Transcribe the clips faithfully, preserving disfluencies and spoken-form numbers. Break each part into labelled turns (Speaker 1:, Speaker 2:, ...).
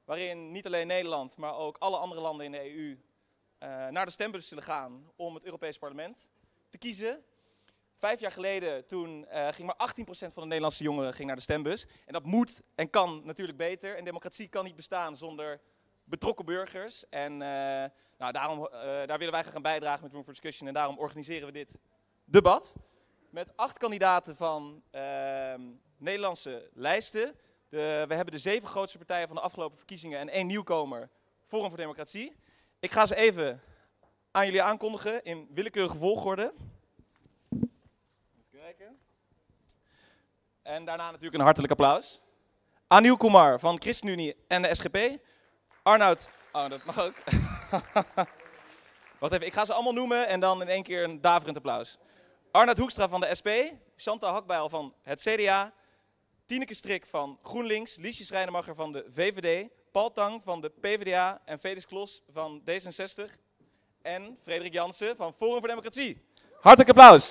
Speaker 1: waarin niet alleen Nederland, maar ook alle andere landen in de E U uh, naar de stembus zullen gaan om het Europees Parlement te kiezen. Vijf jaar geleden toen, uh, ging maar achttien procent van de Nederlandse jongeren ging naar de stembus. En dat moet en kan natuurlijk beter. En democratie kan niet bestaan zonder betrokken burgers. En uh, nou, daarom, uh, daar willen wij graag aan bijdragen met Room for Discussion. En daarom organiseren we dit debat met acht kandidaten van uh, Nederlandse lijsten. De, we hebben de zeven grootste partijen van de afgelopen verkiezingen en één nieuwkomer, Forum voor Democratie. Ik ga ze even aan jullie aankondigen in willekeurige volgorde. Kijken. En daarna natuurlijk een hartelijk applaus. Anil Kumar van ChristenUnie en de S G P. Arnoud, oh dat mag ook. Wacht even, ik ga ze allemaal noemen en dan in één keer een daverend applaus. Arnoud Hoekstra van de S P, Chantal Hakbijl van het C D A, Tineke Strik van GroenLinks, Liesje Schrijnemacher van de V V D, Paul Tang van de P V D A en Felix Klos van D zesenzestig en Frederik Jansen van Forum voor Democratie. Hartelijk applaus.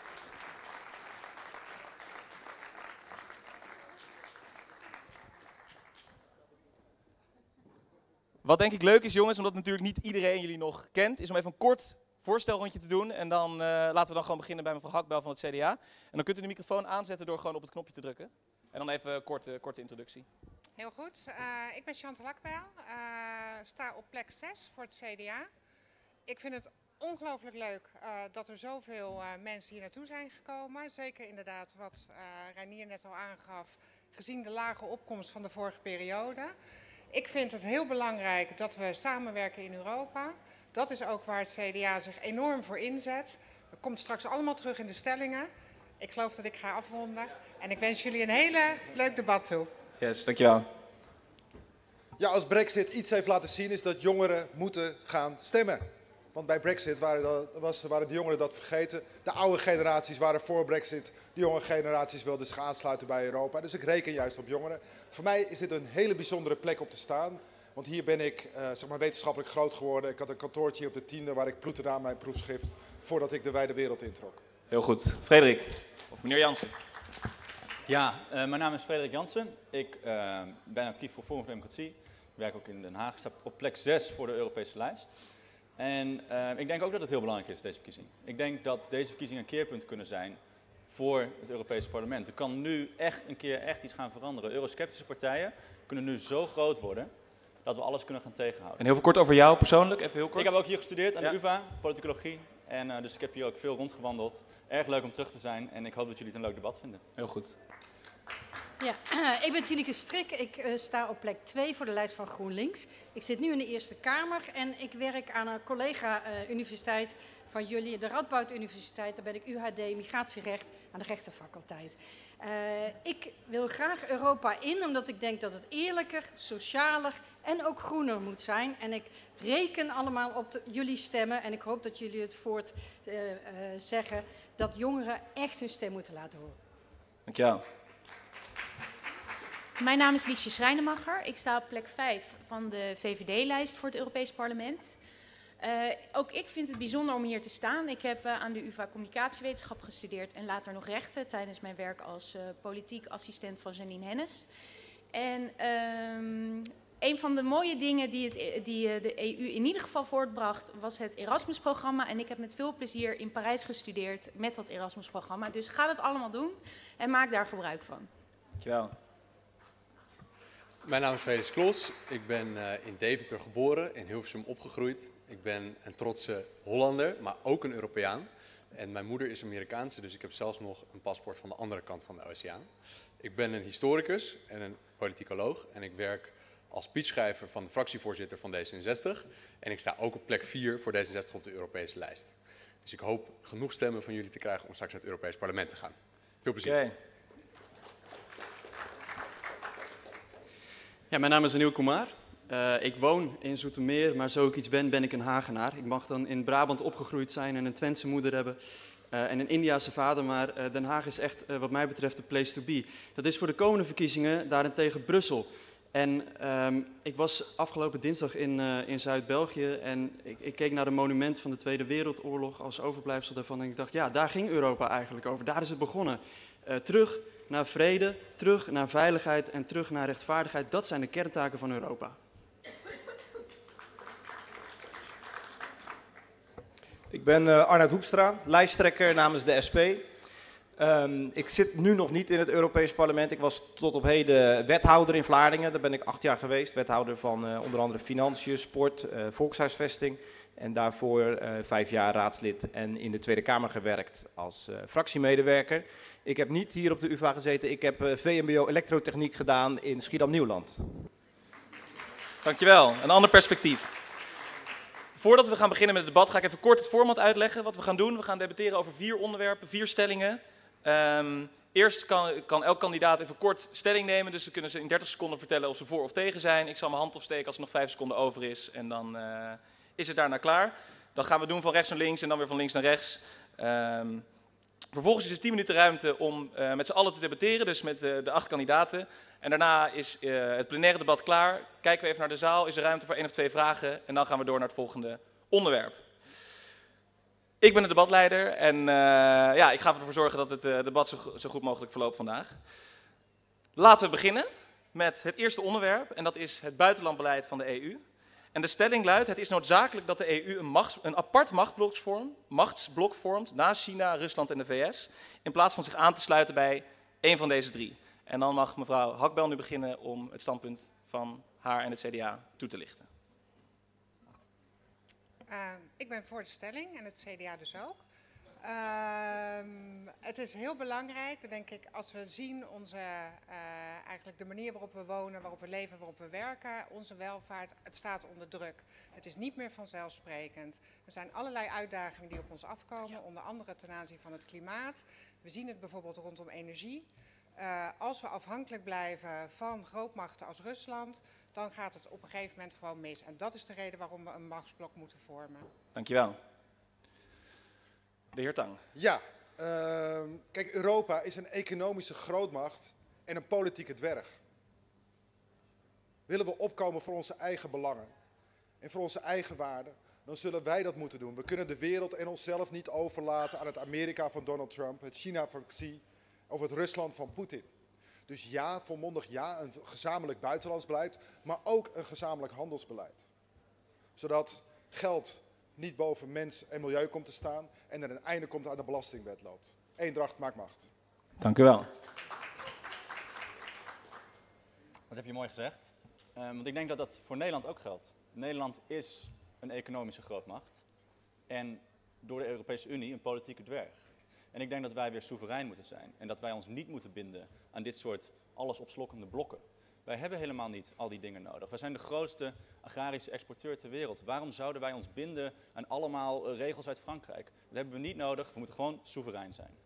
Speaker 1: Wat denk ik leuk is, jongens, omdat natuurlijk niet iedereen jullie nog kent, is om even een kort voorstelrondje te doen. En dan uh, laten we dan gewoon beginnen bij mevrouw Hakbijl van het C D A. En dan kunt u de microfoon aanzetten door gewoon op het knopje te drukken. En dan even een korte, korte introductie.
Speaker 2: Heel goed. Uh, ik ben Chantal Hakbijl. Uh, sta op plek zes voor het C D A. Ik vind het ongelooflijk leuk uh, dat er zoveel uh, mensen hier naartoe zijn gekomen. Zeker inderdaad wat uh, Reinier net al aangaf, gezien de lage opkomst van de vorige periode. Ik vind het heel belangrijk dat we samenwerken in Europa. Dat is ook waar het C D A zich enorm voor inzet. Dat komt straks allemaal terug in de stellingen. Ik geloof dat ik ga afronden. En ik wens jullie een hele leuk debat toe.
Speaker 1: Yes, dankjewel.
Speaker 3: Ja, als Brexit iets heeft laten zien is dat jongeren moeten gaan stemmen. Want bij Brexit waren, dat, was, waren de jongeren dat vergeten. De oude generaties waren voor Brexit. De jonge generaties wilden zich aansluiten bij Europa. Dus ik reken juist op jongeren. Voor mij is dit een hele bijzondere plek om te staan. Want hier ben ik uh, zeg maar wetenschappelijk groot geworden. Ik had een kantoortje hier op de tiende waar ik ploeterde aan mijn proefschrift voordat ik de wijde wereld introk.
Speaker 1: Heel goed. Frederik, of meneer Jansen.
Speaker 4: Ja, uh, mijn naam is Frederik Jansen. Ik uh, ben actief voor Forum voor Democratie. Ik werk ook in Den Haag. Ik sta op plek zes voor de Europese lijst. En uh, ik denk ook dat het heel belangrijk is, deze verkiezing. Ik denk dat deze verkiezingen een keerpunt kunnen zijn voor het Europese parlement. Er kan nu echt een keer echt iets gaan veranderen. Eurosceptische partijen kunnen nu zo groot worden dat we alles kunnen gaan tegenhouden.
Speaker 1: En heel veel kort over jou persoonlijk, even heel kort.
Speaker 4: Ik heb ook hier gestudeerd aan
Speaker 1: ja.
Speaker 4: de U vA, politicologie. En uh, dus ik heb hier ook veel rondgewandeld. Erg leuk om terug te zijn en ik hoop dat jullie het een leuk debat vinden.
Speaker 1: Heel goed.
Speaker 5: Ja, uh, ik ben Tineke Strik. Ik uh, sta op plek twee voor de lijst van GroenLinks. Ik zit nu in de Eerste Kamer en ik werk aan een collega-universiteit uh, van jullie, de Radboud Universiteit. Daar ben ik U H D, migratierecht aan de rechtenfaculteit. Uh, ik wil graag Europa in, omdat ik denk dat het eerlijker, socialer en ook groener moet zijn. En ik reken allemaal op de, jullie stemmen en ik hoop dat jullie het voort uh, uh, zeggen dat jongeren echt hun stem moeten laten horen.
Speaker 1: Dankjewel.
Speaker 6: Mijn naam is Liesje Schrijnemacher. Ik sta op plek vijf van de V V D-lijst voor het Europees Parlement. Uh, ook ik vind het bijzonder om hier te staan. Ik heb uh, aan de U vA communicatiewetenschap gestudeerd en later nog rechten tijdens mijn werk als uh, politiek assistent van Janine Hennis. En um, een van de mooie dingen die, het, die uh, de E U in ieder geval voortbracht was het Erasmus-programma. En ik heb met veel plezier in Parijs gestudeerd met dat Erasmus-programma. Dus ga het allemaal doen en maak daar gebruik van.
Speaker 1: Dankjewel.
Speaker 7: Mijn naam is Felix Klos. Ik ben uh, in Deventer geboren, in Hilversum opgegroeid. Ik ben een trotse Hollander, maar ook een Europeaan. En mijn moeder is Amerikaanse, dus ik heb zelfs nog een paspoort van de andere kant van de oceaan. Ik ben een historicus en een politicoloog en ik werk als speechschrijver van de fractievoorzitter van D zesenzestig. En ik sta ook op plek vier voor D zesenzestig op de Europese lijst. Dus ik hoop genoeg stemmen van jullie te krijgen om straks naar het Europees Parlement te gaan. Veel plezier.
Speaker 1: Okay.
Speaker 8: Ja, mijn naam is Anil Kumar. Uh, ik woon in Zoetermeer, maar zo ik iets ben, ben ik een Hagenaar. Ik mag dan in Brabant opgegroeid zijn en een Twentse moeder hebben uh, en een Indiase vader, maar uh, Den Haag is echt uh, wat mij betreft de place to be. Dat is voor de komende verkiezingen daarentegen Brussel. En um, ik was afgelopen dinsdag in, uh, in Zuid-België en ik, ik keek naar de monument van de Tweede Wereldoorlog als overblijfsel daarvan en ik dacht, ja, daar ging Europa eigenlijk over, daar is het begonnen. Uh, terug naar vrede, terug naar veiligheid en terug naar rechtvaardigheid, dat zijn de kerntaken van Europa.
Speaker 9: Ik ben uh, Arnoud Hoekstra, lijsttrekker namens de S P. Um, ik zit nu nog niet in het Europees Parlement. Ik was tot op heden wethouder in Vlaardingen. Daar ben ik acht jaar geweest. Wethouder van uh, onder andere financiën, sport, uh, volkshuisvesting. En daarvoor uh, vijf jaar raadslid en in de Tweede Kamer gewerkt als uh, fractiemedewerker. Ik heb niet hier op de U vA gezeten. Ik heb uh, V M B O elektrotechniek gedaan in Schiedam-Nieuwland.
Speaker 1: Dankjewel. Een ander perspectief. Voordat we gaan beginnen met het debat ga ik even kort het format uitleggen. Wat we gaan doen, we gaan debatteren over vier onderwerpen, vier stellingen. Um, eerst kan, kan elk kandidaat even kort stelling nemen. Dus dan kunnen ze in dertig seconden vertellen of ze voor of tegen zijn. Ik zal mijn hand opsteken als er nog vijf seconden over is. En dan uh, is het daarna klaar. Dan gaan we doen van rechts naar links en dan weer van links naar rechts. Um, vervolgens is er tien minuten ruimte om uh, met z'n allen te debatteren. Dus met uh, de acht kandidaten. En daarna is uh, het plenaire debat klaar. Kijken we even naar de zaal. Is er ruimte voor één of twee vragen. En dan gaan we door naar het volgende onderwerp. Ik ben de debatleider en uh, ja, ik ga ervoor zorgen dat het uh, debat zo, zo goed mogelijk verloopt vandaag. Laten we beginnen met het eerste onderwerp en dat is het buitenlandbeleid van de E U. En de stelling luidt, het is noodzakelijk dat de E U een, machts, een apart machtsblok vormt, machtsblok vormt naast China, Rusland en de V S, in plaats van zich aan te sluiten bij één van deze drie. En dan mag mevrouw Hakbel nu beginnen om het standpunt van haar en het C D A toe te lichten.
Speaker 2: Uh, ik ben voor de stelling en het C D A dus ook. Uh, het is heel belangrijk, denk ik, als we zien onze, uh, eigenlijk de manier waarop we wonen, waarop we leven, waarop we werken, onze welvaart, het staat onder druk. Het is niet meer vanzelfsprekend. Er zijn allerlei uitdagingen die op ons afkomen, onder andere ten aanzien van het klimaat. We zien het bijvoorbeeld rondom energie. Uh, als we afhankelijk blijven van grootmachten als Rusland, dan gaat het op een gegeven moment gewoon mis. En dat is de reden waarom we een machtsblok moeten vormen.
Speaker 1: Dankjewel. De heer Tang.
Speaker 3: Ja, uh, kijk, Europa is een economische grootmacht en een politieke dwerg. Willen we opkomen voor onze eigen belangen en voor onze eigen waarden, dan zullen wij dat moeten doen. We kunnen de wereld en onszelf niet overlaten aan het Amerika van Donald Trump, het China van Xi of het Rusland van Poetin. Dus ja, volmondig ja, een gezamenlijk buitenlands beleid, maar ook een gezamenlijk handelsbeleid. Zodat geld niet boven mens en milieu komt te staan en er een einde komt aan de belastingwetloop. Eendracht maakt macht.
Speaker 1: Dank u wel.
Speaker 4: Dat heb je mooi gezegd. Um, want ik denk dat dat voor Nederland ook geldt. Nederland is een economische grootmacht en door de Europese Unie een politieke dwerg. En ik denk dat wij weer soeverein moeten zijn en dat wij ons niet moeten binden aan dit soort allesopslokkende blokken. Wij hebben helemaal niet al die dingen nodig. Wij zijn de grootste agrarische exporteur ter wereld. Waarom zouden wij ons binden aan allemaal uh, regels uit Frankrijk? Dat hebben we niet nodig. We moeten gewoon soeverein zijn.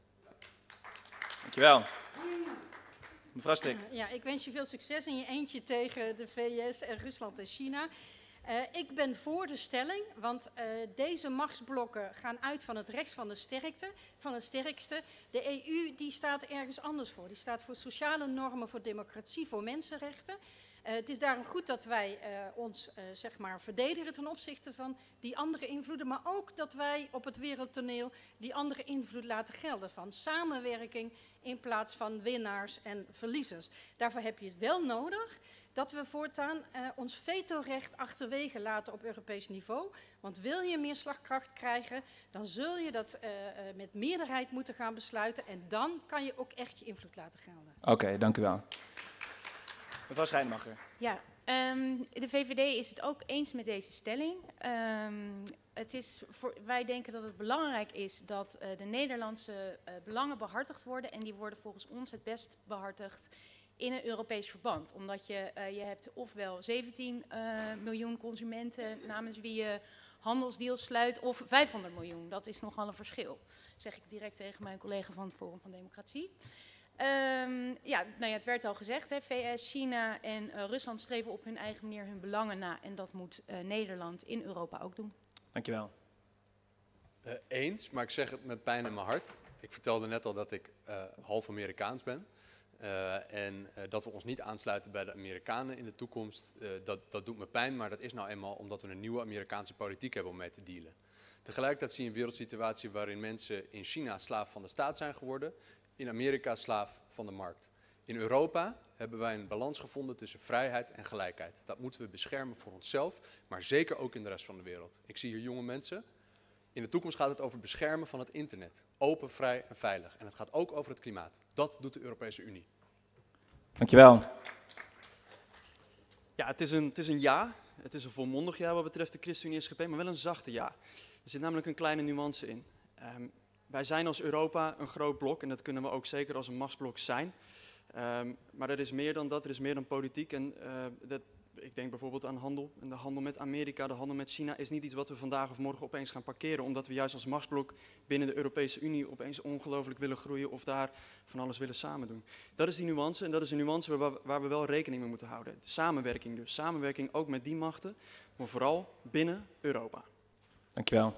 Speaker 1: Dankjewel. Mevrouw Strik.
Speaker 5: Ja, ik wens je veel succes in je eentje tegen de V S en Rusland en China. Uh, ik ben voor de stelling, want uh, deze machtsblokken gaan uit van het rechts van de sterkte, van de sterkste. De E U die staat ergens anders voor. Die staat voor sociale normen, voor democratie, voor mensenrechten. Uh, het is daarom goed dat wij uh, ons uh, zeg maar verdedigen ten opzichte van die andere invloeden, maar ook dat wij op het wereldtoneel die andere invloed laten gelden van samenwerking in plaats van winnaars en verliezers. Daarvoor heb je het wel nodig dat we voortaan uh, ons vetorecht achterwege laten op Europees niveau. Want wil je meer slagkracht krijgen, dan zul je dat uh, uh, met meerderheid moeten gaan besluiten. En dan kan je ook echt je invloed laten gelden.
Speaker 1: Oké, okay, dank u wel. Mevrouw Schijnemacher.
Speaker 6: Ja, um, de V V D is het ook eens met deze stelling. Um, het is voor, wij denken dat het belangrijk is dat uh, de Nederlandse uh, belangen behartigd worden. En die worden volgens ons het best behartigd in een Europees verband. Omdat je, uh, je hebt ofwel zeventien uh, miljoen consumenten namens wie je handelsdeals sluit, of vijfhonderd miljoen. Dat is nogal een verschil, zeg ik direct tegen mijn collega van het Forum van Democratie. Um, ja, nou ja, het werd al gezegd, hè, V S, China en uh, Rusland streven op hun eigen manier hun belangen na. En dat moet uh, Nederland in Europa ook doen.
Speaker 1: Dankjewel.
Speaker 7: Uh, eens, maar ik zeg het met pijn in mijn hart. Ik vertelde net al dat ik uh, half Amerikaans ben. Uh, en uh, dat we ons niet aansluiten bij de Amerikanen in de toekomst, uh, dat, dat doet me pijn. Maar dat is nou eenmaal omdat we een nieuwe Amerikaanse politiek hebben om mee te dealen. Tegelijkertijd zie je een wereldsituatie waarin mensen in China slaaf van de staat zijn geworden. In Amerika slaaf van de markt. In Europa hebben wij een balans gevonden tussen vrijheid en gelijkheid. Dat moeten we beschermen voor onszelf, maar zeker ook in de rest van de wereld. Ik zie hier jonge mensen In de toekomst gaat het over het beschermen van het internet. Open, vrij en veilig. En het gaat ook over het klimaat. Dat doet de Europese Unie.
Speaker 1: Dankjewel.
Speaker 8: Ja, het is, een, het is een ja. Het is een volmondig ja wat betreft de ChristenUnie S G P, maar wel een zachte ja. Er zit namelijk een kleine nuance in. Um, wij zijn als Europa een groot blok en dat kunnen we ook zeker als een machtsblok zijn. Um, maar er is meer dan dat, er is meer dan politiek. En uh, dat, ik denk bijvoorbeeld aan handel. En de handel met Amerika, de handel met China is niet iets wat we vandaag of morgen opeens gaan parkeren. Omdat we juist als machtsblok binnen de Europese Unie opeens ongelooflijk willen groeien of daar van alles willen samen doen. Dat is die nuance en dat is een nuance waar, waar we wel rekening mee moeten houden. De samenwerking dus. Samenwerking ook met die machten, maar vooral binnen Europa.
Speaker 1: Dankjewel.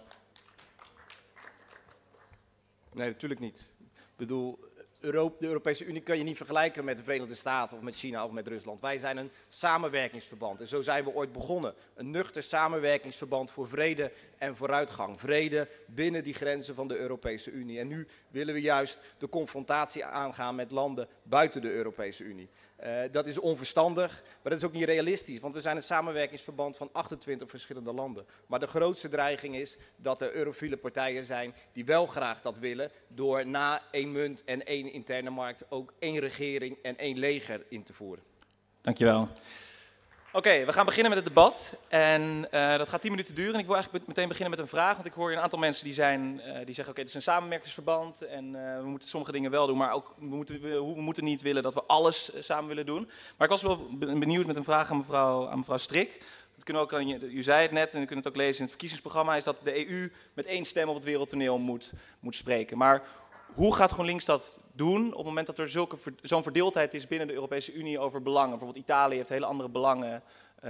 Speaker 9: Nee, natuurlijk niet. Ik bedoel, Euro- de Europese Unie kan je niet vergelijken met de Verenigde Staten of met China of met Rusland. Wij zijn een samenwerkingsverband en zo zijn we ooit begonnen. Een nuchter samenwerkingsverband voor vrede en vooruitgang. Vrede binnen die grenzen van de Europese Unie. En nu willen we juist de confrontatie aangaan met landen buiten de Europese Unie. Uh, dat is onverstandig, maar dat is ook niet realistisch, want we zijn een samenwerkingsverband van achtentwintig verschillende landen. Maar de grootste dreiging is dat er eurofiele partijen zijn die wel graag dat willen, door na één munt en één interne markt ook één regering en één leger in te voeren.
Speaker 1: Dankjewel. Oké, okay, we gaan beginnen met het debat. En uh, dat gaat tien minuten duren. En ik wil eigenlijk meteen beginnen met een vraag. Want ik hoor hier een aantal mensen die, zijn, uh, die zeggen, oké, okay, het is een samenwerkingsverband. En uh, we moeten sommige dingen wel doen, maar ook we moeten, we, we moeten niet willen dat we alles uh, samen willen doen. Maar ik was wel benieuwd met een vraag aan mevrouw, aan mevrouw Strik. Dat kunnen we ook, u zei het net en u kunt het ook lezen in het verkiezingsprogramma, is dat de E U met één stem op het wereldtoneel moet, moet spreken. Maar hoe gaat GroenLinks dat doen op het moment dat er zulke, zo'n verdeeldheid is binnen de Europese Unie over belangen? Bijvoorbeeld Italië heeft hele andere belangen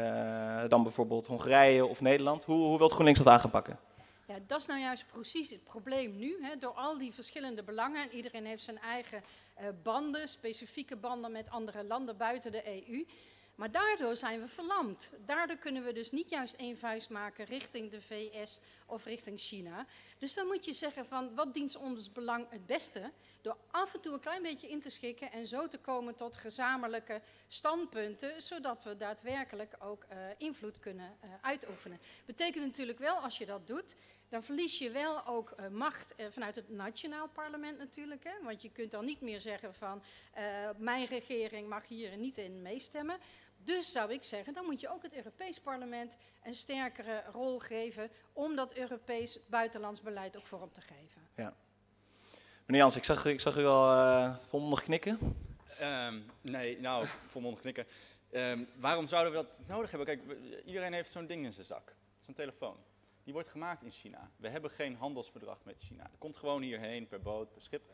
Speaker 1: uh, dan bijvoorbeeld Hongarije of Nederland. Hoe, hoe wil GroenLinks dat aanpakken?
Speaker 5: Ja, dat is nou juist precies het probleem nu. Hè. Door al die verschillende belangen, en iedereen heeft zijn eigen uh, banden, specifieke banden met andere landen buiten de E U. Maar daardoor zijn we verlamd. Daardoor kunnen we dus niet juist één vuist maken richting de V S of richting China. Dus dan moet je zeggen van wat dient ons belang het beste? Door af en toe een klein beetje in te schikken en zo te komen tot gezamenlijke standpunten, zodat we daadwerkelijk ook uh, invloed kunnen uh, uitoefenen. Betekent natuurlijk wel, als je dat doet, dan verlies je wel ook uh, macht uh, vanuit het nationaal parlement natuurlijk. Hè? Want je kunt dan niet meer zeggen van uh, mijn regering mag hier niet in meestemmen. Dus zou ik zeggen, dan moet je ook het Europees Parlement een sterkere rol geven om dat Europees buitenlands beleid ook vorm te geven.
Speaker 1: Ja. Meneer Jans, ik zag, ik zag u al uh, volmondig knikken.
Speaker 4: Um, nee, nou, volmondig knikken. Um, waarom zouden we dat nodig hebben? Kijk, we, iedereen heeft zo'n ding in zijn zak, zo'n telefoon. Die wordt gemaakt in China. We hebben geen handelsverdrag met China. Dat komt gewoon hierheen per boot, per schip.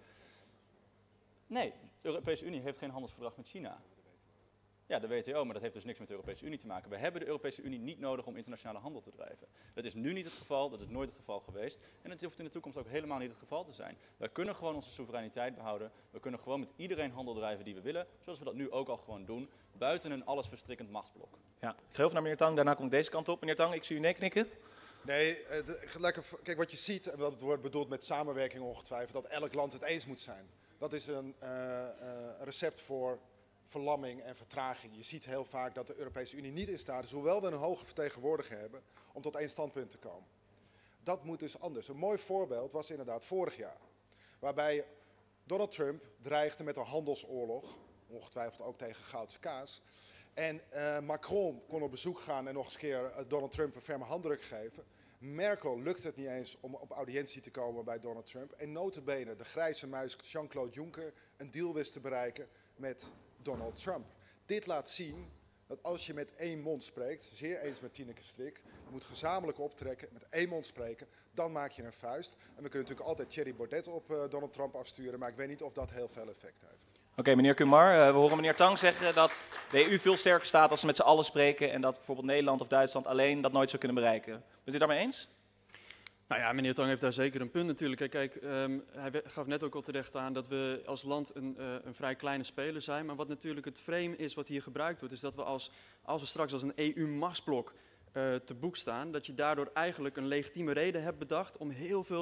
Speaker 4: Nee, de Europese Unie heeft geen handelsverdrag met China. Ja, de W T O, maar dat heeft dus niks met de Europese Unie te maken. We hebben de Europese Unie niet nodig om internationale handel te drijven. Dat is nu niet het geval, dat is nooit het geval geweest. En het hoeft in de toekomst ook helemaal niet het geval te zijn. Wij kunnen gewoon onze soevereiniteit behouden. We kunnen gewoon met iedereen handel drijven die we willen. Zoals we dat nu ook al gewoon doen. Buiten een allesverstrikkend machtsblok.
Speaker 1: Ja, ik ga over naar meneer Tang, daarna kom ik deze kant op. Meneer Tang, ik zie u nee knikken.
Speaker 3: Nee, uh, de, lekker, kijk wat je ziet, en dat wordt bedoeld met samenwerking ongetwijfeld, dat elk land het eens moet zijn. Dat is een uh, uh, recept voor verlamming en vertraging. Je ziet heel vaak dat de Europese Unie niet in staat is, hoewel we een hoge vertegenwoordiger hebben, om tot één standpunt te komen. Dat moet dus anders. Een mooi voorbeeld was inderdaad vorig jaar, waarbij Donald Trump dreigde met een handelsoorlog, ongetwijfeld ook tegen goudse kaas. En uh, Macron kon op bezoek gaan en nog eens een keer uh, Donald Trump een ferme handdruk geven. Merkel lukte het niet eens om op audiëntie te komen bij Donald Trump. En nota bene de grijze muis Jean-Claude Juncker een deal wist te bereiken met Donald Trump. Dit laat zien dat als je met één mond spreekt, zeer eens met Tineke Strik, je moet gezamenlijk optrekken, met één mond spreken, dan maak je een vuist. En we kunnen natuurlijk altijd Thierry Baudet op uh, Donald Trump afsturen, maar ik weet niet of dat heel veel effect heeft.
Speaker 1: Oké, okay, meneer Kumar, uh, we horen meneer Tang zeggen dat de E U veel sterker staat als ze met z'n allen spreken en dat bijvoorbeeld Nederland of Duitsland alleen dat nooit zou kunnen bereiken. Bent u het daarmee eens?
Speaker 8: Nou ja, meneer Tang heeft daar zeker een punt natuurlijk. Kijk, um, hij gaf net ook al terecht aan dat we als land een, uh, een vrij kleine speler zijn. Maar wat natuurlijk het frame is wat hier gebruikt wordt, is dat we als, als we straks als een E U-machtsblok uh, te boek staan, dat je daardoor eigenlijk een legitieme reden hebt bedacht om heel veel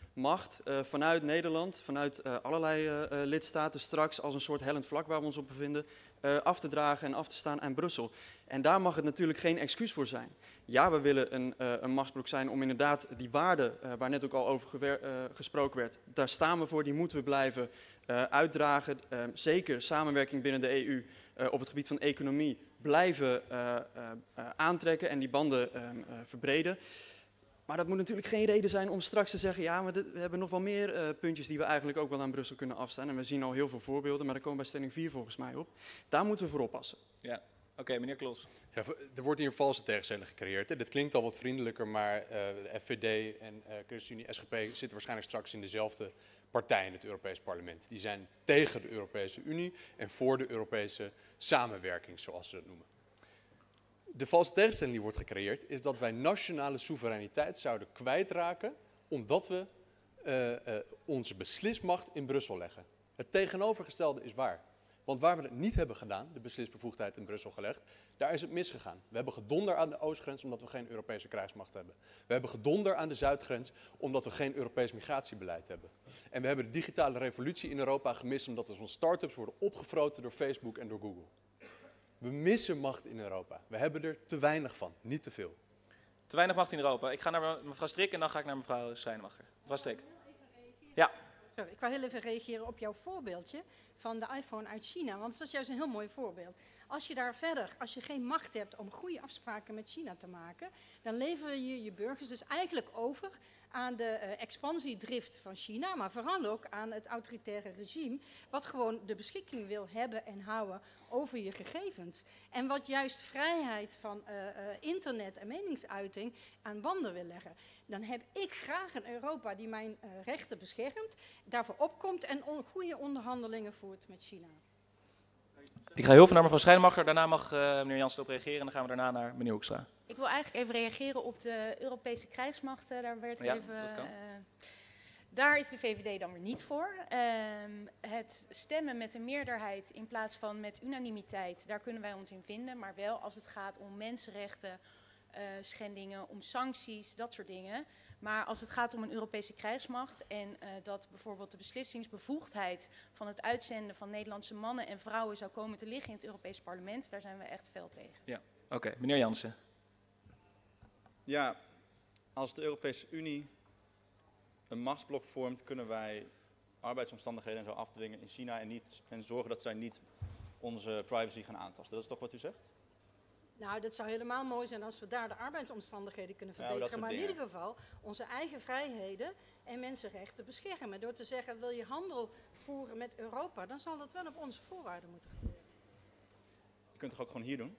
Speaker 8: macht uh, vanuit Nederland, vanuit uh, allerlei uh, uh, lidstaten straks als een soort hellend vlak waar we ons op bevinden, uh, af te dragen en af te staan aan Brussel. En daar mag het natuurlijk geen excuus voor zijn. Ja, we willen een, uh, een machtsblok zijn om inderdaad die waarden, uh, waar net ook al over gewer, uh, gesproken werd, daar staan we voor, die moeten we blijven uh, uitdragen. Uh, zeker samenwerking binnen de E U uh, op het gebied van economie blijven uh, uh, uh, aantrekken en die banden uh, uh, verbreden. Maar dat moet natuurlijk geen reden zijn om straks te zeggen, ja, maar dit, we hebben nog wel meer uh, puntjes die we eigenlijk ook wel aan Brussel kunnen afstaan. En we zien al heel veel voorbeelden, maar daar komen bij stelling vier volgens mij op. Daar moeten we voor oppassen.
Speaker 1: Ja, oké, okay, meneer Kloos.
Speaker 7: Ja, er wordt hier een valse tegenstelling gecreëerd. Hè. Dit klinkt al wat vriendelijker, maar uh, de F V D en uh, ChristenUnie, S G P zitten waarschijnlijk straks in dezelfde partij in het Europees Parlement. Die zijn tegen de Europese Unie en voor de Europese samenwerking, zoals ze dat noemen. De valse tegenstelling die wordt gecreëerd is dat wij nationale soevereiniteit zouden kwijtraken omdat we uh, uh, onze beslismacht in Brussel leggen. Het tegenovergestelde is waar. Want waar we het niet hebben gedaan, de beslisbevoegdheid in Brussel gelegd, daar is het misgegaan. We hebben gedonder aan de oostgrens omdat we geen Europese krijgsmacht hebben. We hebben gedonder aan de zuidgrens omdat we geen Europees migratiebeleid hebben. En we hebben de digitale revolutie in Europa gemist omdat onze start-ups worden opgefroten door Facebook en door Google. We missen macht in Europa. We hebben er te weinig van, niet te veel.
Speaker 1: Te weinig macht in Europa. Ik ga naar mevrouw Strik en dan ga ik naar mevrouw Schrijnemacher. Mevrouw Strik. Ja.
Speaker 5: Sorry, ik wil heel even reageren op jouw voorbeeldje van de iPhone uit China. Want dat is juist een heel mooi voorbeeld. Als je daar verder, als je geen macht hebt om goede afspraken met China te maken, dan lever je je burgers dus eigenlijk over aan de uh, expansiedrift van China, maar vooral ook aan het autoritaire regime, wat gewoon de beschikking wil hebben en houden over je gegevens. En wat juist vrijheid van uh, uh, internet en meningsuiting aan banden wil leggen. Dan heb ik graag een Europa die mijn uh, rechten beschermt, daarvoor opkomt en on- goede onderhandelingen voert met China.
Speaker 1: Ik ga heel veel naar mevrouw Schrijnemacher, daarna mag uh, meneer Jansen op reageren en dan gaan we daarna naar meneer Hoekstra.
Speaker 6: Ik wil eigenlijk even reageren op de Europese krijgsmachten. Daar werd
Speaker 1: ja,
Speaker 6: even.
Speaker 1: dat kan.
Speaker 6: Uh, daar is de V V D dan weer niet voor. Um, het stemmen met een meerderheid in plaats van met unanimiteit, daar kunnen wij ons in vinden. Maar wel als het gaat om mensenrechten, uh, schendingen, om sancties, dat soort dingen. Maar als het gaat om een Europese krijgsmacht en uh, dat bijvoorbeeld de beslissingsbevoegdheid van het uitzenden van Nederlandse mannen en vrouwen zou komen te liggen in het Europees Parlement, daar zijn we echt fel tegen.
Speaker 1: Ja, oké. Okay. Meneer Jansen.
Speaker 4: Ja, als de Europese Unie een machtsblok vormt, kunnen wij arbeidsomstandigheden en zo afdwingen in China en, niet, en zorgen dat zij niet onze privacy gaan aantasten. Dat is toch wat u zegt?
Speaker 5: Nou, dat zou helemaal mooi zijn als we daar de arbeidsomstandigheden kunnen verbeteren.
Speaker 4: Nou,
Speaker 5: maar in
Speaker 4: dingen.
Speaker 5: ieder geval onze eigen vrijheden en mensenrechten beschermen. Door te zeggen, wil je handel voeren met Europa, dan zal dat wel op onze voorwaarden moeten gebeuren.
Speaker 4: Je kunt toch ook gewoon hier doen?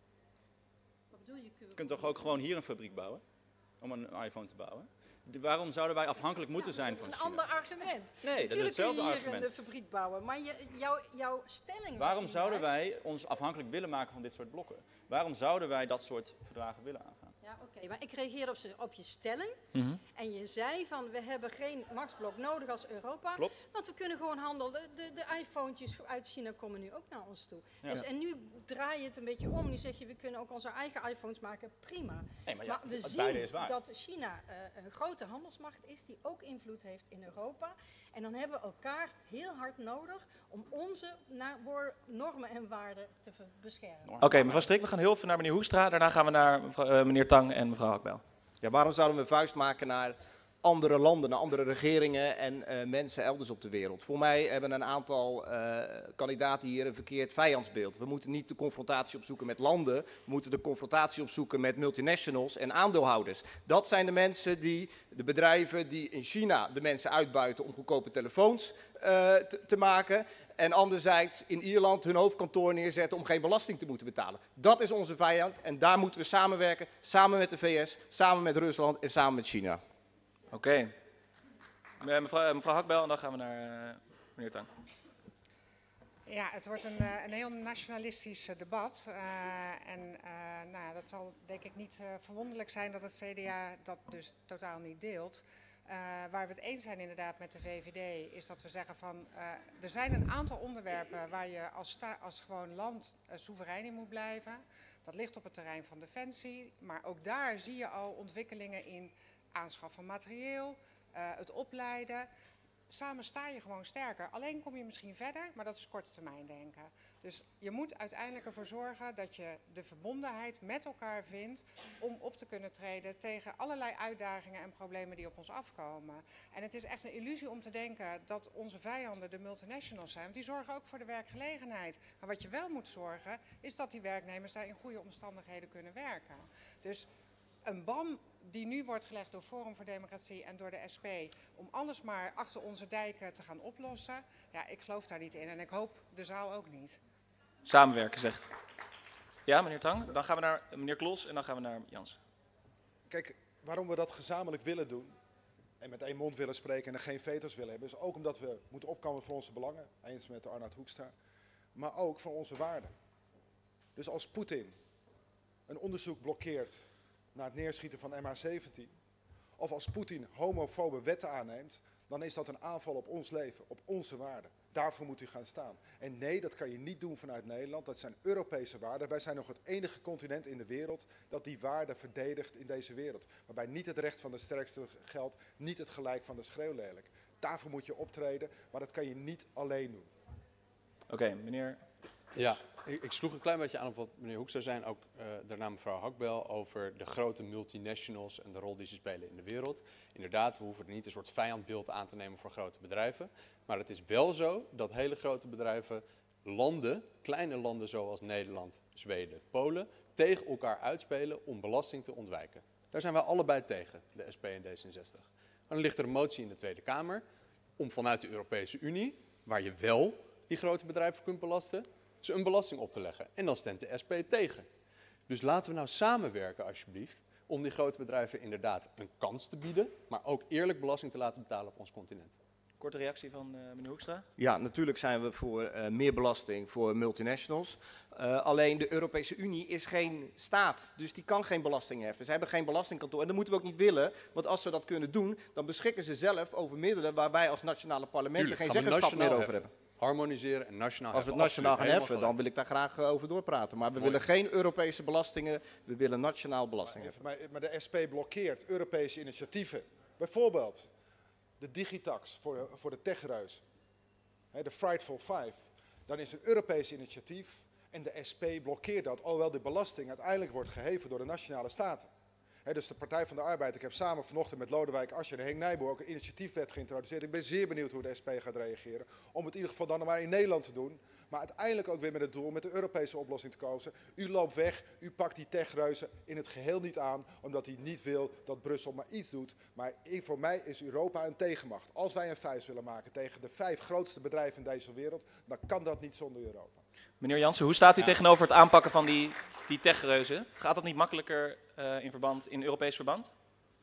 Speaker 5: Wat bedoel je?
Speaker 4: Je kunt toch ook gewoon hier een fabriek bouwen? Om een iPhone te bouwen? De, waarom zouden wij afhankelijk moeten
Speaker 5: ja,
Speaker 4: zijn
Speaker 5: van
Speaker 4: China?
Speaker 5: Dat is een ander argument.
Speaker 4: Nee, dat is hetzelfde
Speaker 5: argument. Natuurlijk kun je hier
Speaker 4: argument.
Speaker 5: een fabriek bouwen, maar je, jouw, jouw stelling
Speaker 4: Waarom
Speaker 5: was
Speaker 4: zouden
Speaker 5: juist...
Speaker 4: wij ons afhankelijk willen maken van dit soort blokken? Waarom zouden wij dat soort verdragen willen aangaan?
Speaker 5: Ja, oké, okay, maar ik reageer op, z'n, op je stelling.
Speaker 1: Mm-hmm.
Speaker 5: En je zei van, we hebben geen machtsblok nodig als Europa.
Speaker 4: Klopt.
Speaker 5: Want we kunnen gewoon handelen. De, de iPhone'tjes uit China komen nu ook naar ons toe.
Speaker 4: Ja.
Speaker 5: Dus, en nu draai je het een beetje om. Nu zeg je, we kunnen ook onze eigen iPhones maken. Prima.
Speaker 4: Nee, maar ja,
Speaker 5: maar we
Speaker 4: het, het beide
Speaker 5: zien
Speaker 4: is waar.
Speaker 5: dat China uh, een grote handelsmacht is die ook invloed heeft in Europa. En dan hebben we elkaar heel hard nodig om onze na- normen en waarden te ver- beschermen.
Speaker 1: Oké, okay, mevrouw Strik, we gaan heel veel naar meneer Hoekstra. Daarna gaan we naar mevrouw, uh, meneer Tang en mevrouw Hakbel.
Speaker 9: Ja, waarom zouden we vuist maken naar andere landen, naar andere regeringen en uh, mensen elders op de wereld? Voor mij hebben een aantal uh, kandidaten hier een verkeerd vijandsbeeld. We moeten niet de confrontatie opzoeken met landen, we moeten de confrontatie opzoeken met multinationals en aandeelhouders. Dat zijn de mensen die, de bedrijven die in China de mensen uitbuiten om goedkope telefoons uh, te, te maken. En anderzijds in Ierland hun hoofdkantoor neerzetten om geen belasting te moeten betalen. Dat is onze vijand en daar moeten we samenwerken, samen met de V S, samen met Rusland en samen met China.
Speaker 1: Oké. Okay. Mevrouw, mevrouw Hakbel en dan gaan we naar uh, meneer Tang.
Speaker 2: Ja, het wordt een, een heel nationalistisch debat. Uh, en uh, nou ja, dat zal denk ik niet uh, verwonderlijk zijn dat het C D A dat dus totaal niet deelt. Uh, waar we het eens zijn inderdaad met de V V D is dat we zeggen van uh, er zijn een aantal onderwerpen waar je als, sta- als gewoon land uh, soeverein in moet blijven. Dat ligt op het terrein van defensie, maar ook daar zie je al ontwikkelingen in aanschaf van materieel, uh, het opleiden. Samen sta je gewoon sterker. Alleen kom je misschien verder, maar dat is korte termijn denken. Dus je moet uiteindelijk ervoor zorgen dat je de verbondenheid met elkaar vindt om op te kunnen treden tegen allerlei uitdagingen en problemen die op ons afkomen. En het is echt een illusie om te denken dat onze vijanden de multinationals zijn, want die zorgen ook voor de werkgelegenheid. Maar wat je wel moet zorgen, is dat die werknemers daar in goede omstandigheden kunnen werken. Dus een bam die nu wordt gelegd door Forum voor Democratie en door de S P om alles maar achter onze dijken te gaan oplossen, ja, ik geloof daar niet in en ik hoop de zaal ook niet.
Speaker 1: Samenwerken, zegt. Ja, meneer Tang. Dan gaan we naar meneer Klos en dan gaan we naar Jans.
Speaker 3: Kijk, waarom we dat gezamenlijk willen doen en met één mond willen spreken en er geen veto's willen hebben, is ook omdat we moeten opkomen voor onze belangen, eens met Arnoud Hoekstra, maar ook voor onze waarden. Dus als Poetin een onderzoek blokkeert naar het neerschieten van M H zeventien, of als Poetin homofobe wetten aanneemt, dan is dat een aanval op ons leven, op onze waarden. Daarvoor moet u gaan staan. En nee, dat kan je niet doen vanuit Nederland. Dat zijn Europese waarden. Wij zijn nog het enige continent in de wereld dat die waarden verdedigt in deze wereld. Waarbij niet het recht van de sterkste geldt, niet het gelijk van de schreeuwlelijk. Daarvoor moet je optreden, maar dat kan je niet alleen doen.
Speaker 1: Oké, okay, meneer...
Speaker 7: Ja, ik, ik sloeg een klein beetje aan op wat meneer Hoekstra zei, ook uh, daarna mevrouw Hakbel, over de grote multinationals en de rol die ze spelen in de wereld. Inderdaad, we hoeven er niet een soort vijandbeeld aan te nemen voor grote bedrijven. Maar het is wel zo dat hele grote bedrijven landen, kleine landen zoals Nederland, Zweden, Polen, tegen elkaar uitspelen om belasting te ontwijken. Daar zijn wij allebei tegen, de S P en D zesenzestig. Maar dan ligt er een motie in de Tweede Kamer om vanuit de Europese Unie, waar je wel die grote bedrijven kunt belasten, ze een belasting op te leggen. En dan stemt de S P tegen. Dus laten we nou samenwerken alsjeblieft om die grote bedrijven inderdaad een kans te bieden, maar ook eerlijk belasting te laten betalen op ons continent.
Speaker 1: Korte reactie van uh, meneer Hoekstra.
Speaker 9: Ja, natuurlijk zijn we voor uh, meer belasting voor multinationals. Uh, alleen de Europese Unie is geen staat, dus die kan geen belasting heffen. Ze hebben geen belastingkantoor en dat moeten we ook niet willen, want als ze dat kunnen doen, dan beschikken ze zelf over middelen waar wij als nationale parlementen
Speaker 7: Tuurlijk,
Speaker 9: geen zeggenschap meer over
Speaker 7: heffen.
Speaker 9: hebben.
Speaker 7: Harmoniseren en nationaal
Speaker 9: Als we
Speaker 7: heffen.
Speaker 9: het nationaal gaan
Speaker 7: Absoluut,
Speaker 9: heffen, dan wil ik daar graag uh, over doorpraten. Maar we
Speaker 7: Mooi.
Speaker 9: willen geen Europese belastingen, we willen nationaal belasting heffen.
Speaker 3: Maar, maar de S P blokkeert Europese initiatieven. Bijvoorbeeld de Digitax voor de, voor de techreus, de Frightful Five. Dan is een Europees initiatief en de S P blokkeert dat, alhoewel de belasting uiteindelijk wordt geheven door de nationale staten. He, dus de Partij van de Arbeid, ik heb samen vanochtend met Lodewijk Asscher en Henk Nijboer ook een initiatiefwet geïntroduceerd. Ik ben zeer benieuwd hoe de S P gaat reageren, om het in ieder geval dan maar in Nederland te doen. Maar uiteindelijk ook weer met het doel om met de Europese oplossing te komen. U loopt weg, u pakt die techreuzen in het geheel niet aan, omdat u niet wil dat Brussel maar iets doet. Maar voor mij is Europa een tegenmacht. Als wij een vuist willen maken tegen de vijf grootste bedrijven in deze wereld, dan kan dat niet zonder Europa.
Speaker 1: Meneer Jansen, hoe staat u ja. tegenover het aanpakken van die, die techreuzen? Gaat dat niet makkelijker uh, in, verband, in Europees verband?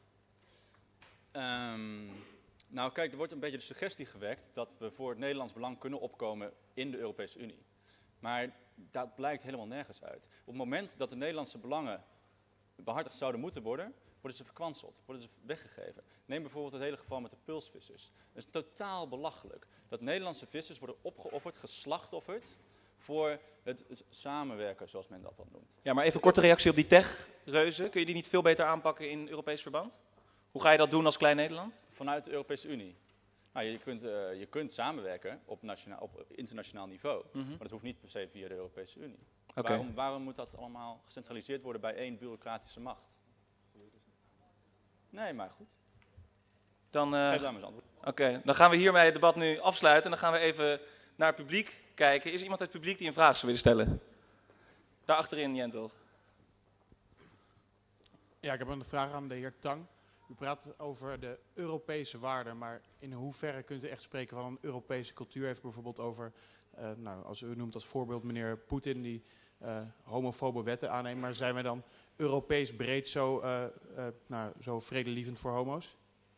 Speaker 4: Um, nou kijk, er wordt een beetje de suggestie gewekt dat we voor het Nederlands belang kunnen opkomen in de Europese Unie. Maar dat blijkt helemaal nergens uit. Op het moment dat de Nederlandse belangen behartigd zouden moeten worden, worden ze verkwanseld, worden ze weggegeven. Neem bijvoorbeeld het hele geval met de pulsvissers. Het is totaal belachelijk dat Nederlandse vissers worden opgeofferd, geslachtofferd, voor het, het samenwerken, zoals men dat dan noemt.
Speaker 1: Ja, maar even een korte reactie op die techreuzen. Kun je die niet veel beter aanpakken in Europees verband? Hoe ga je dat doen als klein Nederland?
Speaker 4: Vanuit de Europese Unie. Nou, je, kunt, uh, je kunt samenwerken op, nationaal, op internationaal niveau, mm-hmm. maar dat hoeft niet per se via de Europese Unie. Okay. Waarom, waarom moet dat allemaal gecentraliseerd worden bij één bureaucratische macht? Nee, maar goed.
Speaker 1: Dan, uh,
Speaker 4: Geef daar maar eens antwoord.
Speaker 1: Oké, okay, dan gaan we hiermee het debat nu afsluiten en dan gaan we even naar het publiek kijken. Is er iemand uit het publiek die een vraag zou willen stellen? Daar achterin, Jentel.
Speaker 10: Ja, ik heb een vraag aan de heer Tang. U praat over de Europese waarden, maar in hoeverre kunt u echt spreken van een Europese cultuur? Heeft bijvoorbeeld over, uh, nou, als u noemt als voorbeeld meneer Poetin die uh, homofobe wetten aanneemt, maar zijn wij dan Europees breed zo, uh, uh, nou, zo vredelievend voor homo's?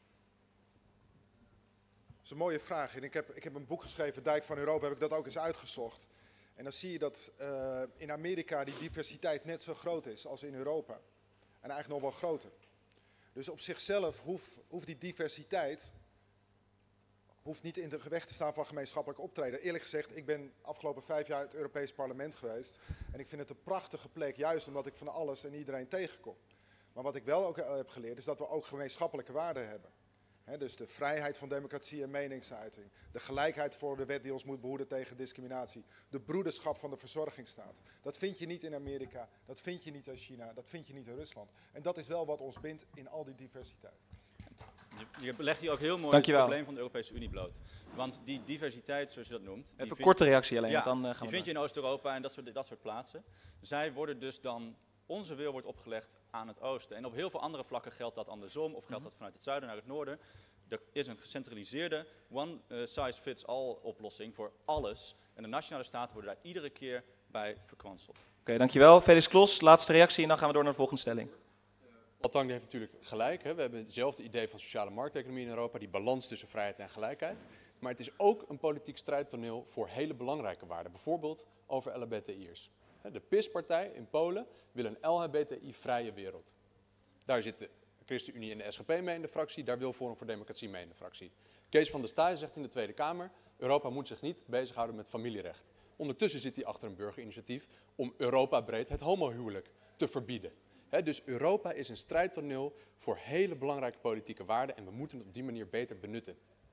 Speaker 3: Dat is een mooie vraag. En ik heb, ik heb een boek geschreven, Dijk van Europa, heb ik dat ook eens uitgezocht. En dan zie je dat uh, in Amerika die diversiteit net zo groot is als in Europa. En eigenlijk nog wel groter. Dus op zichzelf hoeft, hoeft die diversiteit hoeft niet in de weg te staan van gemeenschappelijk optreden. Eerlijk gezegd, ik ben afgelopen vijf jaar het Europees Parlement geweest. En ik vind het een prachtige plek, juist omdat ik van alles en iedereen tegenkom. Maar wat ik wel ook heb geleerd, is dat we ook gemeenschappelijke waarden hebben. He, dus de vrijheid van democratie en meningsuiting. De gelijkheid voor de wet die ons moet behoeden tegen discriminatie. De broederschap van de verzorgingsstaat. Dat vind je niet in Amerika, dat vind je niet in China, dat vind je niet in Rusland. En dat is wel wat ons bindt in al die diversiteit.
Speaker 4: Je, je legt hier ook heel mooi
Speaker 1: Dankjewel.
Speaker 4: het probleem van de Europese Unie bloot. Want die diversiteit, zoals je dat noemt...
Speaker 1: Even een
Speaker 4: vind,
Speaker 1: korte reactie alleen,
Speaker 4: ja,
Speaker 1: want dan uh, gaan
Speaker 4: die
Speaker 1: we
Speaker 4: vind je in Oost-Europa en dat soort, dat soort plaatsen. Zij worden dus dan... Onze wil wordt opgelegd aan het oosten. En op heel veel andere vlakken geldt dat andersom. Of geldt
Speaker 1: Mm-hmm.
Speaker 4: dat vanuit het zuiden naar het noorden. Er is een gecentraliseerde one-size-fits-all oplossing voor alles. En de nationale staten worden daar iedere keer bij verkwanseld.
Speaker 1: Oké, okay, dankjewel. Felix Klos, laatste reactie en dan gaan we door naar de volgende stelling.
Speaker 7: Altang heeft natuurlijk gelijk. Hè. We hebben hetzelfde idee van sociale markteconomie in Europa. Die balans tussen vrijheid en gelijkheid. Maar het is ook een politiek strijdtoneel voor hele belangrijke waarden. Bijvoorbeeld over L H B T I'ers. De P I S-partij in Polen wil een L H B T I-vrije wereld. Daar zit de ChristenUnie en de S G P mee in de fractie. Daar wil Forum voor Democratie mee in de fractie. Kees van der Staaij zegt in de Tweede Kamer... Europa moet zich niet bezighouden met familierecht. Ondertussen zit hij achter een burgerinitiatief... om Europa breed het homohuwelijk te verbieden. He, dus Europa is een strijdtoneel voor hele belangrijke politieke waarden... en we moeten het op die manier beter benutten.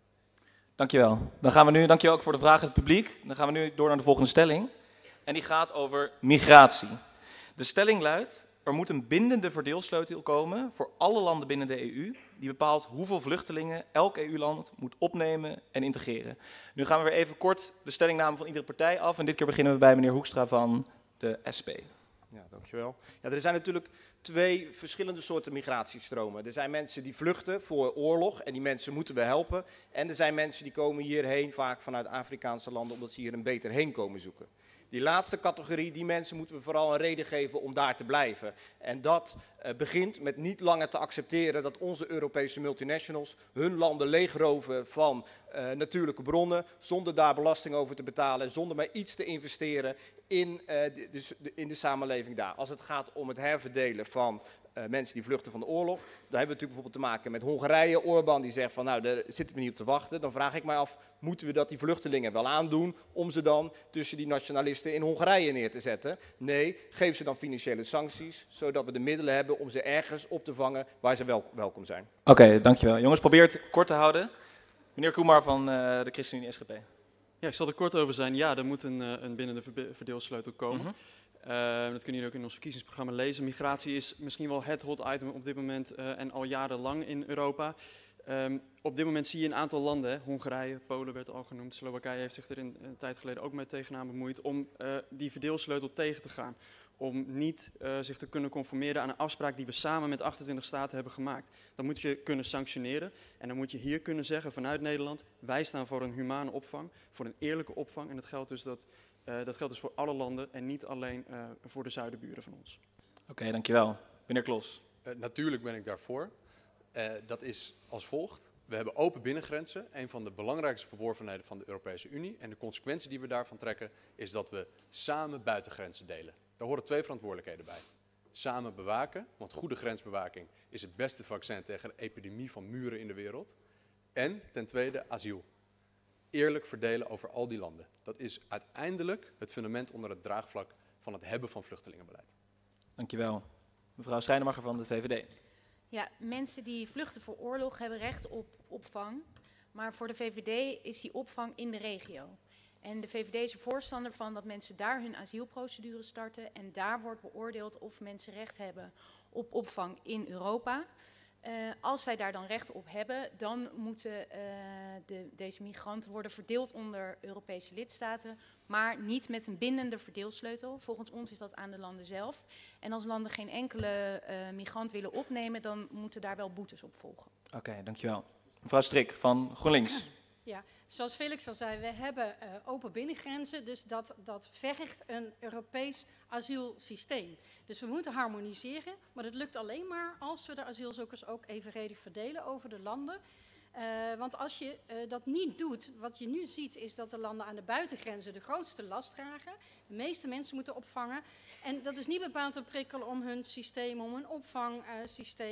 Speaker 1: Dankjewel. Dan gaan we nu, dankjewel ook voor de vraag uit het publiek. Dan gaan we nu door naar de volgende stelling. En die gaat over migratie. De stelling luidt, er moet een bindende verdeelsleutel komen voor alle landen binnen de E U, die bepaalt hoeveel vluchtelingen elk E U-land moet opnemen en integreren. Nu gaan we weer even kort de stellingname van iedere partij af en dit keer beginnen we bij meneer Hoekstra van de S P.
Speaker 9: Ja, dankjewel. Ja, er zijn natuurlijk twee verschillende soorten migratiestromen. Er zijn mensen die vluchten voor oorlog en die mensen moeten we helpen. En er zijn mensen die komen hierheen, vaak vanuit Afrikaanse landen, omdat ze hier een beter heen komen zoeken. Die laatste categorie, die mensen moeten we vooral een reden geven om daar te blijven. En dat uh, begint met niet langer te accepteren dat onze Europese multinationals hun landen leegroven van uh, natuurlijke bronnen, zonder daar belasting over te betalen en zonder maar iets te investeren in, uh, de, de, in de samenleving daar. Als het gaat om het herverdelen van uh, mensen die vluchten van de oorlog, dan hebben we natuurlijk bijvoorbeeld te maken met Hongarije. Orbán die zegt van nou, daar zitten we niet op te wachten. Dan vraag ik mij af, moeten we dat die vluchtelingen wel aandoen om ze dan tussen die nationalisten in Hongarije neer te zetten? Nee, geef ze dan financiële sancties, zodat we de middelen hebben om ze ergens op te vangen waar ze wel welkom zijn.
Speaker 1: Oké, okay, dankjewel. Jongens, probeer het kort te houden. Meneer Kumar van uh, de ChristenUnie S G P.
Speaker 8: Ja, ik zal er kort over zijn. Ja, er moet een, een bindende verdeelsleutel komen. Mm-hmm. Uh, dat kunnen jullie ook in ons verkiezingsprogramma lezen. Migratie is misschien wel het hot item op dit moment uh, en al jarenlang in Europa. Um, op dit moment zie je een aantal landen, hè, Hongarije, Polen werd al genoemd, Slowakije heeft zich er in, een tijd geleden ook mee tegenaan bemoeid, om uh, die verdeelsleutel tegen te gaan. Om niet uh, zich te kunnen conformeren aan een afspraak die we samen met achtentwintig staten hebben gemaakt. Dan moet je kunnen sanctioneren en dan moet je hier kunnen zeggen vanuit Nederland, wij staan voor een humane opvang, voor een eerlijke opvang. En dat geldt dus, dat, uh, dat geldt dus voor alle landen en niet alleen uh, voor de zuidenburen van ons.
Speaker 1: Oké, okay, dankjewel. Meneer Klos.
Speaker 7: Uh, natuurlijk ben ik daarvoor. Uh, dat is als volgt. We hebben open binnengrenzen, een van de belangrijkste verworvenheden van de Europese Unie. En de consequentie die we daarvan trekken is dat we samen buitengrenzen delen. Daar horen twee verantwoordelijkheden bij. Samen bewaken, want goede grensbewaking is het beste vaccin tegen de epidemie van muren in de wereld. En ten tweede asiel. Eerlijk verdelen over al die landen. Dat is uiteindelijk het fundament onder het draagvlak van het hebben van vluchtelingenbeleid.
Speaker 1: Dankjewel. Mevrouw Schrijnemacher van de V V D.
Speaker 6: Ja, mensen die vluchten voor oorlog hebben recht op opvang. Maar voor de V V D is die opvang in de regio. En de V V D is er voorstander van dat mensen daar hun asielprocedure starten. En daar wordt beoordeeld of mensen recht hebben op opvang in Europa. Uh, als zij daar dan recht op hebben, dan moeten uh, de, deze migranten worden verdeeld onder Europese lidstaten. Maar niet met een bindende verdeelsleutel. Volgens ons is dat aan de landen zelf. En als landen geen enkele uh, migrant willen opnemen, dan moeten daar wel boetes op volgen.
Speaker 1: Oké, okay, dankjewel. Mevrouw Strik van GroenLinks.
Speaker 5: Ja, zoals Felix al zei, we hebben uh, open binnengrenzen, dus dat, dat vergt een Europees asielsysteem. Dus we moeten harmoniseren, maar dat lukt alleen maar als we de asielzoekers ook evenredig verdelen over de landen. Uh, want als je uh, dat niet doet, wat je nu ziet is dat de landen aan de buitengrenzen de grootste last dragen. De meeste mensen moeten opvangen. En dat is niet bepaald een prikkel om hun systeem, om hun opvangsysteem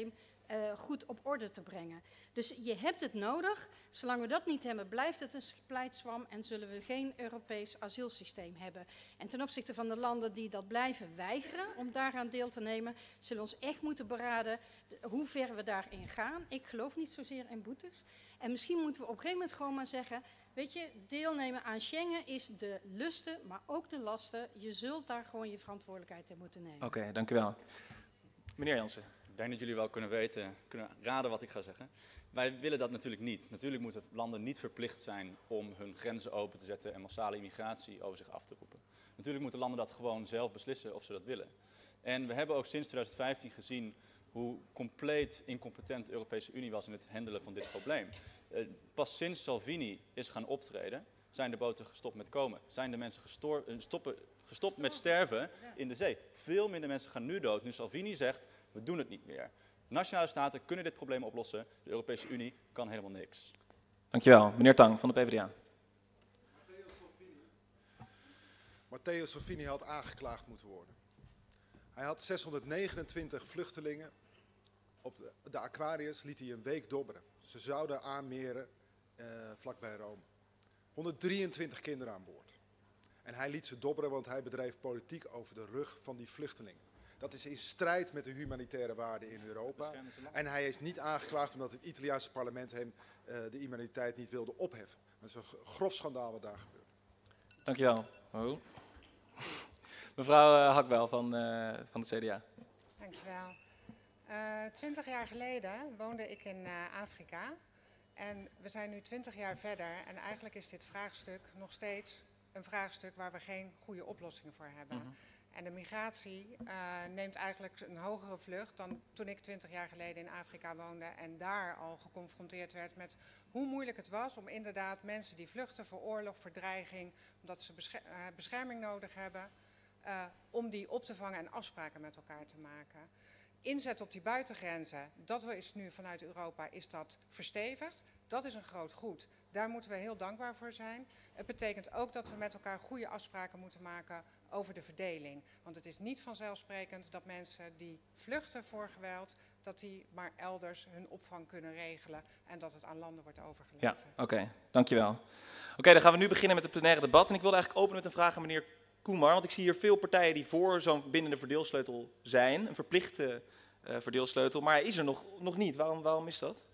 Speaker 5: uh, goed op orde te brengen. Dus je hebt het nodig. Zolang we dat niet hebben, blijft het een splijtswam en zullen we geen Europees asielsysteem hebben. En ten opzichte van de landen die dat blijven weigeren om daaraan deel te nemen, zullen we ons echt moeten beraden hoe ver we daarin gaan. Ik geloof niet zozeer in boetes. En misschien moeten we op een gegeven moment gewoon maar zeggen, weet je, deelnemen aan Schengen is de lusten, maar ook de lasten. Je zult daar gewoon je verantwoordelijkheid in moeten nemen.
Speaker 1: Oké, okay, dank u wel. Meneer Jansen.
Speaker 4: Ik denk dat jullie wel kunnen weten, kunnen raden wat ik ga zeggen. Wij willen dat natuurlijk niet. Natuurlijk moeten landen niet verplicht zijn om hun grenzen open te zetten en massale immigratie over zich af te roepen. Natuurlijk moeten landen dat gewoon zelf beslissen of ze dat willen. En we hebben ook sinds twintig vijftien gezien hoe compleet incompetent de Europese Unie was in het handelen van dit probleem. Uh, pas sinds Salvini is gaan optreden, zijn de boten gestopt met komen. Zijn de mensen gestoor, uh, stoppen, gestopt met sterven in de zee. Veel minder mensen gaan nu dood. Nu Salvini zegt, we doen het niet meer. Nationale staten kunnen dit probleem oplossen. De Europese Unie kan helemaal niks.
Speaker 1: Dankjewel. Meneer Tang van de P v d A.
Speaker 3: Matteo Salvini had aangeklaagd moeten worden. Hij had zeshonderdnegenentwintig vluchtelingen. Op de, de Aquarius liet hij een week dobberen. Ze zouden aanmeren uh, vlakbij Rome. honderddrieëntwintig kinderen aan boord. En hij liet ze dobberen, want hij bedreef politiek over de rug van die vluchtelingen. Dat is in strijd met de humanitaire waarden in Europa. En hij is niet aangeklaagd omdat het Italiaanse parlement hem uh, de immuniteit niet wilde opheffen. Dat is een grof schandaal wat daar gebeurt.
Speaker 1: Dankjewel. Oh. Mevrouw uh, Hakbel van, uh, van de C D A.
Speaker 2: Dankjewel. Uh, twintig jaar geleden woonde ik in uh, Afrika. En we zijn nu twintig jaar verder. En eigenlijk is dit vraagstuk nog steeds een vraagstuk waar we geen goede oplossingen voor hebben. Mm-hmm. En de migratie uh, neemt eigenlijk een hogere vlucht dan toen ik twintig jaar geleden in Afrika woonde en daar al geconfronteerd werd met hoe moeilijk het was om inderdaad mensen die vluchten voor oorlog, verdreiging, omdat ze bescher uh, bescherming nodig hebben, uh, om die op te vangen en afspraken met elkaar te maken. Inzet op die buitengrenzen, dat is nu vanuit Europa, is dat verstevigd. Dat is een groot goed. Daar moeten we heel dankbaar voor zijn. Het betekent ook dat we met elkaar goede afspraken moeten maken over de verdeling. Want het is niet vanzelfsprekend dat mensen die vluchten voor geweld, dat die maar elders hun opvang kunnen regelen en dat het aan landen wordt overgelaten.
Speaker 1: Ja, oké. Okay, dankjewel. Oké, okay, dan gaan we nu beginnen met het plenaire debat. En ik wilde eigenlijk openen met een vraag aan meneer Kumar, want ik zie hier veel partijen die voor zo'n bindende verdeelsleutel zijn, een verplichte uh, verdeelsleutel, maar hij is er nog, nog niet. Waarom, waarom is dat?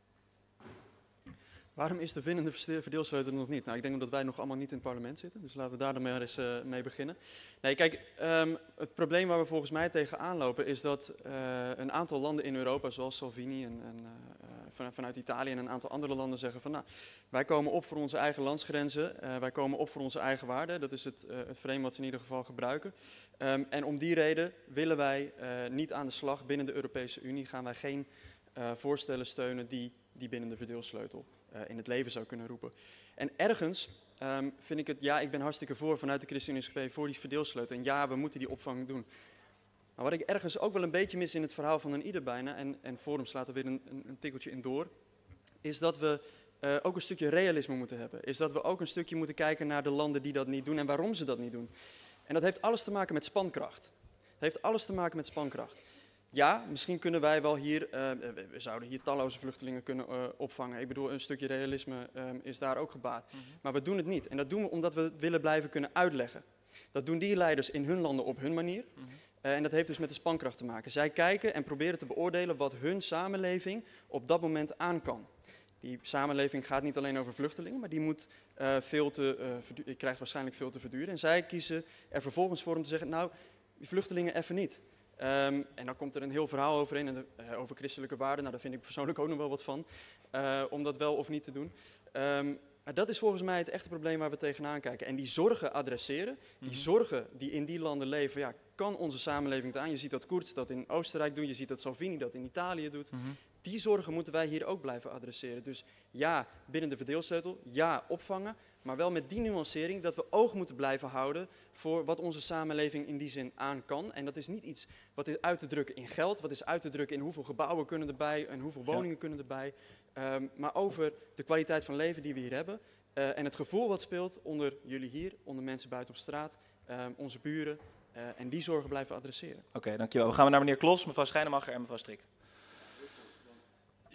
Speaker 8: Waarom is de bindende verdeelsleutel nog niet? Nou, ik denk omdat wij nog allemaal niet in het parlement zitten. Dus laten we daar dan maar eens uh, mee beginnen. Nee, kijk, um, het probleem waar we volgens mij tegenaan lopen is dat uh, een aantal landen in Europa, zoals Salvini en, en uh, van, vanuit Italië en een aantal andere landen zeggen van, nou, wij komen op voor onze eigen landsgrenzen. Uh, wij komen op voor onze eigen waarden. Dat is het, uh, het frame wat ze in ieder geval gebruiken. Um, en om die reden willen wij uh, niet aan de slag binnen de Europese Unie. Gaan wij geen uh, voorstellen steunen die die bindende verdeelsleutel Uh, in het leven zou kunnen roepen. En ergens um, vind ik het, ja, ik ben hartstikke voor vanuit de ChristenUnie S P voor die verdeelsleutel. En ja, we moeten die opvang doen. Maar wat ik ergens ook wel een beetje mis in het verhaal van een ieder bijna, en, en Forum slaat er weer een, een, een tikkeltje in door, is dat we uh, ook een stukje realisme moeten hebben. Is dat we ook een stukje moeten kijken naar de landen die dat niet doen en waarom ze dat niet doen. En dat heeft alles te maken met spankracht. Het heeft alles te maken met spankracht. Ja, misschien kunnen wij wel hier, uh, we zouden hier talloze vluchtelingen kunnen uh, opvangen. Ik bedoel, een stukje realisme um, is daar ook gebaat. Mm-hmm. Maar we doen het niet. En dat doen we omdat we het willen blijven kunnen uitleggen. Dat doen die leiders in hun landen op hun manier. Mm-hmm. uh, en dat heeft dus met de spankracht te maken. Zij kijken en proberen te beoordelen wat hun samenleving op dat moment aan kan. Die samenleving gaat niet alleen over vluchtelingen, maar die moet uh, veel te, uh, krijgt waarschijnlijk veel te verduren. En zij kiezen er vervolgens voor om te zeggen, nou, die vluchtelingen even niet. Um, en dan komt er een heel verhaal overheen, en de, uh, over christelijke waarden. Nou, daar vind ik persoonlijk ook nog wel wat van, uh, om dat wel of niet te doen. Um, maar dat is volgens mij het echte probleem waar we tegenaan kijken. En die zorgen adresseren, die mm-hmm. zorgen die in die landen leven, ja, kan onze samenleving het aan. Je ziet dat Kurz dat in Oostenrijk doet, je ziet dat Salvini dat in Italië doet. Mm-hmm. Die zorgen moeten wij hier ook blijven adresseren. Dus ja, binnen de verdeelsleutel, ja, opvangen. Maar wel met die nuancering dat we oog moeten blijven houden voor wat onze samenleving in die zin aan kan. En dat is niet iets wat is uit te drukken in geld, wat is uit te drukken in hoeveel gebouwen kunnen erbij en hoeveel woningen ja. kunnen erbij. Um, maar over de kwaliteit van leven die we hier hebben uh, en het gevoel wat speelt onder jullie hier, onder mensen buiten op straat, um, onze buren. Uh, en die zorgen blijven adresseren.
Speaker 1: Oké, okay, dankjewel. We gaan naar meneer Klos, mevrouw Schijnemacher en mevrouw Strik.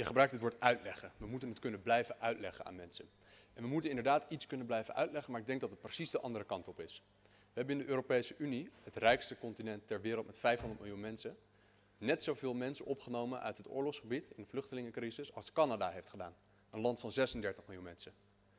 Speaker 7: Je gebruikt het woord uitleggen. We moeten het kunnen blijven uitleggen aan mensen. En we moeten inderdaad iets kunnen blijven uitleggen, maar ik denk dat het precies de andere kant op is. We hebben in de Europese Unie, het rijkste continent ter wereld met vijfhonderd miljoen mensen, net zoveel mensen opgenomen uit het oorlogsgebied in de vluchtelingencrisis als Canada heeft gedaan. Een land van zesendertig miljoen mensen.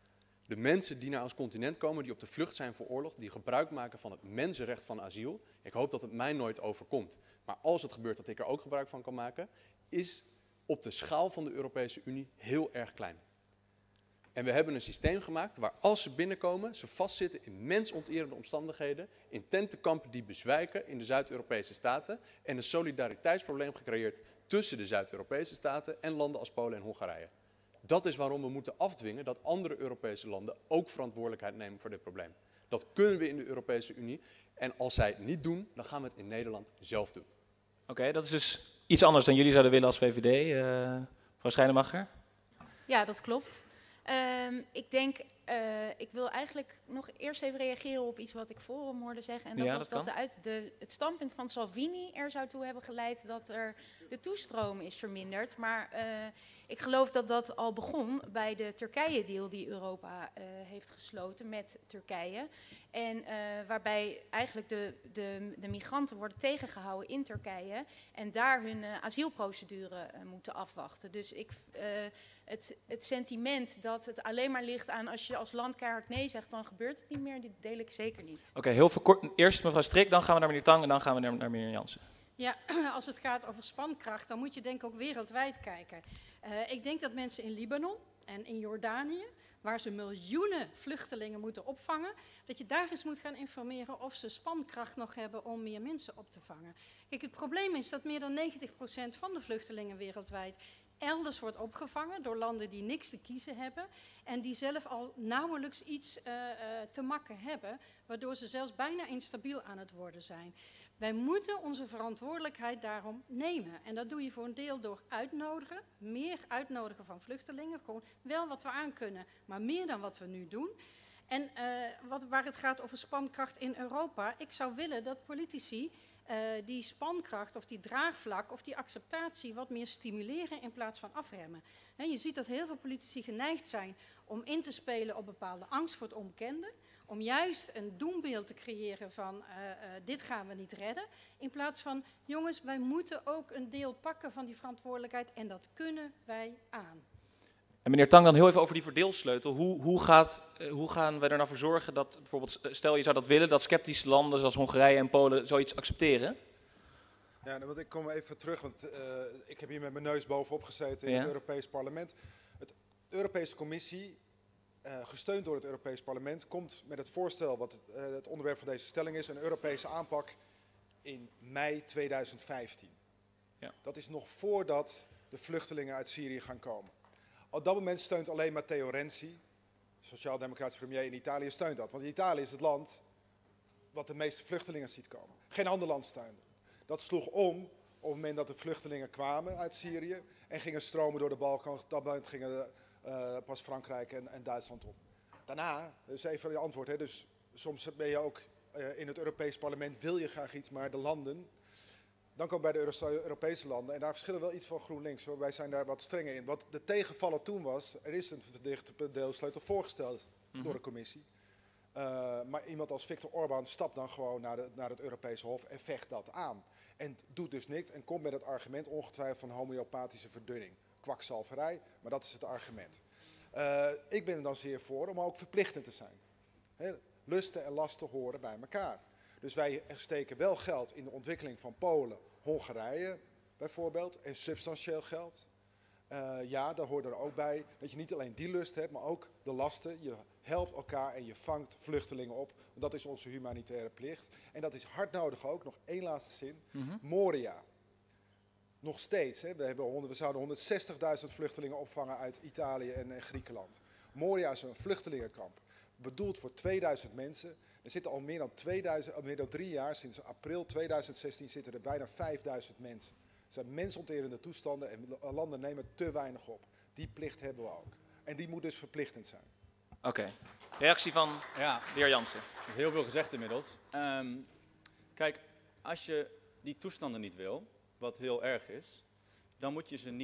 Speaker 7: De mensen die naar ons continent komen, die op de vlucht zijn voor oorlog, die gebruik maken van het mensenrecht van asiel. Ik hoop dat het mij nooit overkomt. Maar als het gebeurt dat ik er ook gebruik van kan maken, is op de schaal van de Europese Unie heel erg klein. En we hebben een systeem gemaakt waar als ze binnenkomen, ze vastzitten in mensonterende omstandigheden, in tentenkampen die bezwijken in de Zuid-Europese staten en een solidariteitsprobleem gecreëerd tussen de Zuid-Europese staten en landen als Polen en Hongarije. Dat is waarom we moeten afdwingen dat andere Europese landen ook verantwoordelijkheid nemen voor dit probleem. Dat kunnen we in de Europese Unie en als zij het niet doen, dan gaan we het in Nederland zelf doen.
Speaker 1: Oké, okay, dat is dus iets anders dan jullie zouden willen als V V D, uh, mevrouw Schrijnemacher?
Speaker 6: Ja, dat klopt. Um, ik denk, uh, ik wil eigenlijk nog eerst even reageren op iets wat ik voor hem hoorde zeggen. En dat
Speaker 1: ja,
Speaker 6: was
Speaker 1: dat,
Speaker 6: dat de uit de, het standpunt van Salvini er zou toe hebben geleid dat er de toestroom is verminderd. Maar uh, ik geloof dat dat al begon bij de Turkije-deal die Europa uh, heeft gesloten met Turkije. En uh, waarbij eigenlijk de, de, de migranten worden tegengehouden in Turkije en daar hun uh, asielprocedure uh, moeten afwachten. Dus ik, uh, het, het sentiment dat het alleen maar ligt aan als je als land keihard nee zegt, dan gebeurt het niet meer, dit deel ik zeker niet.
Speaker 1: Oké, okay, heel kort. Eerst mevrouw Strik, dan gaan we naar meneer Tang en dan gaan we naar, naar meneer Jansen.
Speaker 5: Ja, als het gaat over spankracht, dan moet je denk ik ook wereldwijd kijken. Uh, ik denk dat mensen in Libanon en in Jordanië, waar ze miljoenen vluchtelingen moeten opvangen, dat je daar eens moet gaan informeren of ze spankracht nog hebben om meer mensen op te vangen. Kijk, het probleem is dat meer dan negentig procent van de vluchtelingen wereldwijd elders wordt opgevangen door landen die niks te kiezen hebben en die zelf al nauwelijks iets uh, uh, te makken hebben, waardoor ze zelfs bijna instabiel aan het worden zijn. Wij moeten onze verantwoordelijkheid daarom nemen. En dat doe je voor een deel door uitnodigen, meer uitnodigen van vluchtelingen, gewoon wel wat we aan kunnen, maar meer dan wat we nu doen. En uh, wat, waar het gaat over spankracht in Europa, ik zou willen dat politici uh, die spankracht of die draagvlak of die acceptatie wat meer stimuleren in plaats van afremmen. He, je ziet dat heel veel politici geneigd zijn om in te spelen op bepaalde angst voor het onbekende, om juist een doembeeld te creëren van uh, uh, dit gaan we niet redden, in plaats van jongens, wij moeten ook een deel pakken van die verantwoordelijkheid en dat kunnen wij aan.
Speaker 1: En meneer Tang, dan heel even over die verdeelsleutel. Hoe, hoe, gaat, uh, hoe gaan wij er nou voor zorgen dat, bijvoorbeeld, stel je zou dat willen, dat sceptische landen zoals Hongarije en Polen zoiets accepteren?
Speaker 3: Ja, want ik kom even terug, want uh, ik heb hier met mijn neus bovenop gezeten in
Speaker 1: ja.
Speaker 3: het Europees Parlement. Het Europese Commissie, uh, gesteund door het Europees Parlement, komt met het voorstel wat het, uh, het onderwerp van deze stelling is, een Europese aanpak in mei tweeduizend vijftien. Ja. Dat is nog voordat de vluchtelingen uit Syrië gaan komen. Op dat moment steunt alleen Matteo Renzi, sociaal-democratische premier in Italië, steunt dat. Want Italië is het land wat de meeste vluchtelingen ziet komen. Geen ander land steunde. Dat sloeg om op het moment dat de vluchtelingen kwamen uit Syrië en gingen stromen door de Balkan. Op dat moment gingen uh, pas Frankrijk en, en Duitsland op. Daarna, dus even je antwoord, hè, dus soms ben je ook uh, in het Europees Parlement, wil je graag iets, maar de landen, dan komen bij de Europese landen, en daar verschillen wel iets van GroenLinks, hoor. Wij zijn daar wat strenger in. Wat de tegenvaller toen was, er is een verdichte verdeelsleutel voorgesteld mm-hmm. door de commissie. Uh, maar iemand als Viktor Orbán stapt dan gewoon naar, de, naar het Europese Hof en vecht dat aan. En doet dus niks en komt met het argument ongetwijfeld van homeopathische verdunning. Kwakzalverij, maar dat is het argument. Uh, ik ben er dan zeer voor om ook verplichtend te zijn. He, lusten en lasten horen bij elkaar. Dus wij steken wel geld in de ontwikkeling van Polen, Hongarije bijvoorbeeld, en substantieel geld. Uh, ja, daar hoort er ook bij dat je niet alleen die lust hebt, maar ook de lasten. Je helpt elkaar en je vangt vluchtelingen op. Want dat is onze humanitaire plicht. En dat is hard nodig ook. Nog één laatste zin. Mm-hmm. Moria. Nog steeds. Hè. We, hebben honderd, we zouden honderdzestigduizend vluchtelingen opvangen uit Italië en, en Griekenland. Moria is een vluchtelingenkamp. Bedoeld voor tweeduizend mensen. Er zitten al meer dan, tweeduizend, al meer dan drie jaar, sinds april tweeduizend zestien, zitten er bijna vijfduizend mensen. Het zijn mensonterende toestanden en landen nemen te weinig op. Die plicht hebben we ook. En die moet dus verplichtend zijn.
Speaker 1: Oké. Okay. Reactie van ja. de heer Jansen.
Speaker 4: Er is heel veel gezegd inmiddels. Um, kijk, als je die toestanden niet wil, wat heel erg is, dan moet je ze niet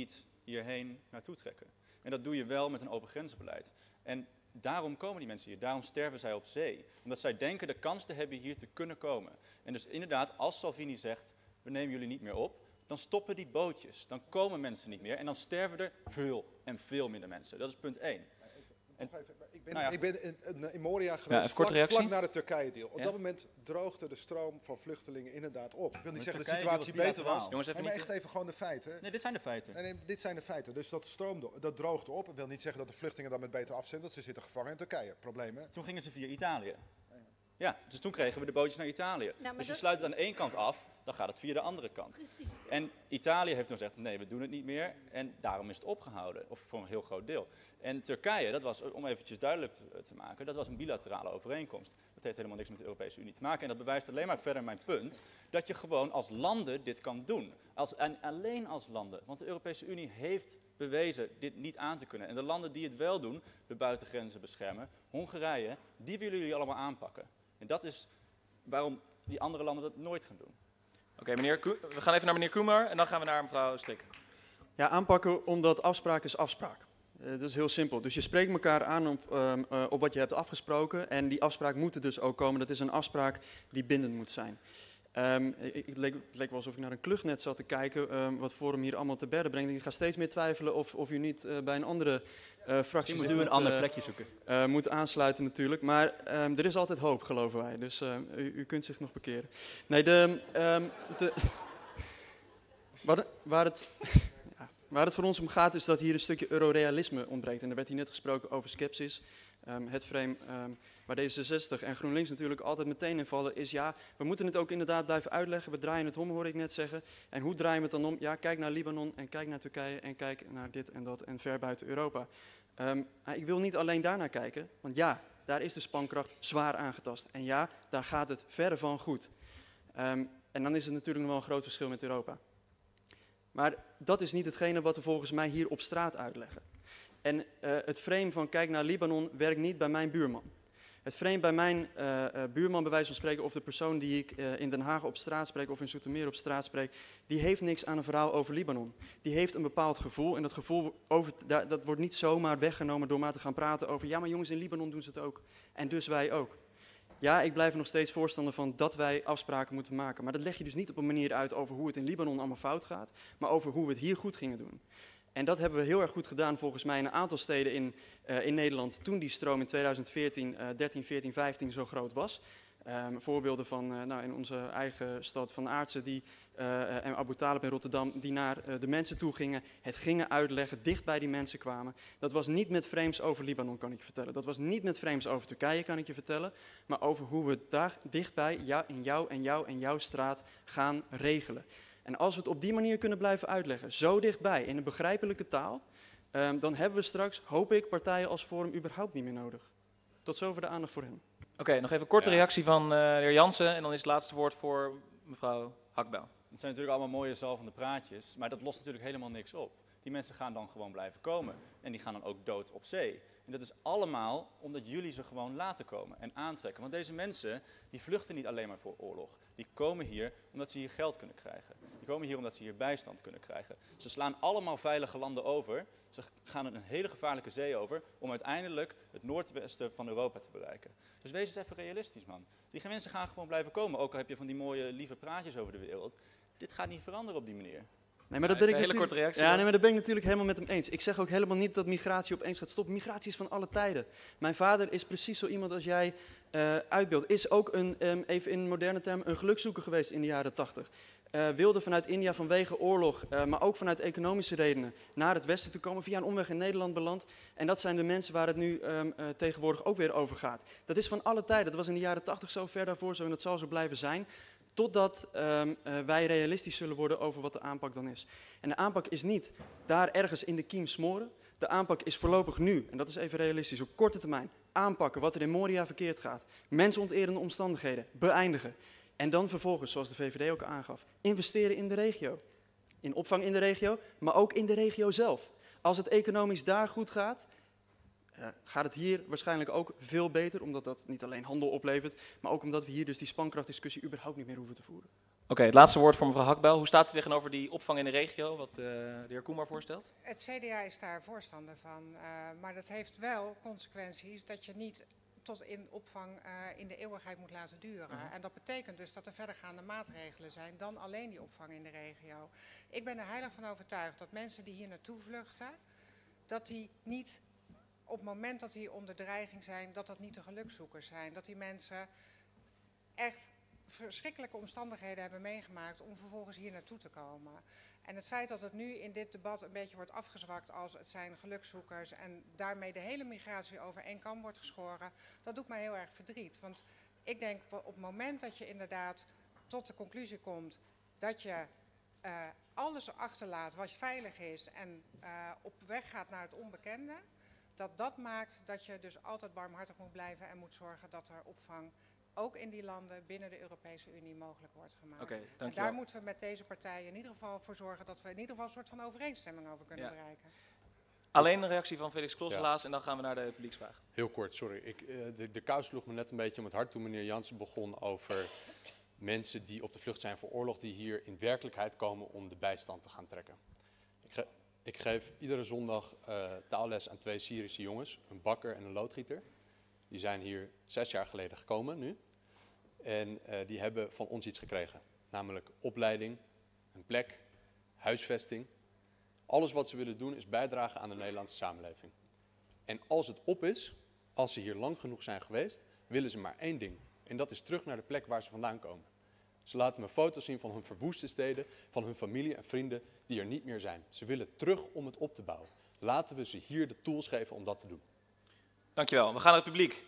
Speaker 4: hierheen naartoe trekken. En dat doe je wel met een open grenzenbeleid. En daarom komen die mensen hier, daarom sterven zij op zee. Omdat zij denken de kans te hebben hier te kunnen komen. En dus inderdaad, als Salvini zegt, we nemen jullie niet meer op, dan stoppen die bootjes. Dan komen mensen niet meer en dan sterven er veel en veel minder mensen. Dat is punt één.
Speaker 3: En, even, ik ben,
Speaker 4: nou ja.
Speaker 3: ik ben in, in Moria geweest,
Speaker 1: ja,
Speaker 3: vlak, vlak na de Turkije-deal. Op
Speaker 4: ja?
Speaker 3: dat moment droogde de stroom van vluchtelingen inderdaad op. Ik wil niet
Speaker 4: maar
Speaker 3: zeggen dat de situatie beter was.
Speaker 4: Jongens, even
Speaker 3: maar
Speaker 4: niet
Speaker 3: echt even gewoon de feiten.
Speaker 4: Nee, dit zijn de feiten.
Speaker 3: Nee, nee, dit zijn de feiten. Dus dat stroomde, dat droogde op. Ik wil niet zeggen dat de vluchtelingen dan met beter af zijn, want ze zitten gevangen in Turkije. Problemen.
Speaker 4: Toen gingen ze via Italië. Ja, dus toen kregen we de bootjes naar Italië.
Speaker 5: Ja,
Speaker 4: dus je
Speaker 5: dat...
Speaker 4: sluit het aan één kant af, dan gaat het via de andere kant.
Speaker 5: Precies.
Speaker 4: En Italië heeft toen gezegd, nee, we doen het niet meer. En daarom is het opgehouden, of voor een heel groot deel. En Turkije, dat was, om eventjes duidelijk te, te maken, dat was een bilaterale overeenkomst. Dat heeft helemaal niks met de Europese Unie te maken. En dat bewijst alleen maar verder mijn punt, dat je gewoon als landen dit kan doen. Als, en alleen als landen. Want de Europese Unie heeft bewezen dit niet aan te kunnen. En de landen die het wel doen, de buitengrenzen beschermen, Hongarije, die willen jullie allemaal aanpakken. En dat is waarom die andere landen dat nooit gaan doen.
Speaker 1: Oké, okay, meneer Ko- we gaan even naar meneer Kumar en dan gaan we naar mevrouw Strik.
Speaker 8: Ja, aanpakken omdat afspraak is afspraak. Uh, dat is heel simpel. Dus je spreekt elkaar aan op, um, uh, op wat je hebt afgesproken. En die afspraak moet er dus ook komen. Dat is een afspraak die bindend moet zijn. Um, ik, het, leek, het leek wel alsof ik naar een kluchtnet zat te kijken, um, wat Forum hier allemaal te berden brengt. Ik ga steeds meer twijfelen of, of u niet uh, bij een andere uh, fractie
Speaker 4: moet u een ander plekje zoeken.
Speaker 8: Uh, moet aansluiten natuurlijk. Maar um, er is altijd hoop, geloven wij. Dus uh, u, u kunt zich nog bekeren. Nee, de... Um, de waar, waar het... Waar het voor ons om gaat is dat hier een stukje eurorealisme ontbreekt. En er werd hier net gesproken over scepsis. Um, het frame um, waar D zesenzestig en GroenLinks natuurlijk altijd meteen in vallen is... ja, we moeten het ook inderdaad blijven uitleggen. We draaien het om, hoor ik net zeggen. En hoe draaien we het dan om? Ja, kijk naar Libanon en kijk naar Turkije en kijk naar dit en dat en ver buiten Europa. Um, ik wil niet alleen daarnaar kijken, want ja, daar is de spankracht zwaar aangetast. En ja, daar gaat het verre van goed. Um, en dan is het natuurlijk nog wel een groot verschil met Europa. Maar dat is niet hetgene wat we volgens mij hier op straat uitleggen. En uh, het frame van kijk naar Libanon werkt niet bij mijn buurman. Het frame bij mijn uh, uh, buurman, bij wijze van spreken, of de persoon die ik uh, in Den Haag op straat spreek of in Zoetermeer op straat spreek, die heeft niks aan een verhaal over Libanon. Die heeft een bepaald gevoel en dat gevoel over, dat, dat wordt niet zomaar weggenomen door maar te gaan praten over ja, maar jongens, in Libanon doen ze het ook. En dus wij ook. Ja, ik blijf er nog steeds voorstander van dat wij afspraken moeten maken. Maar dat leg je dus niet op een manier uit over hoe het in Libanon allemaal fout gaat, maar over hoe we het hier goed gingen doen. En dat hebben we heel erg goed gedaan volgens mij in een aantal steden in, uh, in Nederland toen die stroom in tweeduizend veertien, uh, dertien, veertien, vijftien zo groot was. Um, voorbeelden van uh, nou, in onze eigen stad Van Aartsen die, uh, en Abu Talib in Rotterdam die naar uh, de mensen toe gingen, het gingen uitleggen, dicht bij die mensen kwamen. Dat was niet met frames over Libanon, kan ik je vertellen. Dat was niet met frames over Turkije, kan ik je vertellen. Maar over hoe we daar dichtbij jou, in jou en jou en jouw straat gaan regelen. En als we het op die manier kunnen blijven uitleggen, zo dichtbij, in een begrijpelijke taal, um, dan hebben we straks, hoop ik, partijen als Forum überhaupt niet meer nodig. Tot zover de aandacht voor hen.
Speaker 1: Oké, okay, nog even een korte
Speaker 4: ja.
Speaker 1: reactie van uh, de heer Jansen en dan is het laatste woord voor mevrouw Hakbel.
Speaker 4: Het zijn natuurlijk allemaal mooie zalvende praatjes, maar dat lost natuurlijk helemaal niks op. Die mensen gaan dan gewoon blijven komen en die gaan dan ook dood op zee. En dat is allemaal omdat jullie ze gewoon laten komen en aantrekken. Want deze mensen, die vluchten niet alleen maar voor oorlog. Die komen hier omdat ze hier geld kunnen krijgen. Die komen hier omdat ze hier bijstand kunnen krijgen. Ze slaan allemaal veilige landen over. Ze gaan een hele gevaarlijke zee over om uiteindelijk het noordwesten van Europa te bereiken. Dus wees eens even realistisch, man. Die mensen gaan gewoon blijven komen. Ook al heb je van die mooie, lieve praatjes over de wereld. Dit gaat niet veranderen op die manier.
Speaker 8: Nee, maar dat ben ik
Speaker 1: een hele korte reactie.
Speaker 8: Ja, nee, maar dat ben ik natuurlijk helemaal met hem eens. Ik zeg ook helemaal niet dat migratie opeens gaat stoppen. Migratie is van alle tijden. Mijn vader is precies zo iemand als jij uh, uitbeeldt. Is ook een, um, even in moderne termen, een gelukzoeker geweest in de jaren tachtig. Uh, wilde vanuit India vanwege oorlog, uh, maar ook vanuit economische redenen, naar het westen te komen, via een omweg in Nederland beland. En dat zijn de mensen waar het nu um, uh, tegenwoordig ook weer over gaat. Dat is van alle tijden. Dat was in de jaren tachtig zo, ver daarvoor zo en dat zal zo blijven zijn. Totdat um, uh, wij realistisch zullen worden over wat de aanpak dan is. En de aanpak is niet daar ergens in de kiem smoren. De aanpak is voorlopig nu, en dat is even realistisch, op korte termijn, aanpakken wat er in Moria verkeerd gaat. Mensonterende omstandigheden, beëindigen. En dan vervolgens, zoals de V V D ook aangaf, investeren in de regio. In opvang in de regio, maar ook in de regio zelf. Als het economisch daar goed gaat, uh, gaat het hier waarschijnlijk ook veel beter. Omdat dat niet alleen handel oplevert, maar ook omdat we hier dus die spankrachtdiscussie überhaupt niet meer hoeven te voeren.
Speaker 1: Oké, het laatste woord voor mevrouw Hakbel. Hoe staat u tegenover die opvang in de regio, wat uh, de heer Koeman voorstelt?
Speaker 2: Het C D A is daar voorstander van, uh, maar dat heeft wel consequenties dat je niet tot in opvang uh, in de eeuwigheid moet laten duren. Uh-huh. En dat betekent dus dat er verdergaande maatregelen zijn dan alleen die opvang in de regio. Ik ben er heilig van overtuigd dat mensen die hier naartoe vluchten, dat die niet op het moment dat die onder dreiging zijn, dat dat niet de gelukzoekers zijn. Dat die mensen echt verschrikkelijke omstandigheden hebben meegemaakt om vervolgens hier naartoe te komen. En het feit dat het nu in dit debat een beetje wordt afgezwakt als het zijn gelukzoekers en daarmee de hele migratie over één kam wordt geschoren, dat doet mij heel erg verdriet. Want ik denk op het moment dat je inderdaad tot de conclusie komt dat je uh, alles achterlaat wat veilig is en uh, op weg gaat naar het onbekende, dat dat maakt dat je dus altijd barmhartig moet blijven en moet zorgen dat er opvang ook in die landen binnen de Europese Unie mogelijk wordt gemaakt.
Speaker 1: Okay,
Speaker 2: en daar moeten we met deze partijen in ieder geval voor zorgen dat we in ieder geval een soort van overeenstemming over kunnen ja. bereiken.
Speaker 1: Alleen een reactie van Felix Klos helaas ja. en dan gaan we naar de publieksvraag.
Speaker 7: Heel kort, sorry. Ik, uh, de, de kous sloeg me net een beetje om het hart toen meneer Jansen begon over mensen die op de vlucht zijn voor oorlog, die hier in werkelijkheid komen om de bijstand te gaan trekken. Ik, ge ik geef iedere zondag uh, taalles aan twee Syrische jongens, een bakker en een loodgieter. Die zijn hier zes jaar geleden gekomen nu. En uh, die hebben van ons iets gekregen. Namelijk opleiding, een plek, huisvesting. Alles wat ze willen doen is bijdragen aan de Nederlandse samenleving. En als het op is, als ze hier lang genoeg zijn geweest, willen ze maar één ding. En dat is terug naar de plek waar ze vandaan komen. Ze laten me foto's zien van hun verwoeste steden, van hun familie en vrienden die er niet meer zijn. Ze willen terug om het op te bouwen. Laten we ze hier de tools geven om dat te doen.
Speaker 1: Dankjewel. We gaan naar het publiek.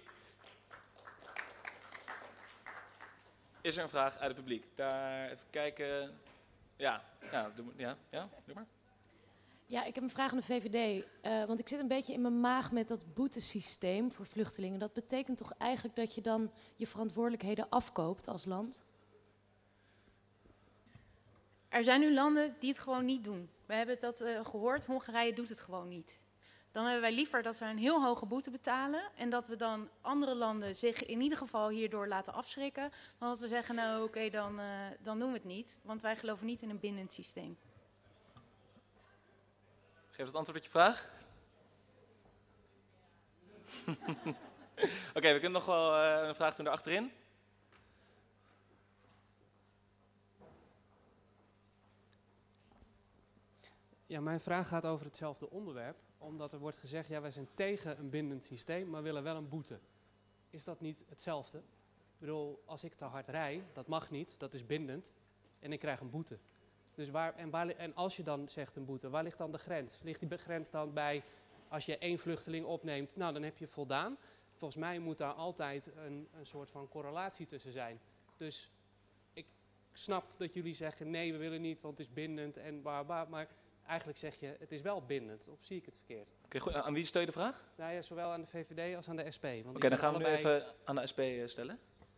Speaker 1: Is er een vraag uit het publiek? Daar even kijken. Ja, ja, doe, ja, ja doe maar.
Speaker 11: Ja, ik heb een vraag aan de V V D. Uh, want ik zit een beetje in mijn maag met dat boetesysteem voor vluchtelingen. Dat betekent toch eigenlijk dat je dan je verantwoordelijkheden afkoopt als land?
Speaker 6: Er zijn nu landen die het gewoon niet doen. We hebben dat uh, gehoord, Hongarije doet het gewoon niet. Dan hebben wij liever dat ze een heel hoge boete betalen en dat we dan andere landen zich in ieder geval hierdoor laten afschrikken, dan dat we zeggen, nou oké, okay, dan, uh, dan doen we het niet, want wij geloven niet in een bindend systeem.
Speaker 1: Geef het antwoord op je vraag. Oké, okay, we kunnen nog wel uh, een vraag doen daarachterin.
Speaker 12: Ja, mijn vraag gaat over hetzelfde onderwerp. Omdat er wordt gezegd, ja, wij zijn tegen een bindend systeem, maar willen wel een boete. Is dat niet hetzelfde? Ik bedoel, als ik te hard rij, dat mag niet, dat is bindend, en ik krijg een boete. Dus waar, en, waar, en als je dan zegt een boete, waar ligt dan de grens? Ligt die grens dan bij, als je één vluchteling opneemt, nou dan heb je voldaan. Volgens mij moet daar altijd een, een soort van correlatie tussen zijn. Dus ik snap dat jullie zeggen, nee, we willen niet, want het is bindend en waar, waar, maar eigenlijk zeg je, het is wel bindend, of zie ik het verkeerd?
Speaker 1: Oké, goed. Aan wie stel je de vraag?
Speaker 12: Nou ja, zowel aan de V V D als aan de S P.
Speaker 1: Oké, okay, dan gaan we allebei... nu even aan de S P stellen.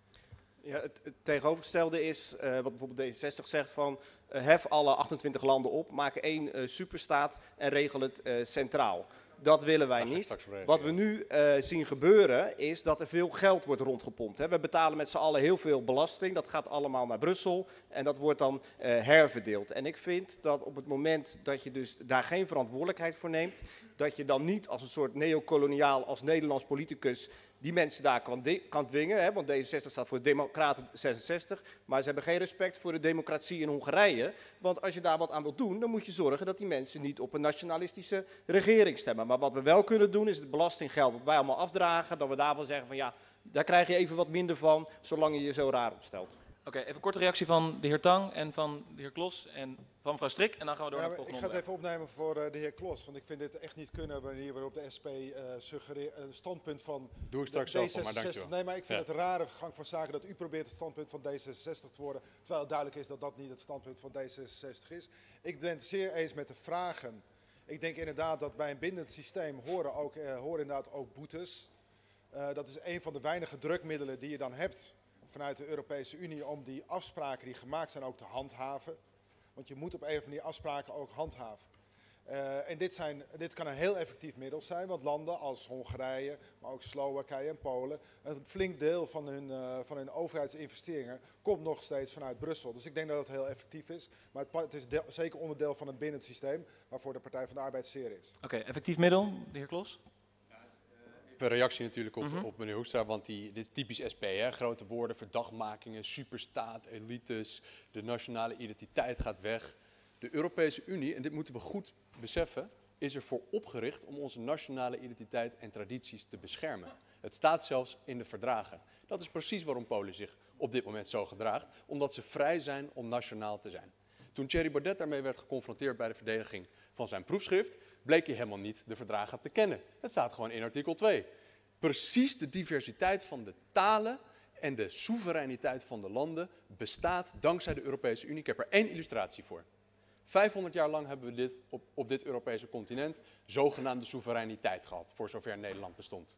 Speaker 9: Ja, het, het tegenovergestelde is, uh, wat bijvoorbeeld D zesenzestig zegt van, uh, hef alle achtentwintig landen op, maak één uh, superstaat en regel het uh, centraal. Dat willen wij niet. Wat we nu uh, zien gebeuren is dat er veel geld wordt rondgepompt. Hè. We betalen met z'n allen heel veel belasting. Dat gaat allemaal naar Brussel en dat wordt dan uh, herverdeeld. En ik vind dat op het moment dat je dus daar geen verantwoordelijkheid voor neemt, dat je dan niet als een soort neocoloniaal, als Nederlands politicus, die mensen daar kan, kan dwingen. Hè, want D zesenzestig staat voor Democraten zesenzestig. Maar ze hebben geen respect voor de democratie in Hongarije. Want als je daar wat aan wilt doen, dan moet je zorgen dat die mensen niet op een nationalistische regering stemmen. Maar wat we wel kunnen doen, is het belastinggeld dat wij allemaal afdragen, dat we daarvan zeggen van ja, daar krijg je even wat minder van, zolang je je zo raar opstelt.
Speaker 1: Oké, okay, even een korte reactie van de heer Tang en van de heer Klos en van mevrouw Strik. En dan gaan we door
Speaker 3: ja,
Speaker 1: naar het volgende
Speaker 3: Ik ga het
Speaker 1: onderwerp.
Speaker 3: even opnemen voor uh, de heer Klos. Want ik vind dit echt niet kunnen wanneer waarop de S P uh, suggereert een standpunt van
Speaker 7: Doe ik straks
Speaker 3: D zesenzestig.
Speaker 7: zelf, maar dankjewel.
Speaker 3: Nee, maar ik vind
Speaker 7: ja.
Speaker 3: het een rare gang van zaken dat u probeert het standpunt van D zesenzestig te worden. Terwijl het duidelijk is dat dat niet het standpunt van D zesenzestig is. Ik ben het zeer eens met de vragen. Ik denk inderdaad dat bij een bindend systeem horen, ook, uh, horen inderdaad ook boetes. Uh, dat is een van de weinige drukmiddelen die je dan hebt vanuit de Europese Unie om die afspraken die gemaakt zijn ook te handhaven. Want je moet op een of andere manier afspraken ook handhaven. Uh, en dit, zijn, dit kan een heel effectief middel zijn, want landen als Hongarije, maar ook Slowakije en Polen, een flink deel van hun, uh, van hun overheidsinvesteringen komt nog steeds vanuit Brussel. Dus ik denk dat het heel effectief is, maar het, het is deel, zeker onderdeel van een bindend systeem waarvoor de Partij van de Arbeid zeer is.
Speaker 1: Oké, okay, effectief middel, de heer Klos?
Speaker 7: Een reactie natuurlijk op,
Speaker 1: mm-hmm.
Speaker 7: op meneer Hoekstra, want die, dit is typisch S P, hè? Grote woorden, verdachtmakingen, superstaat, elites, de nationale identiteit gaat weg. De Europese Unie, en dit moeten we goed beseffen, is ervoor opgericht om onze nationale identiteit en tradities te beschermen. Het staat zelfs in de verdragen. Dat is precies waarom Polen zich op dit moment zo gedraagt, omdat ze vrij zijn om nationaal te zijn. Toen Thierry Baudet daarmee werd geconfronteerd bij de verdediging van zijn proefschrift, bleek hij helemaal niet de verdragen te kennen. Het staat gewoon in artikel twee. Precies de diversiteit van de talen en de soevereiniteit van de landen bestaat dankzij de Europese Unie. Ik heb er één illustratie voor. vijfhonderd jaar lang hebben we dit op, op dit Europese continent zogenaamde soevereiniteit gehad, voor zover Nederland bestond.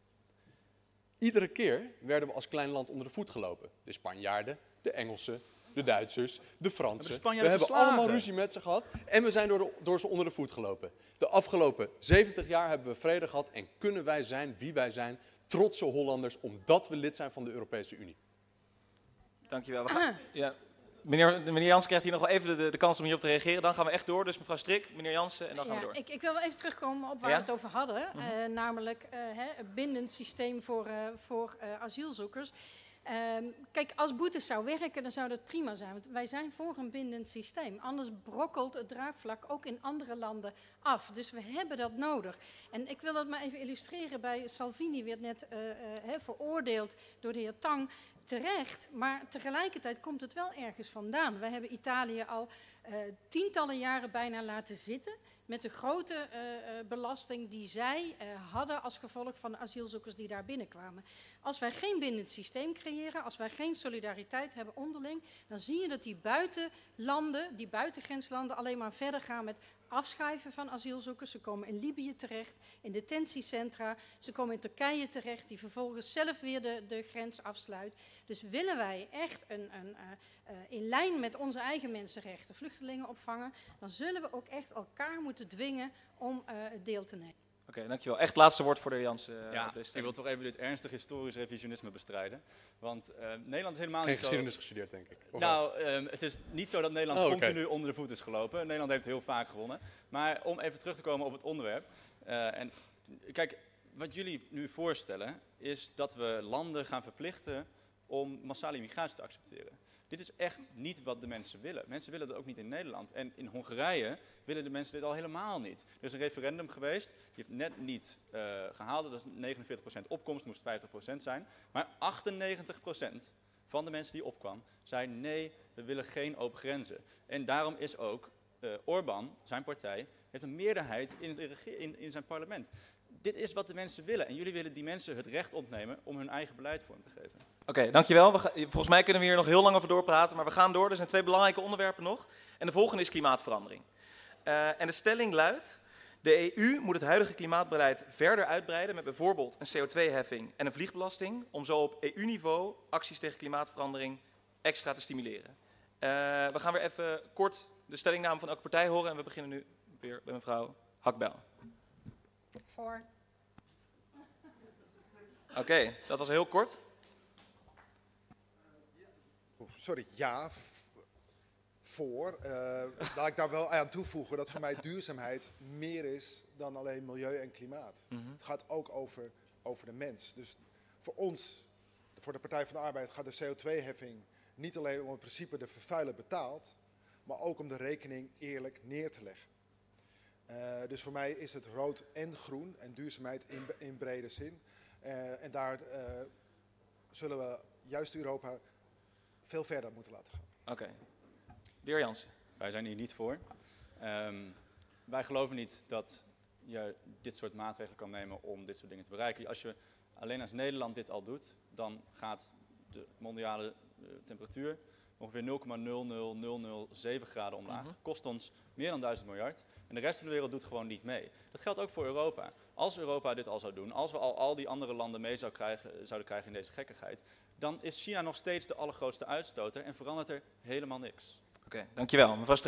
Speaker 7: Iedere keer werden we als klein land onder de voet gelopen. De Spanjaarden, de Engelsen, de Duitsers, de Fransen. We hebben
Speaker 4: verslagen.
Speaker 7: allemaal ruzie met ze gehad en we zijn door, de, door ze onder de voet gelopen. De afgelopen zeventig jaar hebben we vrede gehad en kunnen wij zijn wie wij zijn, trotse Hollanders, omdat we lid zijn van de Europese Unie.
Speaker 1: Dankjewel. We gaan, ja. Meneer, meneer Jansen krijgt hier nog wel even de, de kans om hierop te reageren. Dan gaan we echt door. Dus mevrouw Strik, meneer Jansen en dan gaan
Speaker 5: ja,
Speaker 1: we door.
Speaker 5: Ik, ik wil wel even terugkomen op waar
Speaker 1: ja?
Speaker 5: we het over hadden.
Speaker 1: Mm-hmm.
Speaker 5: Uh, namelijk uh, hè, een bindend systeem voor, uh, voor uh, asielzoekers. Um, kijk, als boetes zou werken, dan zou dat prima zijn. Want wij zijn voor een bindend systeem. Anders brokkelt het draagvlak ook in andere landen af. Dus we hebben dat nodig. En ik wil dat maar even illustreren. Bij Salvini werd net uh, uh, he, veroordeeld door de heer Tang. Terecht, maar tegelijkertijd komt het wel ergens vandaan. Wij hebben Italië al uh, tientallen jaren bijna laten zitten met de grote uh, uh, belasting die zij uh, hadden als gevolg van de asielzoekers die daar binnenkwamen. Als wij geen bindend systeem creëren, als wij geen solidariteit hebben onderling, dan zie je dat die buitenlanden, die buitengrenslanden alleen maar verder gaan met afschuiven van asielzoekers. Ze komen in Libië terecht, in detentiecentra, ze komen in Turkije terecht, die vervolgens zelf weer de, de grens afsluit. Dus willen wij echt een, een, uh, uh, in lijn met onze eigen mensenrechten vluchtelingen opvangen, dan zullen we ook echt elkaar moeten dwingen om uh, deel te nemen.
Speaker 1: Oké, okay, dankjewel. Echt laatste woord voor de heer Jansen. Uh,
Speaker 4: ja, ik wil toch even dit ernstig historisch revisionisme bestrijden. Want uh, Nederland is helemaal
Speaker 7: Geen
Speaker 4: niet zo...
Speaker 7: geschiedenis gestudeerd, denk ik. Of
Speaker 4: nou, um, het is niet zo dat Nederland
Speaker 7: oh,
Speaker 4: continu
Speaker 7: okay.
Speaker 4: onder de voet is gelopen. Nederland heeft heel vaak gewonnen. Maar om even terug te komen op het onderwerp. Uh, en kijk, wat jullie nu voorstellen is dat we landen gaan verplichten om massale immigratie te accepteren. Dit is echt niet wat de mensen willen. Mensen willen dat ook niet in Nederland. En in Hongarije willen de mensen dit al helemaal niet. Er is een referendum geweest, die heeft net niet uh, gehaald. Dat is negenenveertig procent opkomst, moest vijftig procent zijn. Maar achtennegentig procent van de mensen die opkwam, zei nee, we willen geen open grenzen. En daarom is ook uh, Orbán, zijn partij, heeft een meerderheid in, de regeer, in, in zijn parlement. Dit is wat de mensen willen. En jullie willen die mensen het recht ontnemen om hun eigen beleid vorm te geven.
Speaker 1: Oké, okay, dankjewel. We ga, volgens mij kunnen we hier nog heel lang over doorpraten, maar we gaan door. Er zijn twee belangrijke onderwerpen nog. En de volgende is klimaatverandering. Uh, en de stelling luidt, de E U moet het huidige klimaatbeleid verder uitbreiden met bijvoorbeeld een C O twee heffing en een vliegbelasting, om zo op E U-niveau acties tegen klimaatverandering extra te stimuleren. Uh, we gaan weer even kort de stellingname van elke partij horen en we beginnen nu weer bij mevrouw Hakbel.
Speaker 2: Voor.
Speaker 1: Oké, okay, dat was heel kort.
Speaker 3: Sorry, ja, voor. Uh, laat ik daar wel aan toevoegen dat voor mij duurzaamheid meer is dan alleen milieu en klimaat. Mm-hmm. Het gaat ook over, over de mens. Dus voor ons, voor de Partij van de Arbeid, gaat de C O twee heffing niet alleen om het principe de vervuiler betaalt, maar ook om de rekening eerlijk neer te leggen. Uh, dus voor mij is het rood en groen en duurzaamheid in, in brede zin. Uh, en daar uh, zullen we juist Europa veel verder moeten laten gaan.
Speaker 1: Oké. Okay. De heer Jansen.
Speaker 4: Wij zijn hier niet voor. Um, wij geloven niet dat je dit soort maatregelen kan nemen om dit soort dingen te bereiken. Als je alleen als Nederland dit al doet, dan gaat de mondiale uh, temperatuur ongeveer nul komma nul nul nul nul zeven graden omlaag. Mm-hmm. Kost ons meer dan duizend miljard. En de rest van de wereld doet gewoon niet mee. Dat geldt ook voor Europa. Als Europa dit al zou doen, als we al al die andere landen mee zou krijgen, zouden krijgen in deze gekkigheid, dan is China nog steeds de allergrootste uitstoter en verandert er helemaal niks.
Speaker 1: Oké, okay, dankjewel. Mevrouw Strik.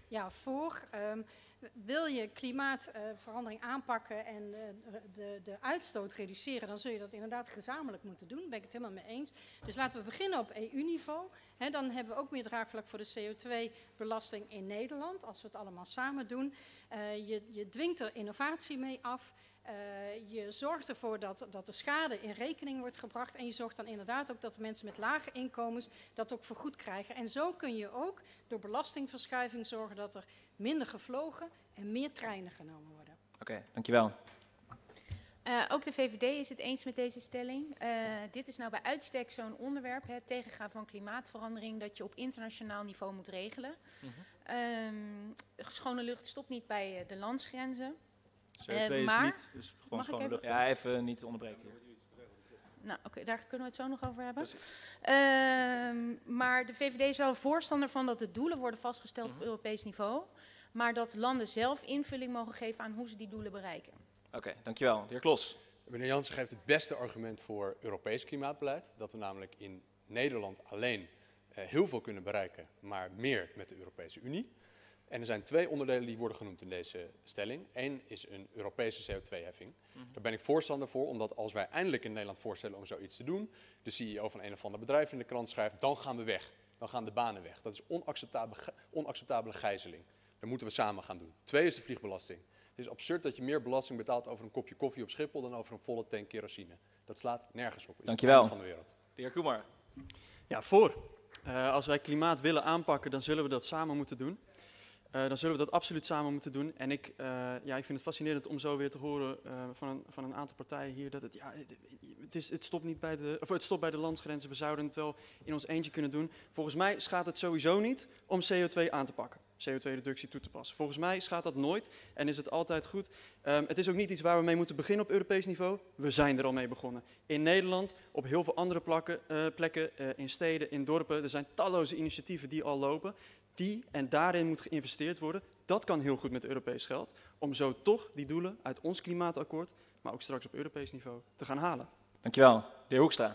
Speaker 5: Ja, voor. Um, wil je klimaatverandering uh, aanpakken en uh, de, de uitstoot reduceren, dan zul je dat inderdaad gezamenlijk moeten doen. Daar ben ik het helemaal mee eens. Dus laten we beginnen op E U-niveau. He, dan hebben we ook meer draagvlak voor de C O twee belasting in Nederland, als we het allemaal samen doen. Uh, je, je dwingt er innovatie mee af. Uh, je zorgt ervoor dat, dat de schade in rekening wordt gebracht. En je zorgt dan inderdaad ook dat mensen met lage inkomens dat ook vergoed krijgen. En zo kun je ook door belastingverschuiving zorgen dat er minder gevlogen en meer treinen genomen worden.
Speaker 1: Oké, okay, dankjewel.
Speaker 6: Uh, ook de V V D is het eens met deze stelling. Uh, dit is nou bij uitstek zo'n onderwerp, het tegengaan van klimaatverandering, dat je op internationaal niveau moet regelen. Mm-hmm. um, schone lucht stopt niet bij uh, de landsgrenzen.
Speaker 4: C O twee uh, maar, is niet, dus gewoon schone lucht.
Speaker 1: Ja, even niet onderbreken hier.
Speaker 6: Nou, oké, okay, daar kunnen we het zo nog over hebben. Uh, maar de V V D is wel voorstander van dat de doelen worden vastgesteld mm-hmm. op Europees niveau, maar dat landen zelf invulling mogen geven aan hoe ze die doelen bereiken.
Speaker 1: Oké, okay, dankjewel. De heer Klos.
Speaker 7: Meneer Jansen geeft het beste argument voor Europees klimaatbeleid. Dat we namelijk in Nederland alleen uh, heel veel kunnen bereiken, maar meer met de Europese Unie. En er zijn twee onderdelen die worden genoemd in deze stelling. Eén is een Europese C O twee heffing. Mm-hmm. Daar ben ik voorstander voor, omdat als wij eindelijk in Nederland voorstellen om zoiets te doen, de C E O van een of ander bedrijf in de krant schrijft, dan gaan we weg. Dan gaan de banen weg. Dat is onacceptabele, onacceptabele gijzeling. Dat moeten we samen gaan doen. Twee is de vliegbelasting. Het is absurd dat je meer belasting betaalt over een kopje koffie op Schiphol dan over een volle tank kerosine. Dat slaat nergens op.
Speaker 1: Dankjewel.
Speaker 7: Van de wereld.
Speaker 1: De heer Kumar.
Speaker 8: Ja, voor. Uh, als wij klimaat willen aanpakken, dan zullen we dat samen moeten doen. Uh, dan zullen we dat absoluut samen moeten doen. En ik, uh, ja, ik vind het fascinerend om zo weer te horen uh, van, een, van een aantal partijen hier dat het, ja, het, is, het, stopt niet bij de, of het stopt bij de landsgrenzen. We zouden het wel in ons eentje kunnen doen. Volgens mij schaadt het sowieso niet om C O twee aan te pakken. C O twee reductie toe te passen. Volgens mij schaadt dat nooit en is het altijd goed. Um, het is ook niet iets waar we mee moeten beginnen op Europees niveau. We zijn er al mee begonnen. In Nederland, op heel veel andere plakken, uh, plekken, uh, in steden, in dorpen. Er zijn talloze initiatieven die al lopen. Die en daarin moet geïnvesteerd worden. Dat kan heel goed met Europees geld. Om zo toch die doelen uit ons klimaatakkoord, maar ook straks op Europees niveau, te gaan halen.
Speaker 1: Dankjewel. De heer Hoekstra.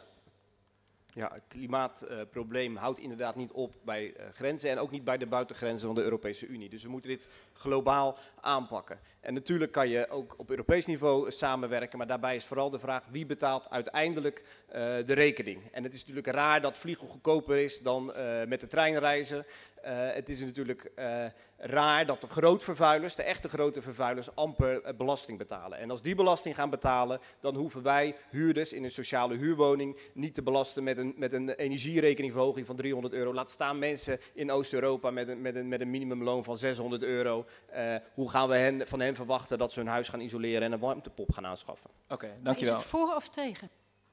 Speaker 9: Ja, het klimaatprobleem uh, houdt inderdaad niet op bij uh, grenzen en ook niet bij de buitengrenzen van de Europese Unie. Dus we moeten dit globaal aanpakken. En natuurlijk kan je ook op Europees niveau samenwerken, maar daarbij is vooral de vraag wie betaalt uiteindelijk uh, de rekening. En het is natuurlijk raar dat vliegen goedkoper is dan uh, met de trein reizen. Uh, het is natuurlijk uh, raar dat de grootvervuilers, de echte grote vervuilers, amper uh, belasting betalen. En als die belasting gaan betalen, dan hoeven wij huurders in een sociale huurwoning niet te belasten met een, met een energierekeningverhoging van driehonderd euro. Laat staan mensen in Oost-Europa met een, met, een, met een minimumloon van zeshonderd euro. Uh, hoe gaan we hen, van hen verwachten dat ze hun huis gaan isoleren en een warmtepomp gaan aanschaffen?
Speaker 1: Oké, okay, dankjewel.
Speaker 5: Is het voor of tegen?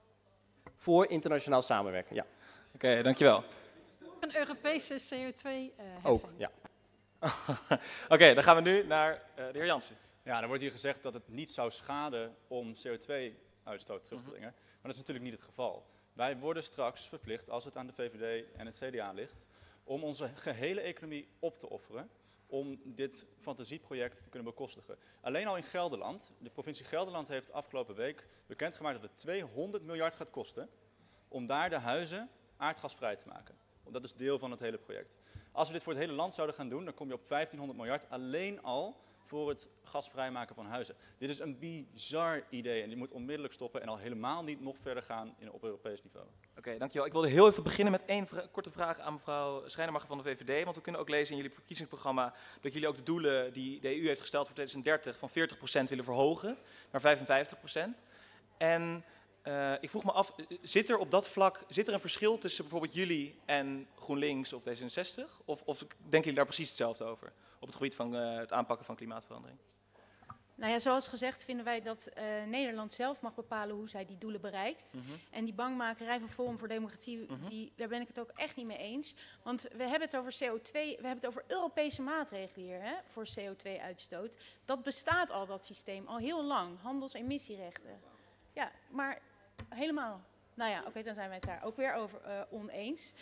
Speaker 9: Voor internationaal samenwerken, ja.
Speaker 1: Oké, okay, dankjewel.
Speaker 5: Een Europese C O twee heffing.
Speaker 9: Ook, ja.
Speaker 1: Oké, okay, dan gaan we nu naar uh, de heer Jansen.
Speaker 4: Ja, er wordt hier gezegd dat het niet zou schaden om C O twee uitstoot terug te dringen. Maar dat is natuurlijk niet het geval. Wij worden straks verplicht, als het aan de V V D en het C D A ligt, om onze gehele economie op te offeren om dit fantasieproject te kunnen bekostigen. Alleen al in Gelderland, de provincie Gelderland heeft afgelopen week bekendgemaakt dat het tweehonderd miljard gaat kosten om daar de huizen aardgasvrij te maken. Dat is deel van het hele project. Als we dit voor het hele land zouden gaan doen, dan kom je op vijftienhonderd miljard alleen al voor het gasvrijmaken van huizen. Dit is een bizar idee en die moet onmiddellijk stoppen en al helemaal niet nog verder gaan in, op Europees niveau.
Speaker 1: Oké, okay, dankjewel. Ik wilde heel even beginnen met één vra- korte vraag aan mevrouw Schrijnemacher van de V V D. Want we kunnen ook lezen in jullie verkiezingsprogramma dat jullie ook de doelen die de E U heeft gesteld voor twintig dertig van veertig procent willen verhogen naar vijfenvijftig procent. En uh, ik vroeg me af, zit er op dat vlak zit er een verschil tussen bijvoorbeeld jullie en GroenLinks of D zesenzestig? Of, of denken jullie daar precies hetzelfde over op het gebied van uh, het aanpakken van klimaatverandering?
Speaker 6: Nou ja, zoals gezegd vinden wij dat uh, Nederland zelf mag bepalen hoe zij die doelen bereikt. Mm-hmm. En die bangmakerij van Forum voor Democratie, mm-hmm. die, daar ben ik het ook echt niet mee eens. Want we hebben het over C O twee, we hebben het over Europese maatregelen hier hè, voor C O twee uitstoot. Dat bestaat al, dat systeem, al heel lang. Handelsemissierechten. Ja, maar helemaal. Nou ja, oké, okay, dan zijn wij het daar ook weer over uh, oneens.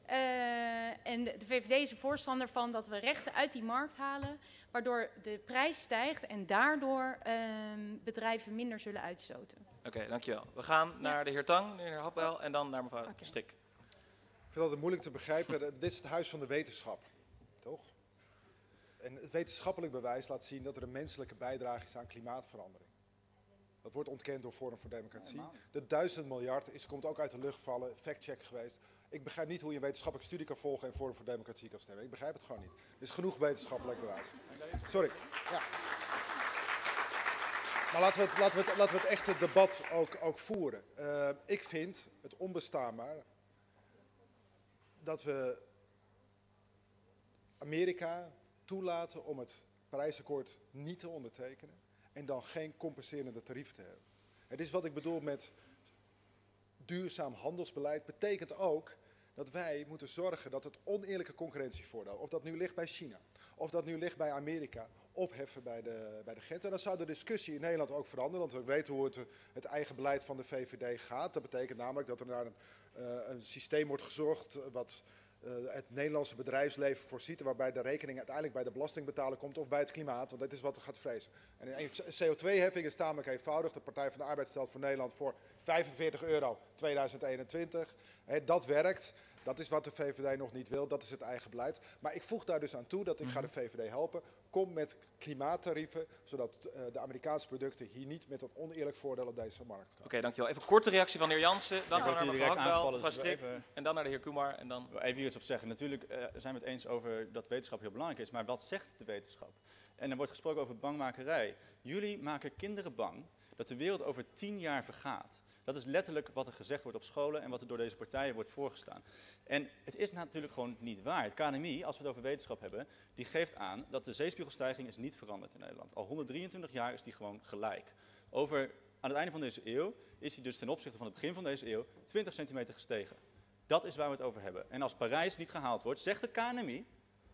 Speaker 6: Uh, en de, de V V D is er voorstander van dat we rechten uit die markt halen, waardoor de prijs stijgt en daardoor uh, bedrijven minder zullen uitstoten.
Speaker 1: Oké, okay, dankjewel. We gaan naar ja. de heer Tang, de heer Hapwel en dan naar mevrouw okay. Strik.
Speaker 3: Ik vind dat moeilijk te begrijpen. Dit is het huis van de wetenschap, toch? En het wetenschappelijk bewijs laat zien dat er een menselijke bijdrage is aan klimaatverandering. Dat wordt ontkend door Forum voor Democratie. De duizend miljard is, komt ook uit de lucht vallen, fact-check geweest. Ik begrijp niet hoe je een wetenschappelijke studie kan volgen en Forum voor Democratie kan stemmen. Ik begrijp het gewoon niet. Er is genoeg wetenschappelijk bewijs. Sorry. Ja. Maar laten we het, laten we het, laten we het echte debat ook, ook voeren. Uh, ik vind het onbestaanbaar dat we Amerika toelaten om het Parijsakkoord niet te ondertekenen en dan geen compenserende tarief te hebben. Het is wat ik bedoel met duurzaam handelsbeleid, betekent ook dat wij moeten zorgen dat het oneerlijke concurrentievoordeel, of dat nu ligt bij China, of dat nu ligt bij Amerika, opheffen bij de, bij de grens. En dan zou de discussie in Nederland ook veranderen, want we weten hoe het, het eigen beleid van de V V D gaat. Dat betekent namelijk dat er naar een, uh, een systeem wordt gezorgd wat uh, het Nederlandse bedrijfsleven voorziet, waarbij de rekening uiteindelijk bij de belastingbetaler komt of bij het klimaat, want dat is wat er gaat vrezen. En C O twee heffing is tamelijk eenvoudig. De Partij van de Arbeid stelt voor Nederland voor vijfenveertig euro tweeduizend eenentwintig. He, dat werkt. Dat is wat de V V D nog niet wil, dat is het eigen beleid. Maar ik voeg daar dus aan toe dat ik ga de V V D helpen. Kom met klimaattarieven, zodat uh, de Amerikaanse producten hier niet met een oneerlijk voordeel op deze markt komen.
Speaker 1: Oké, okay, dankjewel. Even een korte reactie van de heer Jansen. Dan gaan we naar mevrouw Hakbel, mevrouw
Speaker 4: dus
Speaker 1: Strik
Speaker 4: even,
Speaker 1: en dan naar de heer Kumar. En dan...
Speaker 4: Even hier iets op zeggen. Natuurlijk uh, zijn we het eens over dat wetenschap heel belangrijk is, maar wat zegt de wetenschap? En er wordt gesproken over bangmakerij. Jullie maken kinderen bang dat de wereld over tien jaar vergaat. Dat is letterlijk wat er gezegd wordt op scholen en wat er door deze partijen wordt voorgestaan. En het is natuurlijk gewoon niet waar. Het K N M I, als we het over wetenschap hebben, die geeft aan dat de zeespiegelstijging is niet veranderd in Nederland. Al honderddrieëntwintig jaar is die gewoon gelijk. Over, aan het einde van deze eeuw is die dus ten opzichte van het begin van deze eeuw twintig centimeter gestegen. Dat is waar we het over hebben. En als Parijs niet gehaald wordt, zegt het K N M I,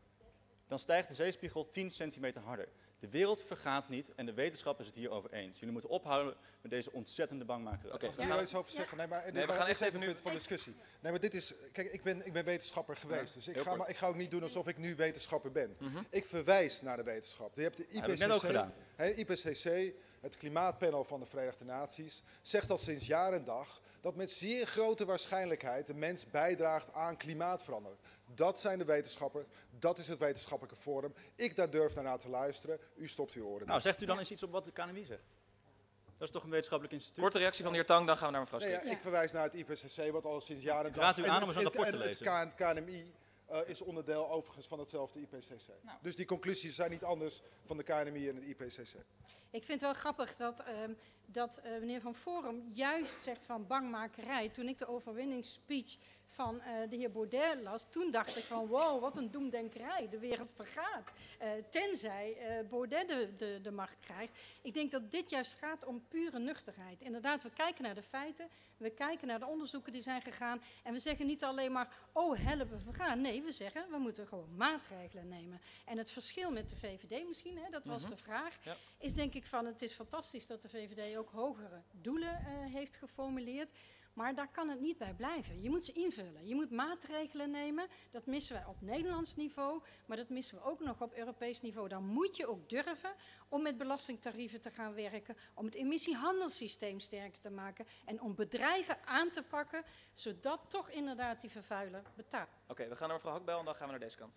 Speaker 4: dan stijgt de zeespiegel tien centimeter harder. De wereld vergaat niet en de wetenschap is het hierover eens. Jullie moeten ophouden met deze ontzettende bangmakerij.
Speaker 3: Oké, okay, ga je iets over zeggen? Nee, maar,
Speaker 1: nee, we gaan echt even nu...
Speaker 3: punt van discussie. Nee, maar dit is... Kijk, ik ben, ik ben wetenschapper geweest, ja, dus ik ga, maar, ik ga ook niet doen alsof ik nu wetenschapper ben. Mm-hmm. Ik verwijs naar de wetenschap. Je hebt de I P C C,
Speaker 4: ja, ook gedaan.
Speaker 3: He, I P C C, het klimaatpanel van de Verenigde Naties, zegt al sinds jaar en dag dat met zeer grote waarschijnlijkheid de mens bijdraagt aan klimaatverandering. Dat zijn de wetenschappers, dat is het wetenschappelijke forum. Ik daar durf naar, naar te luisteren, u stopt uw oren.
Speaker 4: Nou, zegt u dan eens iets op wat de K N M I zegt? Dat is toch een wetenschappelijk instituut?
Speaker 1: Korte reactie van de heer Tang, dan gaan we naar mevrouw Strik.
Speaker 3: Nee, ja, ik verwijs naar het I P C C, wat al sinds jaren en dag...
Speaker 4: Raad u aan om eens een rapport te lezen.
Speaker 3: En het K N M I uh, is onderdeel overigens van hetzelfde I P C C. Nou. Dus die conclusies zijn niet anders van de K N M I en het I P C C.
Speaker 5: Ik vind het wel grappig dat, uh, dat uh, meneer Van Forum juist zegt van bangmakerij. Toen ik de overwinningsspeech van uh, de heer Baudet las, toen dacht ik van wow, wat een doemdenkerij. De wereld vergaat. Uh, tenzij uh, Baudet de, de, de macht krijgt. Ik denk dat dit juist gaat om pure nuchterheid. Inderdaad, we kijken naar de feiten. We kijken naar de onderzoeken die zijn gegaan. En we zeggen niet alleen maar, oh help, we vergaan. Nee, we zeggen, we moeten gewoon maatregelen nemen. En het verschil met de V V D misschien, hè, dat was mm-hmm. de vraag, ja. is denk ik van, het is fantastisch dat de V V D ook hogere doelen uh, heeft geformuleerd. Maar daar kan het niet bij blijven. Je moet ze invullen. Je moet maatregelen nemen. Dat missen wij op Nederlands niveau, maar dat missen we ook nog op Europees niveau. Dan moet je ook durven om met belastingtarieven te gaan werken, om het emissiehandelssysteem sterker te maken en om bedrijven aan te pakken, zodat toch inderdaad die vervuiler betaalt.
Speaker 1: Oké, okay, we gaan naar mevrouw Hakbel en dan gaan we naar deze kant.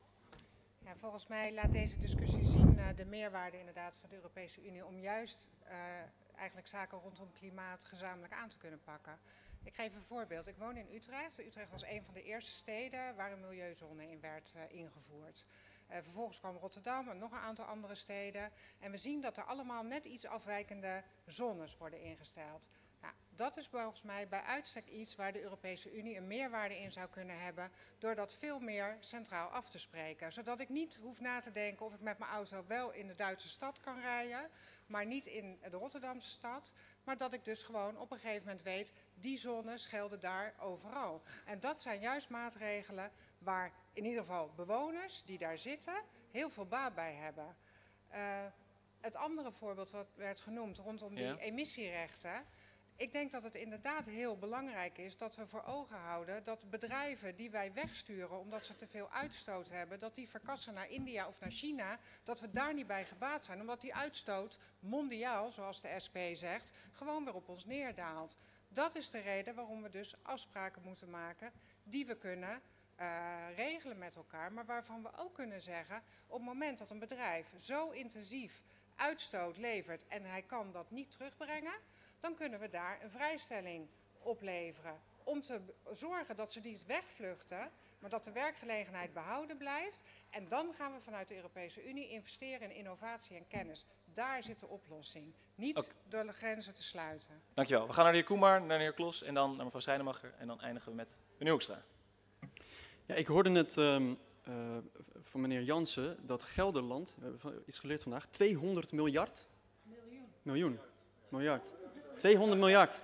Speaker 2: Ja, volgens mij laat deze discussie zien uh, de meerwaarde inderdaad van de Europese Unie om juist uh, eigenlijk zaken rondom klimaat gezamenlijk aan te kunnen pakken. Ik geef een voorbeeld. Ik woon in Utrecht. Utrecht was een van de eerste steden waar een milieuzone in werd uh, ingevoerd. Uh, vervolgens kwam Rotterdam en nog een aantal andere steden. En we zien dat er allemaal net iets afwijkende zones worden ingesteld. Nou, dat is volgens mij bij uitstek iets waar de Europese Unie een meerwaarde in zou kunnen hebben, door dat veel meer centraal af te spreken. Zodat ik niet hoef na te denken of ik met mijn auto wel in de Duitse stad kan rijden, maar niet in de Rotterdamse stad. Maar dat ik dus gewoon op een gegeven moment weet, die zones gelden daar overal. En dat zijn juist maatregelen waar in ieder geval bewoners die daar zitten heel veel baat bij hebben. Uh, het andere voorbeeld wat werd genoemd rondom die ja. emissierechten. Ik denk dat het inderdaad heel belangrijk is dat we voor ogen houden dat bedrijven die wij wegsturen omdat ze te veel uitstoot hebben, dat die verkassen naar India of naar China, dat we daar niet bij gebaat zijn. Omdat die uitstoot mondiaal, zoals de S P zegt, gewoon weer op ons neerdaalt. Dat is de reden waarom we dus afspraken moeten maken die we kunnen uh, regelen met elkaar, maar waarvan we ook kunnen zeggen, op het moment dat een bedrijf zo intensief uitstoot levert en hij kan dat niet terugbrengen, dan kunnen we daar een vrijstelling opleveren. Om te zorgen dat ze niet wegvluchten, maar dat de werkgelegenheid behouden blijft. En dan gaan we vanuit de Europese Unie investeren in innovatie en kennis. Daar zit de oplossing. Niet okay. door de grenzen te sluiten.
Speaker 1: Dankjewel. We gaan naar de heer Koemar, naar de heer Klos en dan naar mevrouw Schrijnemacher. En dan eindigen we met meneer Hoekstra.
Speaker 8: Ja, ik hoorde net um, uh, van meneer Jansen dat Gelderland, we hebben iets geleerd vandaag, tweehonderd miljard? Miljoen. Miljoen. Miljard. tweehonderd miljard.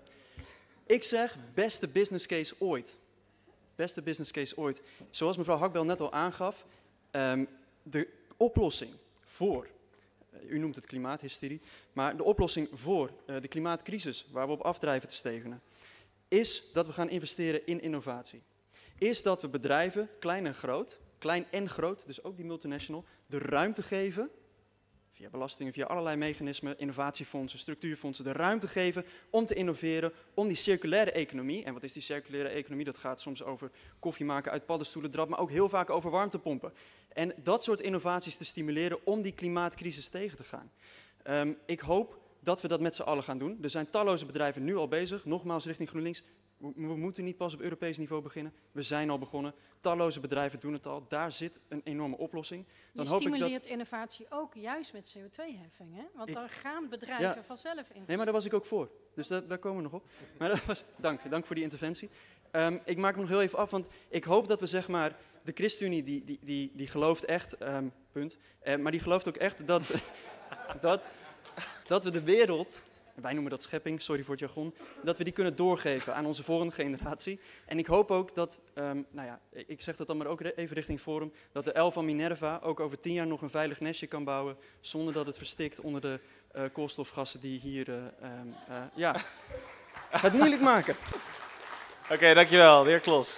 Speaker 8: Ik zeg, beste business case ooit. Beste business case ooit. Zoals mevrouw Hakbel net al aangaf, um, de oplossing voor, uh, u noemt het klimaathysterie, maar de oplossing voor uh, de klimaatcrisis waar we op afdrijven te stevenen, is dat we gaan investeren in innovatie. Is dat we bedrijven, klein en groot, klein en groot, dus ook die multinational, de ruimte geven, via belastingen, via allerlei mechanismen, innovatiefondsen, structuurfondsen, de ruimte geven om te innoveren, om die circulaire economie, en wat is die circulaire economie? Dat gaat soms over koffie maken uit paddenstoelen, drap, maar ook heel vaak over warmtepompen. En dat soort innovaties te stimuleren om die klimaatcrisis tegen te gaan. Um, ik hoop dat we dat met z'n allen gaan doen. Er zijn talloze bedrijven nu al bezig, nogmaals richting GroenLinks. We, we moeten niet pas op Europees niveau beginnen. We zijn al begonnen. Talloze bedrijven doen het al. Daar zit een enorme oplossing. Dan
Speaker 5: Je
Speaker 8: hoop
Speaker 5: stimuleert
Speaker 8: ik dat...
Speaker 5: innovatie ook juist met C O twee heffing, hè? Want
Speaker 8: Ik...
Speaker 5: dan gaan bedrijven
Speaker 8: ja.
Speaker 5: vanzelf investeren.
Speaker 8: Nee, maar daar was ik ook voor. Dus da daar komen we nog op. Maar dat was... dank, dank voor die interventie. Um, ik maak me nog heel even af, want ik hoop dat we zeg maar... De ChristenUnie die, die, die, die gelooft echt, um, punt, uh, maar die gelooft ook echt dat, dat, dat we de wereld... Wij noemen dat schepping, sorry voor het jargon, dat we die kunnen doorgeven aan onze volgende generatie. En ik hoop ook dat, um, nou ja, ik zeg dat dan maar ook even richting Forum, dat de uil van Minerva ook over tien jaar nog een veilig nestje kan bouwen, zonder dat het verstikt onder de uh, koolstofgassen die hier, uh, um, uh, ja, het moeilijk maken.
Speaker 1: Oké, okay, dankjewel. De heer Klos.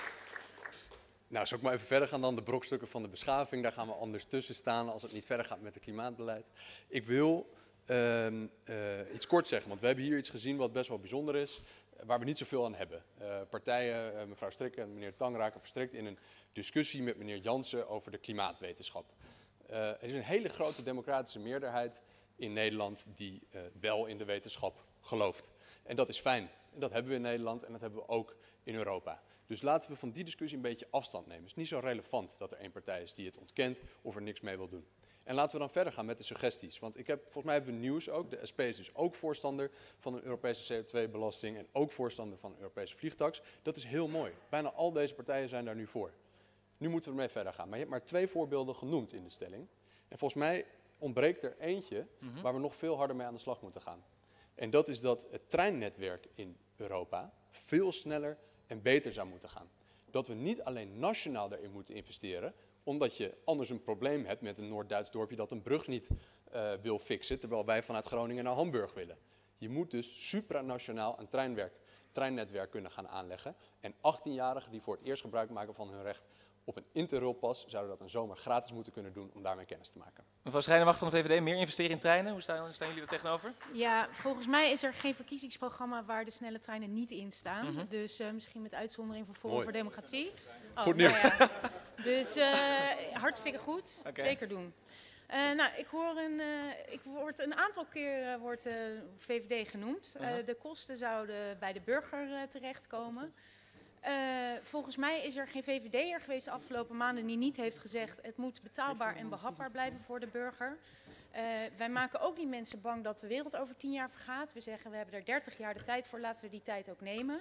Speaker 7: Nou, zou ik maar even verder gaan dan de brokstukken van de beschaving. Daar gaan we anders tussen staan als het niet verder gaat met het klimaatbeleid. Ik wil... Uh, uh, iets kort zeggen, want we hebben hier iets gezien wat best wel bijzonder is, uh, waar we niet zoveel aan hebben. Uh, partijen, uh, mevrouw Strikke en meneer Tang raken verstrikt in een discussie met meneer Jansen over de klimaatwetenschap. Uh, er is een hele grote democratische meerderheid in Nederland die uh, wel in de wetenschap gelooft. En dat is fijn. En dat hebben we in Nederland en dat hebben we ook in Europa. Dus laten we van die discussie een beetje afstand nemen. Het is niet zo relevant dat er één partij is die het ontkent of er niks mee wil doen. En laten we dan verder gaan met de suggesties. Want ik heb, volgens mij hebben we nieuws ook. De S P is dus ook voorstander van een Europese C O twee belasting en ook voorstander van een Europese vliegtax. Dat is heel mooi. Bijna al deze partijen zijn daar nu voor. Nu moeten we ermee verder gaan. Maar je hebt maar twee voorbeelden genoemd in de stelling. En volgens mij ontbreekt er eentje mm-hmm. waar we nog veel harder mee aan de slag moeten gaan. En dat is dat het treinnetwerk in Europa veel sneller en beter zou moeten gaan. Dat we niet alleen nationaal daarin moeten investeren, omdat je anders een probleem hebt met een Noord-Duits dorpje dat een brug niet uh, wil fixen, terwijl wij vanuit Groningen naar Hamburg willen. Je moet dus supranationaal een treinwerk, treinnetwerk kunnen gaan aanleggen. En achttienjarigen die voor het eerst gebruik maken van hun recht op een interrailpas, zouden dat een zomer gratis moeten kunnen doen om daarmee kennis te maken.
Speaker 1: Mevrouw Schrijnemacher van de V V D, meer investeren in treinen. Hoe staan, staan jullie er tegenover?
Speaker 6: Ja, volgens mij is er geen verkiezingsprogramma waar de snelle treinen niet in staan. Mm-hmm. Dus uh, misschien met uitzondering van Forum voor Democratie. Oh,
Speaker 7: goed nieuws.
Speaker 6: Nou ja. Dus uh, hartstikke goed.
Speaker 1: Okay.
Speaker 6: Zeker doen. Uh, nou, ik hoor een, uh, ik word een aantal keer uh, wordt uh, V V D genoemd. Uh, de kosten zouden bij de burger uh, terechtkomen. Uh, volgens mij is er geen V V D'er geweest de afgelopen maanden die niet heeft gezegd het moet betaalbaar en behapbaar blijven voor de burger. Uh, wij maken ook niet mensen bang dat de wereld over tien jaar vergaat. We zeggen we hebben er dertig jaar de tijd voor, laten we die tijd ook nemen.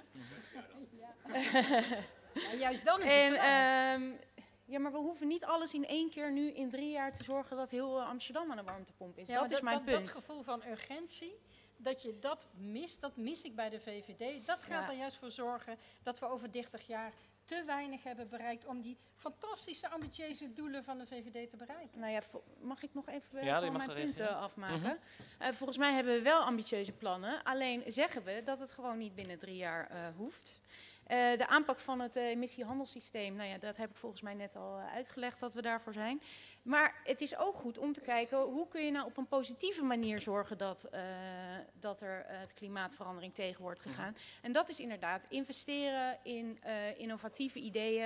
Speaker 5: Ja. Ja, juist dan is
Speaker 6: en,
Speaker 5: het raad.
Speaker 6: Uh, ja, maar we hoeven niet alles in één keer nu in drie jaar te zorgen dat heel uh, Amsterdam aan een warmtepomp is.
Speaker 5: Ja,
Speaker 6: dat is mijn
Speaker 5: dat,
Speaker 6: punt.
Speaker 5: Dat gevoel van urgentie, dat je dat mist, dat mis ik bij de V V D. Dat gaat
Speaker 6: Ja.
Speaker 5: er juist voor zorgen dat we over dertig jaar te weinig hebben bereikt om die fantastische, ambitieuze doelen van de V V D te bereiken.
Speaker 6: Nou ja, mag ik nog even
Speaker 1: ja,
Speaker 6: uh, mijn punten
Speaker 1: even.
Speaker 6: afmaken?
Speaker 1: Mm-hmm.
Speaker 6: uh, volgens mij hebben we wel ambitieuze plannen. Alleen zeggen we dat het gewoon niet binnen drie jaar uh, hoeft. Uh, de aanpak van het uh, emissiehandelssysteem, nou ja, dat heb ik volgens mij net al uh, uitgelegd dat we daarvoor zijn. Maar het is ook goed om te kijken hoe kun je nou op een positieve manier zorgen dat, uh, dat er uh, het klimaatverandering tegen wordt gegaan. En dat is inderdaad investeren in uh, innovatieve ideeën.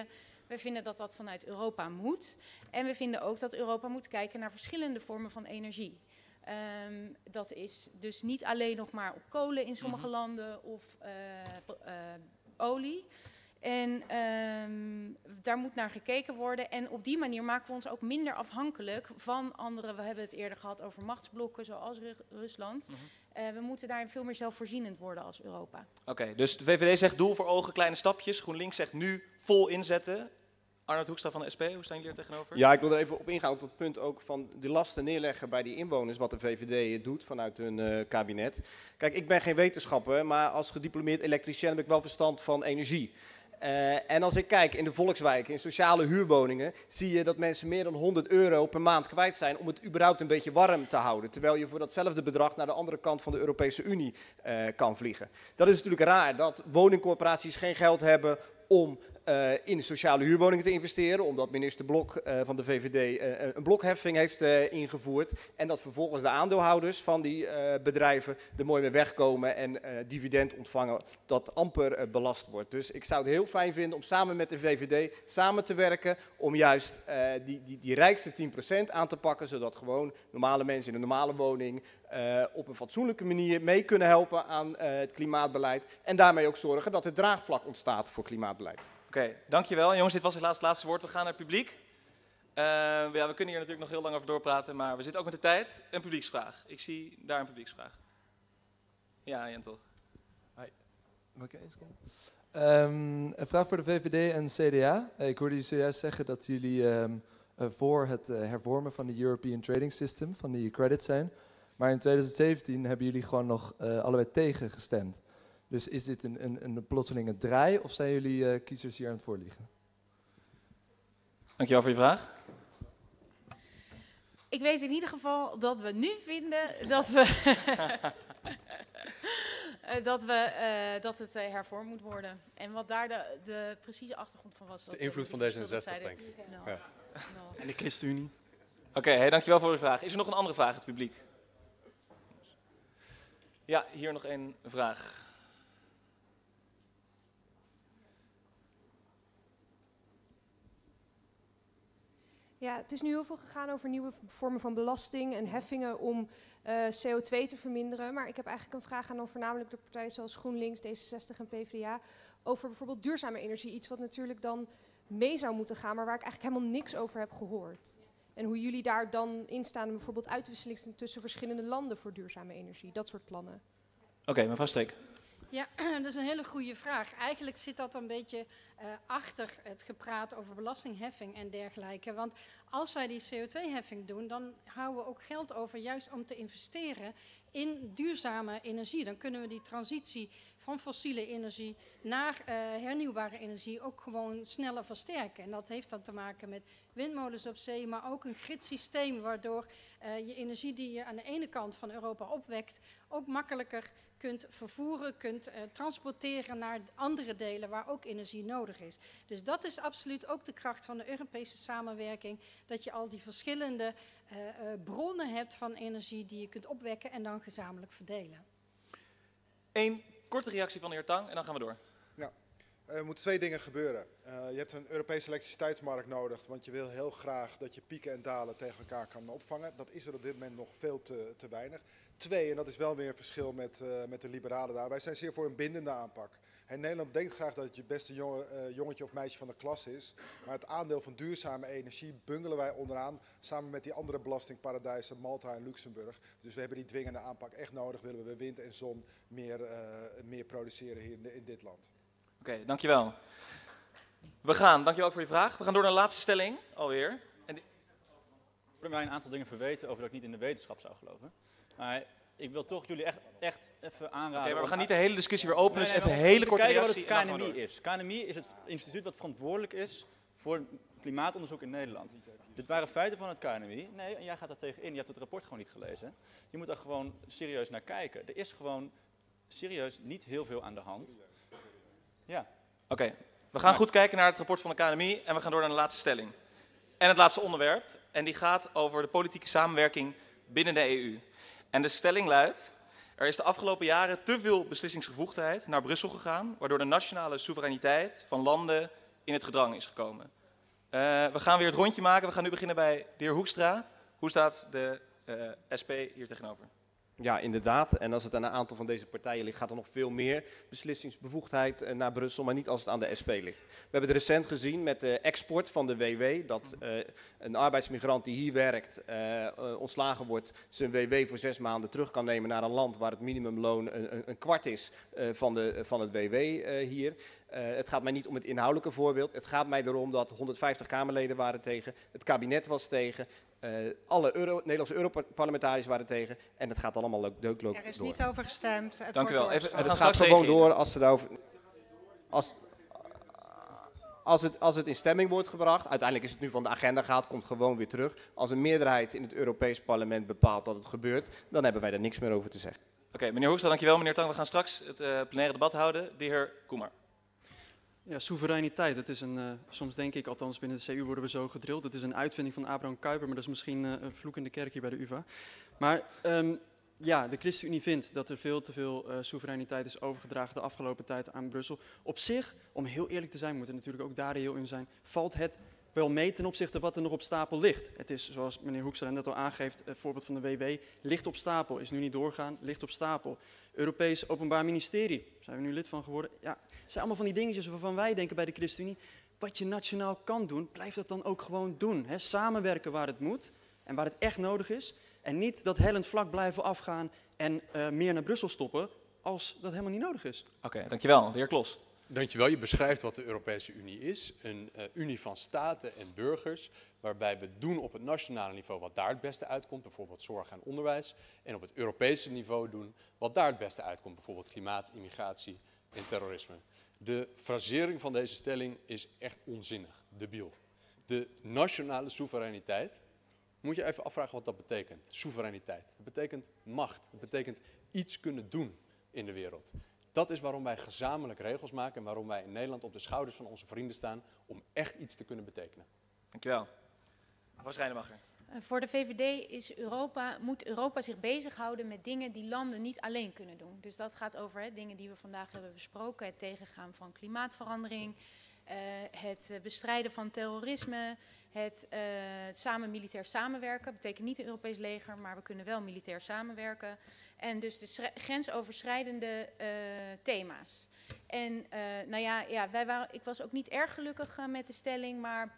Speaker 6: We vinden dat dat vanuit Europa moet. En we vinden ook dat Europa moet kijken naar verschillende vormen van energie. Um, dat is dus niet alleen nog maar op kolen in sommige mm-hmm. landen of uh, uh, olie. En um, daar moet naar gekeken worden. En op die manier maken we ons ook minder afhankelijk van andere. We hebben het eerder gehad over machtsblokken zoals Ru- Rusland. Mm-hmm. Uh, we moeten daarin veel meer zelfvoorzienend worden als Europa.
Speaker 1: Oké, okay, dus de V V D zegt doel voor ogen, kleine stapjes. GroenLinks zegt nu vol inzetten. Arnoud Hoekstra van de S P, hoe staan jullie er tegenover?
Speaker 9: Ja, ik wil er even op ingaan op dat punt ook van de lasten neerleggen bij die inwoners, wat de V V D doet vanuit hun uh, kabinet. Kijk, ik ben geen wetenschapper, maar als gediplomeerd elektricien heb ik wel verstand van energie. Uh, en als ik kijk in de volkswijken, in sociale huurwoningen, zie je dat mensen meer dan honderd euro per maand kwijt zijn om het überhaupt een beetje warm te houden. Terwijl je voor datzelfde bedrag naar de andere kant van de Europese Unie uh, kan vliegen. Dat is natuurlijk raar dat woningcorporaties geen geld hebben om uh, in sociale huurwoningen te investeren, omdat minister Blok uh, van de V V D uh, een blokheffing heeft uh, ingevoerd en dat vervolgens de aandeelhouders van die uh, bedrijven er mooi mee wegkomen en uh, dividend ontvangen dat amper uh, belast wordt. Dus ik zou het heel fijn vinden om samen met de V V D samen te werken om juist uh, die, die, die rijkste tien procent aan te pakken, zodat gewoon normale mensen in een normale woning uh, op een fatsoenlijke manier mee kunnen helpen aan uh, het klimaatbeleid en daarmee ook zorgen dat er draagvlak ontstaat voor klimaatbeleid.
Speaker 1: Oké, okay, dankjewel. Jongens, dit was helaas het laatste woord. We gaan naar het publiek. Uh, ja, we kunnen hier natuurlijk nog heel lang over doorpraten, maar we zitten ook met de tijd. Een publieksvraag. Ik zie daar een publieksvraag. Ja, Jentel.
Speaker 13: Hi. Mag ik eens komen? Um, een vraag voor de V V D en C D A. Uh, ik hoorde jullie zojuist zeggen dat jullie um, uh, voor het uh, hervormen van de European Trading System, van die credits zijn. Maar in twintig zeventien hebben jullie gewoon nog uh, allebei tegen gestemd. Dus is dit een, een, een plotselinge draai of zijn jullie uh, kiezers hier aan het voorliegen?
Speaker 1: Dankjewel voor je vraag.
Speaker 6: Ik weet in ieder geval dat we nu vinden dat we dat, we, uh, dat het uh, hervormd moet worden. En wat daar de, de precieze achtergrond van was.
Speaker 7: De invloed van D zesenzestig, denk ik.
Speaker 6: No.
Speaker 7: Ja.
Speaker 6: No.
Speaker 8: En de ChristenUnie.
Speaker 1: Oké, okay, hey, dankjewel voor de vraag. Is er nog een andere vraag, het publiek? Ja, hier nog een vraag.
Speaker 14: Ja, het is nu heel veel gegaan over nieuwe vormen van belasting en heffingen om uh, C O twee te verminderen. Maar ik heb eigenlijk een vraag aan dan voornamelijk de partijen zoals GroenLinks, D zesenzestig en PvdA over bijvoorbeeld duurzame energie. Iets wat natuurlijk dan mee zou moeten gaan, maar waar ik eigenlijk helemaal niks over heb gehoord. En hoe jullie daar dan in staan en bijvoorbeeld uitwisseling tussen verschillende landen voor duurzame energie. Dat soort plannen.
Speaker 1: Oké, okay, mevrouw Streek.
Speaker 5: Ja, dat is een hele goede vraag. Eigenlijk zit dat een beetje uh, achter het gepraat over belastingheffing en dergelijke. Want als wij die C O twee heffing doen, dan houden we ook geld over juist om te investeren in duurzame energie. Dan kunnen we die transitie van fossiele energie naar uh, hernieuwbare energie ook gewoon sneller versterken. En dat heeft dan te maken met windmolens op zee, maar ook een gridsysteem waardoor uh, je energie die je aan de ene kant van Europa opwekt ook makkelijker kunt vervoeren, kunt uh, transporteren naar andere delen waar ook energie nodig is. Dus dat is absoluut ook de kracht van de Europese samenwerking, dat je al die verschillende uh, uh, bronnen hebt van energie die je kunt opwekken en dan gezamenlijk verdelen.
Speaker 1: Eén korte reactie van de heer Tang en dan gaan we door.
Speaker 3: Ja, er moeten twee dingen gebeuren. Uh, je hebt een Europese elektriciteitsmarkt nodig, want je wil heel graag dat je pieken en dalen tegen elkaar kan opvangen. Dat is er op dit moment nog veel te, te weinig. Twee, en dat is wel weer een verschil met, uh, met de liberalen daar, wij zijn zeer voor een bindende aanpak. En Nederland denkt graag dat het je beste jongen, uh, jongetje of meisje van de klas is. Maar het aandeel van duurzame energie bungelen wij onderaan samen met die andere belastingparadijzen Malta en Luxemburg. Dus we hebben die dwingende aanpak echt nodig, willen we wind en zon meer, uh, meer produceren hier in, de, in dit land.
Speaker 1: Oké, okay, dankjewel. We gaan, dankjewel ook voor je vraag. We gaan door naar de laatste stelling alweer. En die...
Speaker 4: Er worden mij een aantal dingen verweten over dat ik niet in de wetenschap zou geloven. Maar ik wil toch jullie echt, echt even aanraden.
Speaker 1: Oké, okay, maar we gaan niet de hele discussie weer openen,
Speaker 4: nee,
Speaker 1: dus
Speaker 4: nee,
Speaker 1: even een hele korte
Speaker 4: kijken
Speaker 1: reactie.
Speaker 4: Wat het K N M I is. K N M I is het instituut wat verantwoordelijk is voor klimaatonderzoek in Nederland. Dit waren feiten van het K N M I. Nee, en jij gaat daar tegen in. Je hebt het rapport gewoon niet gelezen. Je moet er gewoon serieus naar kijken. Er is gewoon serieus niet heel veel aan de hand. Ja.
Speaker 1: Oké, okay, we gaan goed kijken naar het rapport van de K N M I en we gaan door naar de laatste stelling. En het laatste onderwerp. En die gaat over de politieke samenwerking binnen de E U. En de stelling luidt: er is de afgelopen jaren te veel beslissingsbevoegdheid naar Brussel gegaan, waardoor de nationale soevereiniteit van landen in het gedrang is gekomen. we gaan weer het rondje maken. We gaan nu beginnen bij de heer Hoekstra. Hoe staat de uh, S P hier tegenover?
Speaker 9: Ja, inderdaad. En als het aan een aantal van deze partijen ligt, gaat er nog veel meer beslissingsbevoegdheid naar Brussel, maar niet als het aan de S P ligt. We hebben het recent gezien met de export van de W W, dat uh, een arbeidsmigrant die hier werkt, uh, uh, ontslagen wordt, zijn W W voor zes maanden terug kan nemen naar een land waar het minimumloon een, een kwart is uh, van, de, van het W W uh, hier. Uh, het gaat mij niet om het inhoudelijke voorbeeld. Het gaat mij erom dat honderdvijftig Kamerleden waren tegen, het kabinet was tegen, uh, alle Euro, Nederlandse Europarlementariërs waren tegen en het gaat allemaal leuk, leuk, leuk
Speaker 2: Er is
Speaker 9: door.
Speaker 2: niet over gestemd. Het
Speaker 1: Dank u wel. Even, we gaan
Speaker 9: het
Speaker 1: straks
Speaker 9: gaat gewoon
Speaker 1: reageren.
Speaker 9: door als, ze daarover, als, als, het, als het in stemming wordt gebracht. Uiteindelijk is het nu van de agenda gehaald, komt gewoon weer terug. Als een meerderheid in het Europees Parlement bepaalt dat het gebeurt, dan hebben wij daar niks meer over te zeggen.
Speaker 1: Oké, okay, meneer Hoekstra, dankjewel. Meneer Tang, we gaan straks het uh, plenaire debat houden. De heer Kumar.
Speaker 8: Ja, soevereiniteit, dat is een, uh, soms denk ik, althans binnen de C U worden we zo gedrild. Het is een uitvinding van Abraham Kuyper, maar dat is misschien uh, een vloek in de kerk hier bij de U vA. Maar um, ja, de ChristenUnie vindt dat er veel te veel uh, soevereiniteit is overgedragen de afgelopen tijd aan Brussel. Op zich, om heel eerlijk te zijn, we moeten natuurlijk ook daar heel in zijn, valt het wel mee ten opzichte van wat er nog op stapel ligt. Het is, zoals meneer Hoekstra net al aangeeft, het voorbeeld van de W W, ligt op stapel, is nu niet doorgaan, ligt op stapel. Europees Openbaar Ministerie, zijn we nu lid van geworden. Ja, het zijn allemaal van die dingetjes waarvan wij denken bij de ChristenUnie, wat je nationaal kan doen, blijf dat dan ook gewoon doen. Hè? Samenwerken waar het moet en waar het echt nodig is. En niet dat hellend vlak blijven afgaan en uh, meer naar Brussel stoppen als dat helemaal niet nodig is.
Speaker 1: Oké, okay, dankjewel. De heer Klos.
Speaker 7: Dankjewel. Je beschrijft wat de Europese Unie is. Een uh, unie van staten en burgers, waarbij we doen op het nationale niveau wat daar het beste uitkomt, bijvoorbeeld zorg en onderwijs. En op het Europese niveau doen wat daar het beste uitkomt, bijvoorbeeld klimaat, immigratie en terrorisme. De frasering van deze stelling is echt onzinnig, debiel. De nationale soevereiniteit, moet je even afvragen wat dat betekent. Soevereiniteit. Dat betekent macht. Dat betekent iets kunnen doen in de wereld. Dat is waarom wij gezamenlijk regels maken en waarom wij in Nederland op de schouders van onze vrienden staan om echt iets te kunnen betekenen.
Speaker 1: Dankjewel. Mevrouw Schrijnemacher.
Speaker 6: Uh, voor de V V D is Europa, moet Europa zich bezighouden met dingen die landen niet alleen kunnen doen. Dus dat gaat over hè, dingen die we vandaag hebben besproken. Het tegengaan van klimaatverandering, uh, het uh, bestrijden van terrorisme, het uh, samen militair samenwerken. Dat betekent niet een Europees leger, maar we kunnen wel militair samenwerken. En dus de grensoverschrijdende uh, thema's. En uh, nou ja, ja wij waren, ik was ook niet erg gelukkig uh, met de stelling, maar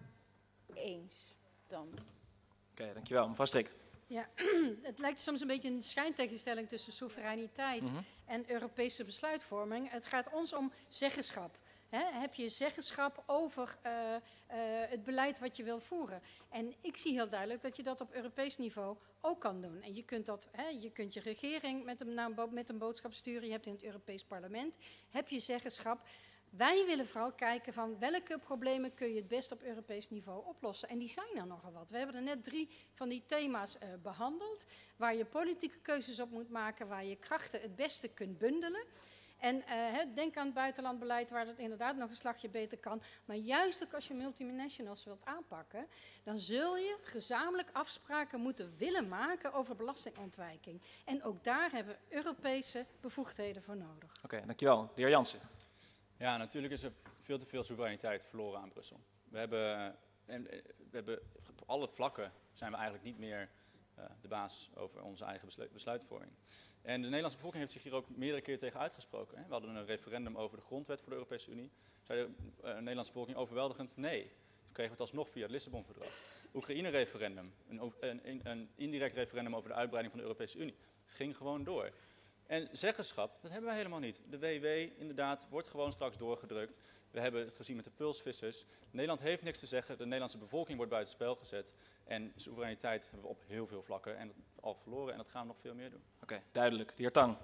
Speaker 6: eens dan.
Speaker 1: Oké, okay, dankjewel. Mevrouw Strik.
Speaker 5: Ja, het lijkt soms een beetje een schijntegenstelling tussen soevereiniteit mm-hmm. en Europese besluitvorming. Het gaat ons om zeggenschap. He, heb je zeggenschap over uh, uh, het beleid wat je wil voeren. En ik zie heel duidelijk dat je dat op Europees niveau ook kan doen. En je kunt, dat, he, je, kunt je regering met een, nou, met een boodschap sturen. Je hebt in het Europees Parlement, heb je zeggenschap. Wij willen vooral kijken van welke problemen kun je het best op Europees niveau oplossen. En die zijn er nogal wat. We hebben er net drie van die thema's uh, behandeld. Waar je politieke keuzes op moet maken, waar je krachten het beste kunt bundelen. En uh, denk aan het buitenlandbeleid waar dat inderdaad nog een slagje beter kan. Maar juist ook als je multinationals wilt aanpakken, dan zul je gezamenlijk afspraken moeten willen maken over belastingontwijking. En ook daar hebben we Europese bevoegdheden voor nodig.
Speaker 1: Oké, okay, dankjewel. De heer Jansen.
Speaker 4: Ja, natuurlijk is er veel te veel soevereiniteit verloren aan Brussel. We hebben, en, we hebben op alle vlakken zijn we eigenlijk niet meer uh, de baas over onze eigen beslu- besluitvorming. En de Nederlandse bevolking heeft zich hier ook meerdere keer tegen uitgesproken. Hè. We hadden een referendum over de grondwet voor de Europese Unie. Zei de uh, Nederlandse bevolking overweldigend nee. Toen kregen we het alsnog via het Lissabon-verdrag. Oekraïne-referendum, een, een, een indirect referendum over de uitbreiding van de Europese Unie. Ging gewoon door. En zeggenschap, dat hebben wij helemaal niet. De W W, inderdaad, wordt gewoon straks doorgedrukt. We hebben het gezien met de pulsvissers. Nederland heeft niks te zeggen, de Nederlandse bevolking wordt buitenspel gezet. En soevereiniteit hebben we op heel veel vlakken en al verloren en dat gaan we nog veel meer doen.
Speaker 1: Oké, okay, duidelijk. De heer Tang.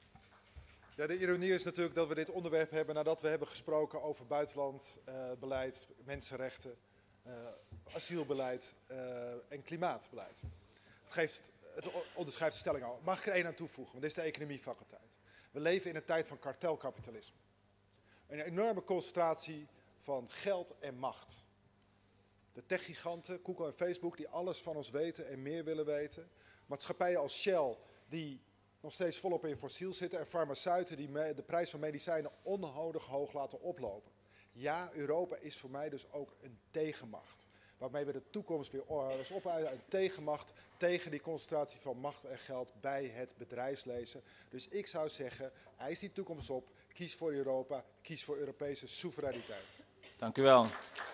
Speaker 3: Ja, de ironie is natuurlijk dat we dit onderwerp hebben nadat we hebben gesproken over buitenlandbeleid, uh, mensenrechten, uh, asielbeleid uh, en klimaatbeleid. Het geeft... Het onderschrijft de stelling al. Mag ik er één aan toevoegen? Want dit is de economiefaculteit. We leven in een tijd van kartelkapitalisme. Een enorme concentratie van geld en macht. De techgiganten, Google en Facebook, die alles van ons weten en meer willen weten. Maatschappijen als Shell, die nog steeds volop in fossiel zitten. En farmaceuten die de prijs van medicijnen onnodig hoog laten oplopen. Ja, Europa is voor mij dus ook een tegenmacht. Waarmee we de toekomst weer dus opuiten. Een tegenmacht tegen die concentratie van macht en geld bij het bedrijfsleven. Dus ik zou zeggen, eis die toekomst op. Kies voor Europa. Kies voor Europese soevereiniteit.
Speaker 1: Dank u wel.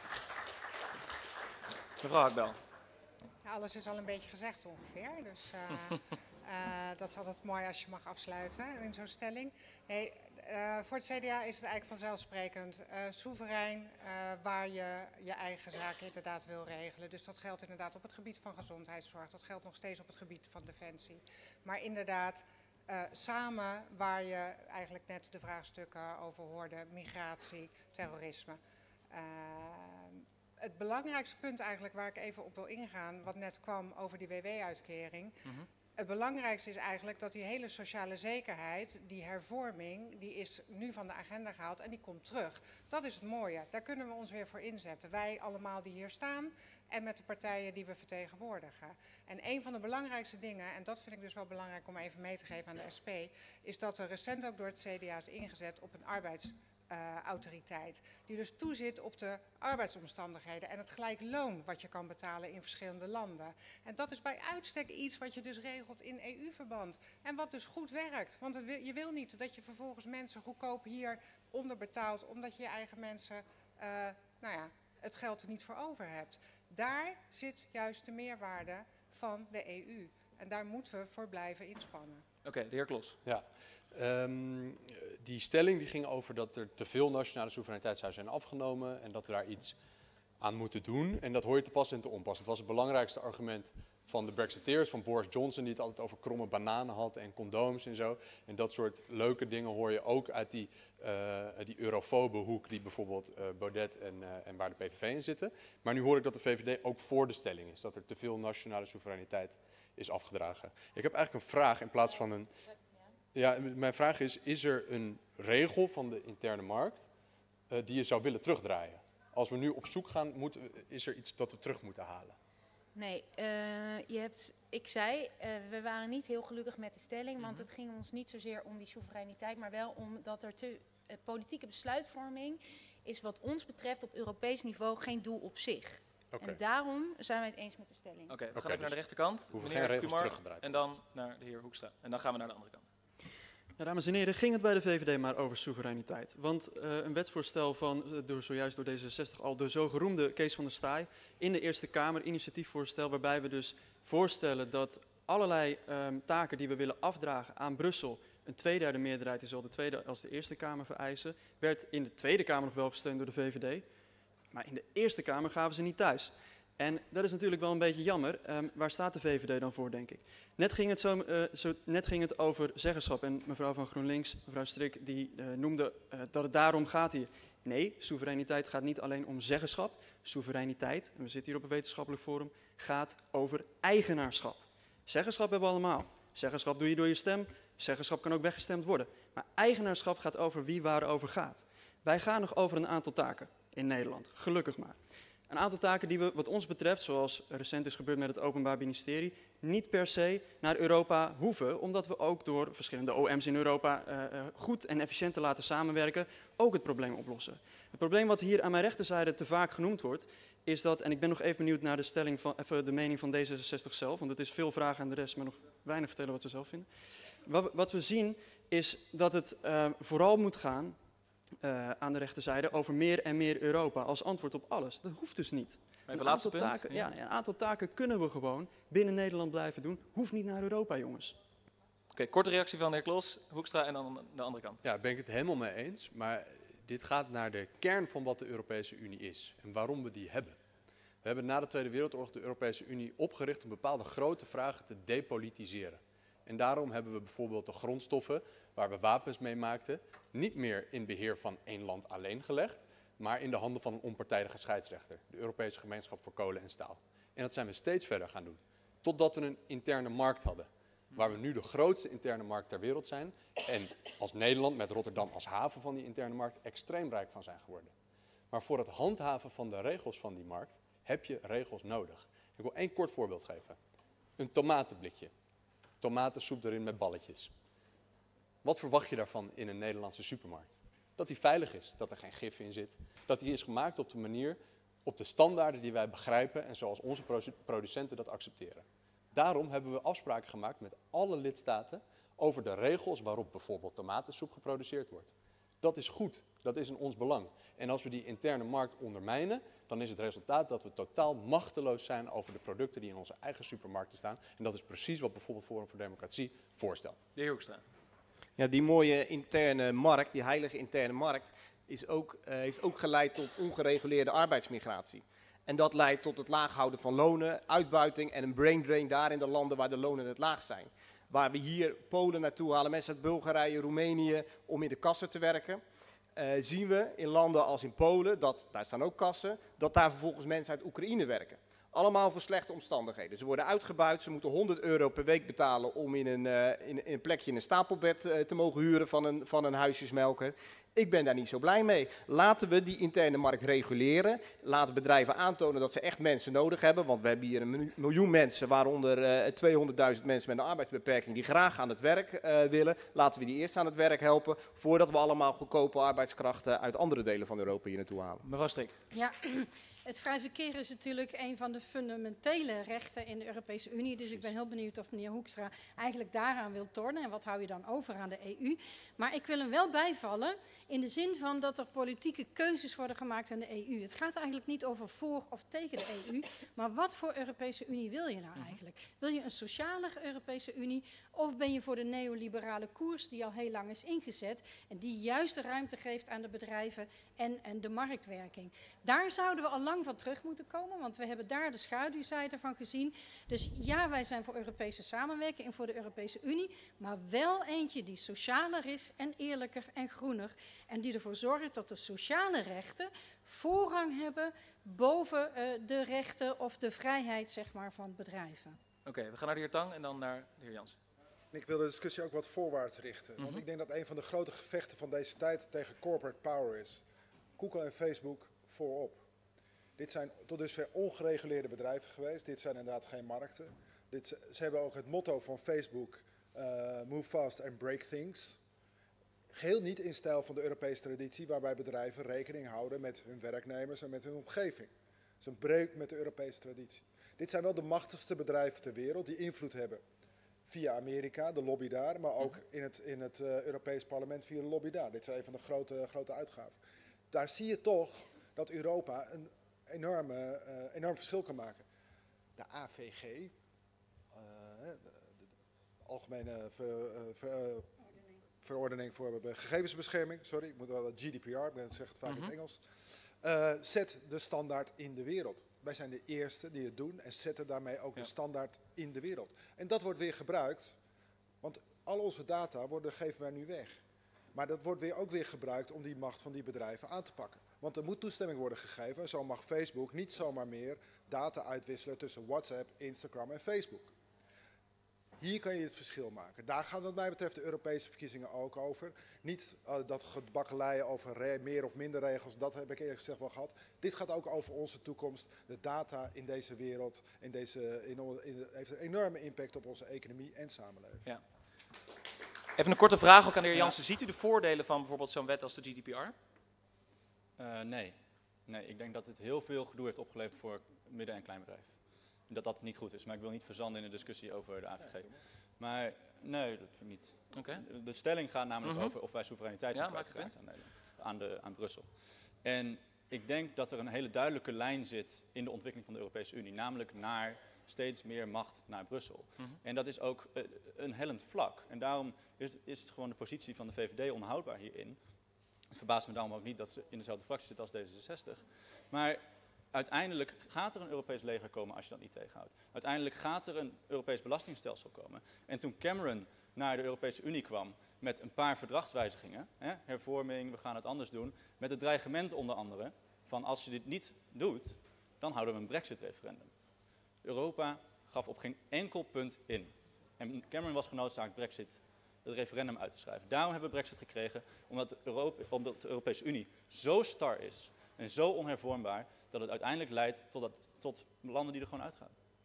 Speaker 1: Mevrouw Hakbel.
Speaker 2: Ja, alles is al een beetje gezegd ongeveer. Dus uh, uh, dat is altijd mooi als je mag afsluiten in zo'n stelling. Nee, uh, voor het C D A is het eigenlijk vanzelfsprekend uh, soeverein uh, waar je je eigen zaken inderdaad wil regelen. Dus dat geldt inderdaad op het gebied van gezondheidszorg. Dat geldt nog steeds op het gebied van defensie. Maar inderdaad uh, samen waar je eigenlijk net de vraagstukken over hoorde. Migratie, terrorisme. Uh, Het belangrijkste punt eigenlijk waar ik even op wil ingaan, wat net kwam over die W W-uitkering. Mm-hmm. Het belangrijkste is eigenlijk dat die hele sociale zekerheid, die hervorming, die is nu van de agenda gehaald en die komt terug. Dat is het mooie. Daar kunnen we ons weer voor inzetten. Wij allemaal die hier staan en met de partijen die we vertegenwoordigen. En een van de belangrijkste dingen, en dat vind ik dus wel belangrijk om even mee te geven aan de S P, is dat er recent ook door het C D A is ingezet op een arbeids Uh, autoriteit. Die dus toezit op de arbeidsomstandigheden en het gelijk loon wat je kan betalen in verschillende landen. En dat is bij uitstek iets wat je dus regelt in E U-verband. En wat dus goed werkt. Want het wil, je wil niet dat je vervolgens mensen goedkoop hier onderbetaalt omdat je je eigen mensen uh, nou ja, het geld er niet voor over hebt. Daar zit juist de meerwaarde van de E U. En daar moeten we voor blijven inspannen.
Speaker 1: Oké, okay, de heer Klos.
Speaker 7: Ja. Um, die stelling die ging over dat er te veel nationale soevereiniteit zou zijn afgenomen en dat we daar iets aan moeten doen. En dat hoor je te pas en te onpas. Het was het belangrijkste argument van de Brexiteers, van Boris Johnson, die het altijd over kromme bananen had en condooms en zo. En dat soort leuke dingen hoor je ook uit die, uh, die eurofobe hoek die bijvoorbeeld uh, Baudet en, uh, en waar de P V V in zitten. Maar nu hoor ik dat de V V D ook voor de stelling is, dat er te veel nationale soevereiniteit is afgedragen. Ik heb eigenlijk een vraag in plaats van een... Ja, mijn vraag is, is er een regel van de interne markt uh, die je zou willen terugdraaien? Als we nu op zoek gaan, moet, is er iets dat we terug moeten halen?
Speaker 6: Nee, uh, je hebt, ik zei, uh, we waren niet heel gelukkig met de stelling, mm-hmm. want het ging ons niet zozeer om die soevereiniteit, maar wel om dat er te, uh, politieke besluitvorming is wat ons betreft op Europees niveau geen doel op zich. Okay. En daarom zijn wij het eens met de stelling.
Speaker 1: Oké, okay, we gaan okay, even dus naar de rechterkant.
Speaker 7: We hoeven geen regels teruggedraaid.
Speaker 1: En dan naar de heer Hoekstra. En dan gaan we naar de andere kant.
Speaker 8: Ja, dames en heren, ging het bij de V V D maar over soevereiniteit. Want uh, een wetsvoorstel van, door, zojuist door D zesenzestig al, de zo geroemde Kees van der Staaij, in de Eerste Kamer, initiatiefvoorstel waarbij we dus voorstellen dat allerlei um, taken die we willen afdragen aan Brussel een tweederde meerderheid is, zowel de Tweede als de Eerste Kamer vereisen, werd in de Tweede Kamer nog wel gesteund door de V V D, maar in de Eerste Kamer gaven ze niet thuis. En dat is natuurlijk wel een beetje jammer. Um, waar staat de V V D dan voor, denk ik? Net ging het, zo, uh, zo, net ging het over zeggenschap. En mevrouw van GroenLinks, mevrouw Strik, die uh, noemde uh, dat het daarom gaat hier. Nee, soevereiniteit gaat niet alleen om zeggenschap. Soevereiniteit, en we zitten hier op een wetenschappelijk forum, gaat over eigenaarschap. Zeggenschap hebben we allemaal. Zeggenschap doe je door je stem. Zeggenschap kan ook weggestemd worden. Maar eigenaarschap gaat over wie waarover gaat. Wij gaan nog over een aantal taken in Nederland. Gelukkig maar. Een aantal taken die we wat ons betreft, zoals recent is gebeurd met het Openbaar Ministerie, niet per se naar Europa hoeven, omdat we ook door verschillende O M's in Europa uh, goed en efficiënt te laten samenwerken, ook het probleem oplossen. Het probleem wat hier aan mijn rechterzijde te vaak genoemd wordt, is dat, en ik ben nog even benieuwd naar de, stelling van, even de mening van D zesenzestig zelf, want het is veel vragen aan de rest, maar nog weinig vertellen wat ze zelf vinden. Wat, wat we zien is dat het uh, vooral moet gaan Uh, aan de rechterzijde over meer en meer Europa als antwoord op alles. Dat hoeft dus niet.
Speaker 1: Een aantal,
Speaker 8: taken, ja. Ja, een aantal taken kunnen we gewoon binnen Nederland blijven doen. Hoeft niet naar Europa, jongens.
Speaker 1: Oké, okay, korte reactie van de heer Klos, Hoekstra en dan de andere kant.
Speaker 7: Ja, ben ik het helemaal mee eens. Maar dit gaat naar de kern van wat de Europese Unie is en waarom we die hebben. We hebben na de Tweede Wereldoorlog de Europese Unie opgericht om bepaalde grote vragen te depolitiseren. En daarom hebben we bijvoorbeeld de grondstoffen, waar we wapens mee maakten, niet meer in beheer van één land alleen gelegd, maar in de handen van een onpartijdige scheidsrechter, de Europese Gemeenschap voor Kolen en Staal. En dat zijn we steeds verder gaan doen, totdat we een interne markt hadden, waar we nu de grootste interne markt ter wereld zijn en als Nederland met Rotterdam als haven van die interne markt extreem rijk van zijn geworden. Maar voor het handhaven van de regels van die markt heb je regels nodig. Ik wil één kort voorbeeld geven. Een tomatenblikje. Tomatensoep erin met balletjes. Wat verwacht je daarvan in een Nederlandse supermarkt? dat die veilig is, dat er geen gif in zit, dat die is gemaakt op de manier, op de standaarden die wij begrijpen en zoals onze producenten dat accepteren. Daarom hebben we afspraken gemaakt met alle lidstaten over de regels waarop bijvoorbeeld tomatensoep geproduceerd wordt. Dat is goed, dat is in ons belang. En als we die interne markt ondermijnen, dan is het resultaat dat we totaal machteloos zijn over de producten die in onze eigen supermarkten staan. En dat is precies wat bijvoorbeeld Forum voor Democratie voorstelt.
Speaker 1: De heer Hoekstra.
Speaker 9: Ja, die mooie interne markt, die heilige interne markt, is ook, uh, heeft ook geleid tot ongereguleerde arbeidsmigratie. En dat leidt tot het laag houden van lonen, uitbuiting en een brain drain daar in de landen waar de lonen het laagst zijn. Waar we hier Polen naartoe halen, mensen uit Bulgarije, Roemenië, om in de kassen te werken. Uh, zien we in landen als in Polen, dat, daar staan ook kassen, dat daar vervolgens mensen uit Oekraïne werken. Allemaal voor slechte omstandigheden. Ze worden uitgebuit, ze moeten honderd euro per week betalen om in een, uh, in, in een plekje in een stapelbed uh, te mogen huren van een, van een huisjesmelker. Ik ben daar niet zo blij mee. Laten we die interne markt reguleren. Laten bedrijven aantonen dat ze echt mensen nodig hebben. Want we hebben hier een miljoen mensen, waaronder uh, tweehonderdduizend mensen met een arbeidsbeperking die graag aan het werk uh, willen. Laten we die eerst aan het werk helpen, voordat we allemaal goedkope arbeidskrachten uit andere delen van Europa hier naartoe halen.
Speaker 1: Mevrouw Strik.
Speaker 5: Ja, het vrij verkeer is natuurlijk een van de fundamentele rechten in de Europese Unie. Dus ik ben heel benieuwd of meneer Hoekstra eigenlijk daaraan wil tornen. En wat hou je dan over aan de E U? Maar ik wil hem wel bijvallen in de zin van dat er politieke keuzes worden gemaakt aan de E U. Het gaat eigenlijk niet over voor of tegen de E U. Maar wat voor Europese Unie wil je nou eigenlijk? Wil je een sociale Europese Unie? Of ben je voor de neoliberale koers die al heel lang is ingezet en die juist de ruimte geeft aan de bedrijven en, en de marktwerking? Daar zouden we al lang van terug moeten komen, want we hebben daar de schaduwzijde van gezien. Dus ja, wij zijn voor Europese samenwerking en voor de Europese Unie, maar wel eentje die socialer is en eerlijker en groener. En die ervoor zorgt dat de sociale rechten voorrang hebben boven uh, de rechten of de vrijheid, zeg maar, van bedrijven.
Speaker 1: Oké, okay, we gaan naar de heer Tang en dan naar de heer Jansen.
Speaker 3: Ik wil de discussie ook wat voorwaarts richten. Mm-hmm. Want ik denk dat een van de grote gevechten van deze tijd tegen corporate power is. Google en Facebook voorop. Dit zijn tot dusver ongereguleerde bedrijven geweest. Dit zijn inderdaad geen markten. Dit, ze hebben ook het motto van Facebook, uh, move fast and break things. Geheel niet in stijl van de Europese traditie, waarbij bedrijven rekening houden met hun werknemers en met hun omgeving. Het is een breuk met de Europese traditie. Dit zijn wel de machtigste bedrijven ter wereld die invloed hebben via Amerika, de lobby daar, maar ook in het, in het uh, Europees parlement via de lobby daar. Dit zijn een van de grote, grote uitgaven. Daar zie je toch dat Europa een enorme, uh, enorm verschil kan maken. De A V G, uh, de, de Algemene ver, uh, ver, uh, Verordening voor Gegevensbescherming, sorry, ik moet wel G D P R, ik zeg het vaak mm-hmm. in het Engels, uh, zet de standaard in de wereld. Wij zijn de eerste die het doen en zetten daarmee ook ja. de standaard in de wereld. En dat wordt weer gebruikt, want al onze data worden, geven wij nu weg. Maar dat wordt weer ook weer gebruikt om die macht van die bedrijven aan te pakken. Want er moet toestemming worden gegeven en zo mag Facebook niet zomaar meer data uitwisselen tussen WhatsApp, Instagram en Facebook. Hier kan je het verschil maken. Daar gaan wat mij betreft de Europese verkiezingen ook over. Niet uh, dat gebakkelei over re- meer of minder regels, dat heb ik eerlijk gezegd wel gehad. Dit gaat ook over onze toekomst. De data in deze wereld in deze, in, in, heeft een enorme impact op onze economie en samenleving.
Speaker 1: Ja. Even een korte vraag ook aan de heer Jansen. Ziet u de voordelen van bijvoorbeeld zo'n wet als de G D P R?
Speaker 4: Uh, nee. nee, ik denk dat het heel veel gedoe heeft opgeleverd voor midden- en kleinbedrijven. Dat dat niet goed is, maar ik wil niet verzanden in een discussie over de A V G. Maar nee, dat vind ik niet.
Speaker 1: Okay.
Speaker 4: De, de stelling gaat namelijk
Speaker 1: Mm-hmm.
Speaker 4: over of wij soevereiniteit zijn
Speaker 1: ja,
Speaker 4: kwijtgeraakt aan Nederland, aan, de, aan Brussel. En ik denk dat er een hele duidelijke lijn zit in de ontwikkeling van de Europese Unie, namelijk naar steeds meer macht naar Brussel. Mm-hmm. En dat is ook uh, een hellend vlak. En daarom is, is het gewoon de positie van de V V D onhoudbaar hierin. Het verbaast me daarom ook niet dat ze in dezelfde fractie zitten als D zesenzestig. Maar uiteindelijk gaat er een Europees leger komen als je dat niet tegenhoudt. Uiteindelijk gaat er een Europees belastingstelsel komen. En toen Cameron naar de Europese Unie kwam met een paar verdragswijzigingen, hè, hervorming, we gaan het anders doen, met het dreigement onder andere van als je dit niet doet, dan houden we een Brexit-referendum. Europa gaf op geen enkel punt in. En Cameron was genoodzaakt Brexit, het referendum uit te schrijven. Daarom hebben we Brexit gekregen, omdat de, Europa, omdat de Europese Unie zo star is en zo onhervormbaar, dat het uiteindelijk leidt tot, dat, tot landen die er gewoon uitgaan.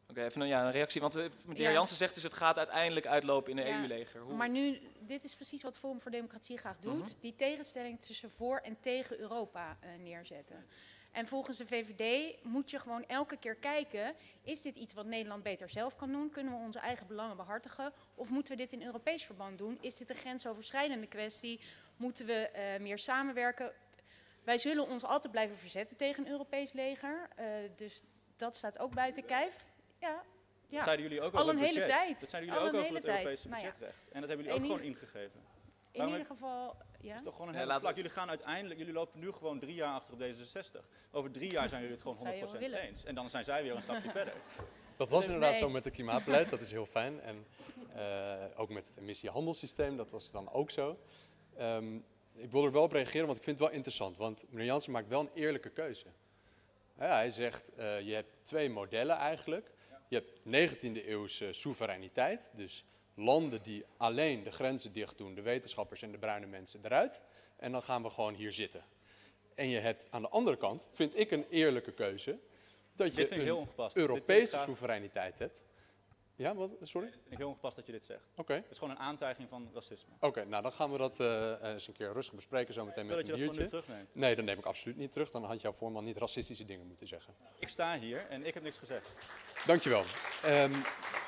Speaker 1: okay, even een, ja, een reactie. Want de heer
Speaker 6: Ja.
Speaker 1: Jansen zegt dus het gaat uiteindelijk uitlopen in een
Speaker 6: Ja,
Speaker 1: E U-leger. Hoe...
Speaker 6: Maar nu, dit is precies wat Forum voor Democratie graag doet.
Speaker 1: Mhm.
Speaker 6: Die tegenstelling tussen voor en tegen Europa uh, neerzetten. En volgens de V V D moet je gewoon elke keer kijken, is dit iets wat Nederland beter zelf kan doen? Kunnen we onze eigen belangen behartigen? Of moeten we dit in Europees verband doen? Is dit een grensoverschrijdende kwestie? Moeten we uh, meer samenwerken? Wij zullen ons altijd blijven verzetten tegen een Europees leger. Uh, dus dat staat ook buiten kijf. Ja, ja.
Speaker 4: Dat zeiden jullie ook
Speaker 6: Al
Speaker 4: over
Speaker 6: een
Speaker 4: het
Speaker 6: hele
Speaker 4: budget.
Speaker 6: tijd.
Speaker 4: Dat zeiden jullie
Speaker 6: Al
Speaker 4: ook
Speaker 6: een
Speaker 4: over
Speaker 6: hele
Speaker 4: het
Speaker 6: tijd.
Speaker 4: Europese
Speaker 6: Nou ja.
Speaker 4: budgetrecht. En dat hebben jullie
Speaker 6: In
Speaker 4: ook gewoon
Speaker 6: ieder-
Speaker 4: ingegeven.
Speaker 6: In
Speaker 4: Waarom-
Speaker 6: ieder geval, ja.
Speaker 4: Het is toch gewoon een
Speaker 1: Ja,
Speaker 4: hele
Speaker 1: laten
Speaker 4: vlak.
Speaker 1: we-
Speaker 4: Jullie gaan uiteindelijk, jullie lopen nu gewoon drie jaar achter op D zesenzestig. Over drie jaar zijn jullie het gewoon
Speaker 6: Dat zou je
Speaker 4: honderd procent
Speaker 6: wel willen.
Speaker 4: eens. En dan zijn zij weer een stapje verder.
Speaker 7: Dat was inderdaad
Speaker 6: Nee.
Speaker 7: zo met het klimaatbeleid, dat is heel fijn. En uh, ook met het emissiehandelssysteem, dat was dan ook zo. Um, ik wil er wel op reageren, want ik vind het wel interessant. Want meneer Jansen maakt wel een eerlijke keuze. Ja, hij zegt, uh, je hebt twee modellen eigenlijk. Je hebt negentiende eeuwse soevereiniteit, dus landen die alleen de grenzen dicht doen, de wetenschappers en de bruine mensen eruit. En dan gaan we gewoon hier zitten. En je hebt aan de andere kant, vind ik een eerlijke keuze, dat
Speaker 4: Dit
Speaker 7: je
Speaker 4: vind ik heel
Speaker 7: een
Speaker 4: ongepast. Dit wil ik
Speaker 7: Europese
Speaker 4: graag-
Speaker 7: soevereiniteit hebt. Ja, wat? Sorry?
Speaker 4: Dit vind ik heel ongepast dat je dit zegt.
Speaker 7: Oké.
Speaker 4: Het is gewoon een aantijging van racisme.
Speaker 7: Oké, nou dan gaan we dat uh, eens een keer rustig bespreken, zo meteen
Speaker 4: Ik wil
Speaker 7: met
Speaker 4: dat
Speaker 7: een
Speaker 4: je dat
Speaker 7: biertje.
Speaker 4: gewoon nu terugneemt.
Speaker 7: Nee, dat neem ik absoluut niet terug. Dan had jouw voorman niet racistische dingen moeten zeggen.
Speaker 4: Ik sta hier en ik heb niks gezegd.
Speaker 7: Dankjewel. Um,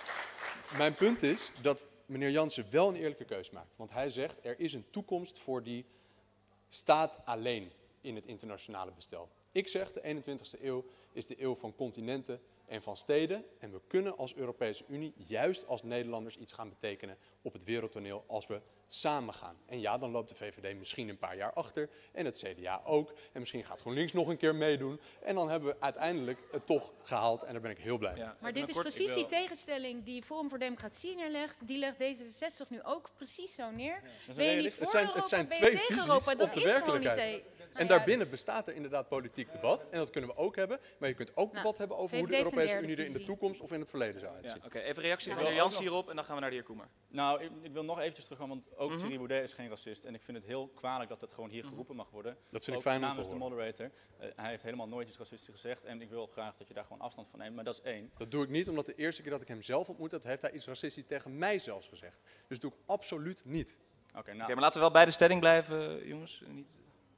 Speaker 7: mijn punt is dat meneer Jansen wel een eerlijke keus maakt. Want hij zegt, er is een toekomst voor die staat alleen in het internationale bestel. Ik zeg, de eenentwintigste eeuw is de eeuw van continenten en van steden. En we kunnen als Europese Unie, juist als Nederlanders, iets gaan betekenen op het wereldtoneel als we samen gaan. En ja, dan loopt de V V D misschien een paar jaar achter en het C D A ook. En misschien gaat GroenLinks nog een keer meedoen. En dan hebben we uiteindelijk het toch gehaald en daar ben ik heel blij mee.
Speaker 1: Ja,
Speaker 6: Maar
Speaker 1: even
Speaker 6: dit
Speaker 1: een
Speaker 6: is
Speaker 1: kort-
Speaker 6: precies
Speaker 1: ik
Speaker 6: die
Speaker 1: wil-
Speaker 6: tegenstelling die Forum voor Democratie neerlegt. Die legt D zesenzestig nu ook precies zo neer.
Speaker 4: Dat is een
Speaker 6: Ben je niet
Speaker 4: realistisch-
Speaker 6: voor
Speaker 7: Het zijn,
Speaker 6: Europa,
Speaker 7: het zijn
Speaker 6: ben je
Speaker 7: twee
Speaker 6: tegen
Speaker 7: visies
Speaker 6: Europa? Dat
Speaker 7: op de
Speaker 6: is gewoon niet
Speaker 7: werkelijkheid.
Speaker 6: zo.
Speaker 7: En
Speaker 6: Nou ja,
Speaker 7: daarbinnen bestaat er inderdaad politiek debat. En dat kunnen we ook hebben. Maar je kunt ook
Speaker 6: Nou,
Speaker 7: debat hebben over
Speaker 6: V V
Speaker 7: hoe
Speaker 6: D
Speaker 7: de
Speaker 6: is een
Speaker 7: Europese
Speaker 6: derde
Speaker 7: Unie er in de
Speaker 6: visie.
Speaker 7: toekomst of in het verleden zou
Speaker 1: Ja,
Speaker 7: uitzien.
Speaker 1: Oké, even reactie
Speaker 4: Ja.
Speaker 1: van de heer
Speaker 4: Ik wil ook
Speaker 1: Jansen
Speaker 4: nog-
Speaker 1: hierop en dan gaan we naar de heer Koemer.
Speaker 4: Nou, ik, ik wil nog eventjes teruggaan, want ook
Speaker 1: Mhm.
Speaker 4: Thierry Baudet is geen racist. En ik vind het heel kwalijk dat dat gewoon hier geroepen mag worden.
Speaker 7: Dat vind ik
Speaker 4: Ook
Speaker 7: fijn om te
Speaker 4: namens de
Speaker 7: horen.
Speaker 4: moderator. Uh, hij heeft helemaal nooit iets racistisch gezegd. En ik wil graag dat je daar gewoon afstand van neemt. Maar dat is één.
Speaker 7: Dat doe ik niet, omdat de eerste keer dat ik hem zelf ontmoette, dat heeft hij iets racistisch tegen mij zelfs gezegd. Dus dat doe ik absoluut niet.
Speaker 4: Oké, nou.
Speaker 1: Oké, maar laten we wel bij de stelling blijven, jongens. Niet...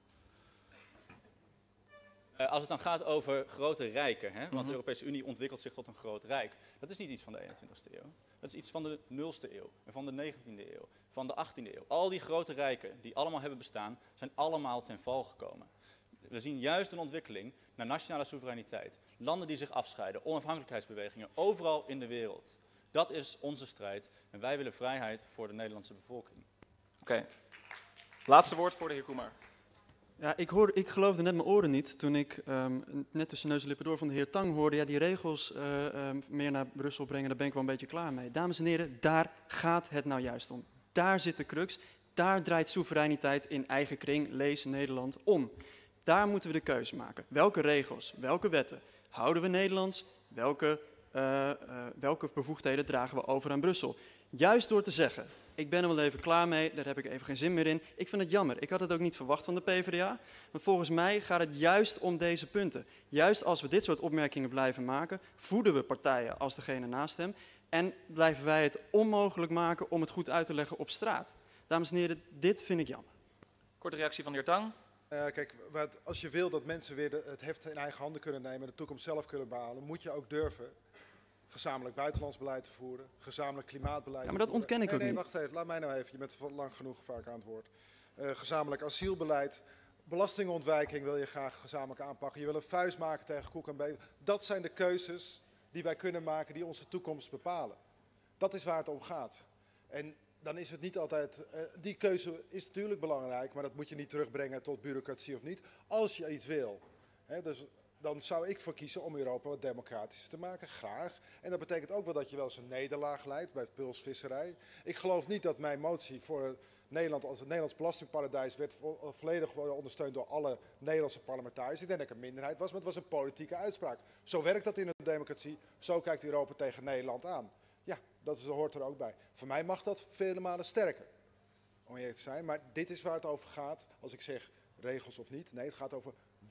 Speaker 4: Uh, als het dan gaat over grote rijken, hè, want
Speaker 1: Mhm.
Speaker 4: de Europese Unie ontwikkelt zich tot een groot rijk. Dat is niet iets van de eenentwintigste eeuw. Dat is iets van de nulste eeuw, en van de negentiende eeuw, van de achttiende eeuw. Al die grote rijken die allemaal hebben bestaan, zijn allemaal ten val gekomen. We zien juist een ontwikkeling naar nationale soevereiniteit. Landen die zich afscheiden, onafhankelijkheidsbewegingen, overal in de wereld. Dat is onze strijd en wij willen vrijheid voor de Nederlandse bevolking.
Speaker 1: Oké. Laatste woord voor de heer Koemer.
Speaker 8: Ja, ik, hoorde, ik geloofde net mijn oren niet toen ik um, net tussen neus en lippen door van de heer Tang hoorde. Ja, die regels uh, um, meer naar Brussel brengen, daar ben ik wel een beetje klaar mee. Dames en heren, daar gaat het nou juist om. Daar zit de crux. Daar draait soevereiniteit in eigen kring, lees Nederland, om. Daar moeten we de keuze maken. Welke regels, welke wetten houden we Nederlands? Welke, uh, uh, welke bevoegdheden dragen we over aan Brussel? Juist door te zeggen, ik ben er wel even klaar mee, daar heb ik even geen zin meer in. Ik vind het jammer. Ik had het ook niet verwacht van de PvdA. Maar volgens mij gaat het juist om deze punten. Juist als we dit soort opmerkingen blijven maken, voeden we partijen als degene naast hem. En blijven wij het onmogelijk maken om het goed uit te leggen op straat. Dames en heren, dit vind ik jammer.
Speaker 1: Korte reactie van de heer Tang.
Speaker 3: Uh, kijk, wat, als je wil dat mensen weer de, het heft in eigen handen kunnen nemen en de toekomst zelf kunnen behalen, moet je ook durven gezamenlijk buitenlands beleid te voeren, gezamenlijk klimaatbeleid
Speaker 8: Ja, maar dat
Speaker 3: te voeren.
Speaker 8: ontken ik
Speaker 3: nee,
Speaker 8: ook
Speaker 3: nee,
Speaker 8: niet.
Speaker 3: wacht even, laat mij nou even, je bent lang genoeg vaak aan het woord. Uh, gezamenlijk asielbeleid, belastingontwijking wil je graag gezamenlijk aanpakken. Je wil een vuist maken tegen koek en beter. Dat zijn de keuzes die wij kunnen maken die onze toekomst bepalen. Dat is waar het om gaat. En dan is het niet altijd, uh, die keuze is natuurlijk belangrijk, maar dat moet je niet terugbrengen tot bureaucratie of niet. Als je iets wil. Hè, dus dan zou ik voor kiezen om Europa wat democratischer te maken, graag. En dat betekent ook wel dat je wel eens een nederlaag leidt bij pulsvisserij. Ik geloof niet dat mijn motie voor Nederland als het Nederlands belastingparadijs werd vo volledig ondersteund door alle Nederlandse parlementariërs. Ik denk dat ik een minderheid was, maar het was een politieke uitspraak. Zo werkt dat in een democratie, zo kijkt Europa tegen Nederland aan. Ja, dat is, hoort er ook bij. Voor mij mag dat vele malen sterker, om eerlijk te zijn. Maar dit is waar het over gaat, als ik zeg regels of niet. Nee, het gaat over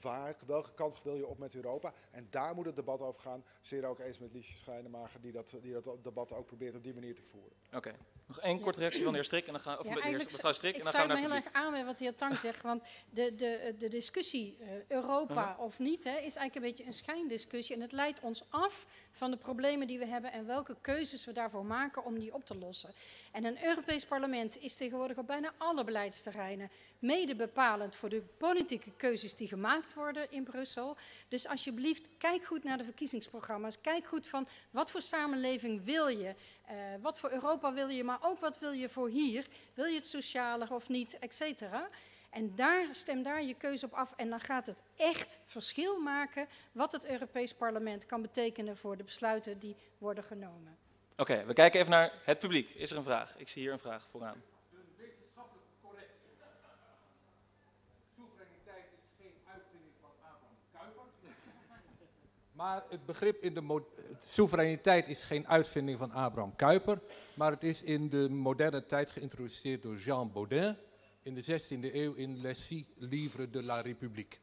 Speaker 3: waar, welke kant wil je op met Europa? En daar moet het debat over gaan. Zeer ook eens met Liesje Schrijnemacher, die dat, die dat debat ook probeert op die manier te voeren.
Speaker 1: Oké, okay. Nog één korte reactie van de heer Strik en dan gaan, of
Speaker 5: Ja,
Speaker 1: de heer, mevrouw Strik,
Speaker 5: ik
Speaker 1: en dan gaan we
Speaker 5: sluit
Speaker 1: naar
Speaker 5: me
Speaker 1: het
Speaker 5: heel
Speaker 1: publiek.
Speaker 5: erg aan bij wat de heer Tang zegt, want de, de, de discussie uh, Europa
Speaker 1: Uh-huh.
Speaker 5: of niet, hè, is eigenlijk een beetje een schijndiscussie. En het leidt ons af van de problemen die we hebben en welke keuzes we daarvoor maken om die op te lossen. En een Europees parlement is tegenwoordig op bijna alle beleidsterreinen mede bepalend voor de politieke keuzes die gemaakt worden in Brussel. Dus alsjeblieft, kijk goed naar de verkiezingsprogramma's. Kijk goed van wat voor samenleving wil je, uh, wat voor Europa wil je, maar ook wat wil je voor hier. Wil je het socialer of niet, et cetera. En daar, stem daar je keuze op af en dan gaat het echt verschil maken wat het Europees Parlement kan betekenen voor de besluiten die worden genomen.
Speaker 1: Oké, okay, we kijken even naar het publiek. Is er een vraag? Ik zie hier een vraag vooraan.
Speaker 15: Wetenschappelijk correct. Soevereiniteit is geen uitvinding van Abraham Kuyper. Maar het begrip in de mo- soevereiniteit is geen uitvinding van Abraham Kuyper, maar het is in de moderne tijd geïntroduceerd door Jean Baudin in de zestiende eeuw in Les Six Livres de la République.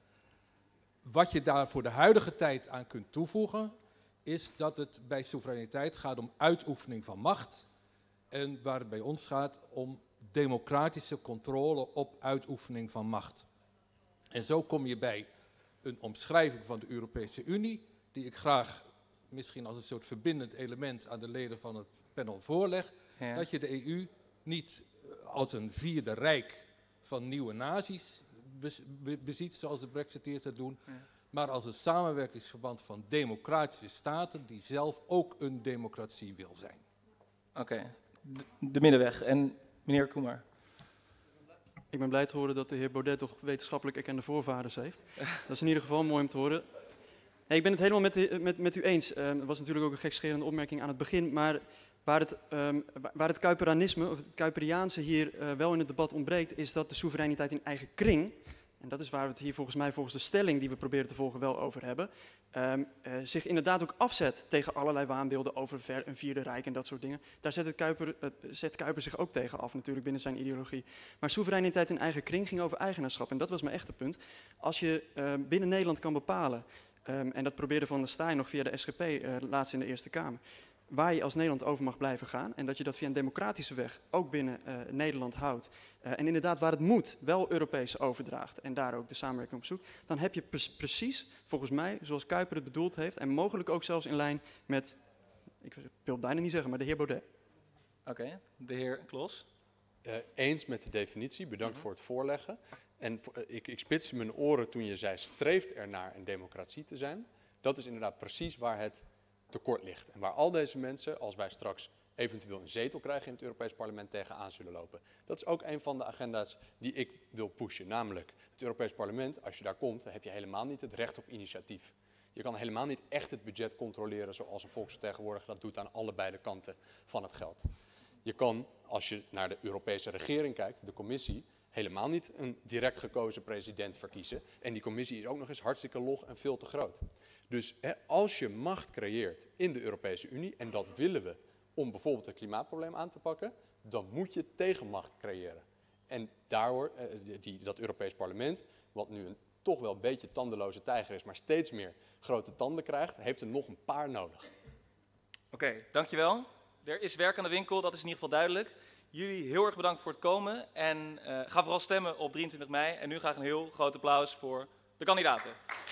Speaker 15: Wat je daar voor de huidige tijd aan kunt toevoegen, is dat het bij soevereiniteit gaat om uitoefening van macht en waar het bij ons gaat om democratische controle op uitoefening van macht. En zo kom je bij een omschrijving van de Europese Unie, die ik graag misschien als een soort verbindend element aan de leden van het panel voorleg, ja. Dat je de E U niet als een vierde rijk van nieuwe naties bez, be, beziet, zoals de Brexiteers dat doen, ja. Maar als een samenwerkingsverband van democratische staten die zelf ook een democratie wil zijn.
Speaker 1: Oké, okay. de, de middenweg. En meneer Kumar.
Speaker 8: Ik ben blij te horen dat de heer Baudet toch wetenschappelijk erkende voorvaders heeft. Dat is in ieder geval mooi om te horen. Nee, ik ben het helemaal met, de, met, met u eens. Uh, dat was natuurlijk ook een gekscherende opmerking aan het begin, maar waar het, um, waar het Kuiperanisme, of het Kuiperiaanse hier uh, wel in het debat ontbreekt, is dat de soevereiniteit in eigen kring, en dat is waar we het hier volgens mij volgens de stelling die we proberen te volgen wel over hebben, um, uh, zich inderdaad ook afzet tegen allerlei waanbeelden over ver, een vierde rijk en dat soort dingen. Daar zet, het Kuiper, uh, zet Kuiper zich ook tegen af natuurlijk binnen zijn ideologie. Maar soevereiniteit in eigen kring ging over eigenaarschap en dat was mijn echte punt. Als je uh, binnen Nederland kan bepalen, um, en dat probeerde Van der Staaij nog via de S G P uh, laatst in de Eerste Kamer, waar je als Nederland over mag blijven gaan en dat je dat via een democratische weg ook binnen uh, Nederland houdt. Uh, en inderdaad waar het moet wel Europees overdraagt en daar ook de samenwerking op zoekt, dan heb je pre- precies, volgens mij, zoals Kuiper het bedoeld heeft en mogelijk ook zelfs in lijn met, ik wil het bijna niet zeggen, maar de heer Baudet.
Speaker 1: Oké, okay, de heer Klos.
Speaker 7: Uh, eens met de definitie, bedankt mm-hmm. voor het voorleggen. En uh, ik, ik spitste mijn oren toen je zei, streeft ernaar een democratie te zijn. Dat is inderdaad precies waar het tekort ligt. En waar al deze mensen, als wij straks eventueel een zetel krijgen in het Europees Parlement, tegenaan zullen lopen. Dat is ook een van de agenda's die ik wil pushen. Namelijk, het Europees Parlement, als je daar komt, dan heb je helemaal niet het recht op initiatief. Je kan helemaal niet echt het budget controleren zoals een volksvertegenwoordiger dat doet aan allebei de kanten van het geld. Je kan, als je naar de Europese regering kijkt, de commissie, helemaal niet een direct gekozen president verkiezen. En die commissie is ook nog eens hartstikke log en veel te groot. Dus hè, als je macht creëert in de Europese Unie, en dat willen we om bijvoorbeeld het klimaatprobleem aan te pakken, dan moet je tegenmacht creëren. En daardoor, eh, die, dat Europees Parlement, wat nu een toch wel een beetje tandeloze tijger is, maar steeds meer grote tanden krijgt, heeft er nog een paar nodig.
Speaker 1: Oké, okay, dankjewel. Er is werk aan de winkel, dat is in ieder geval duidelijk. Jullie heel erg bedankt voor het komen en uh, ga vooral stemmen op drieëntwintig mei. En nu graag een heel groot applaus voor de kandidaten.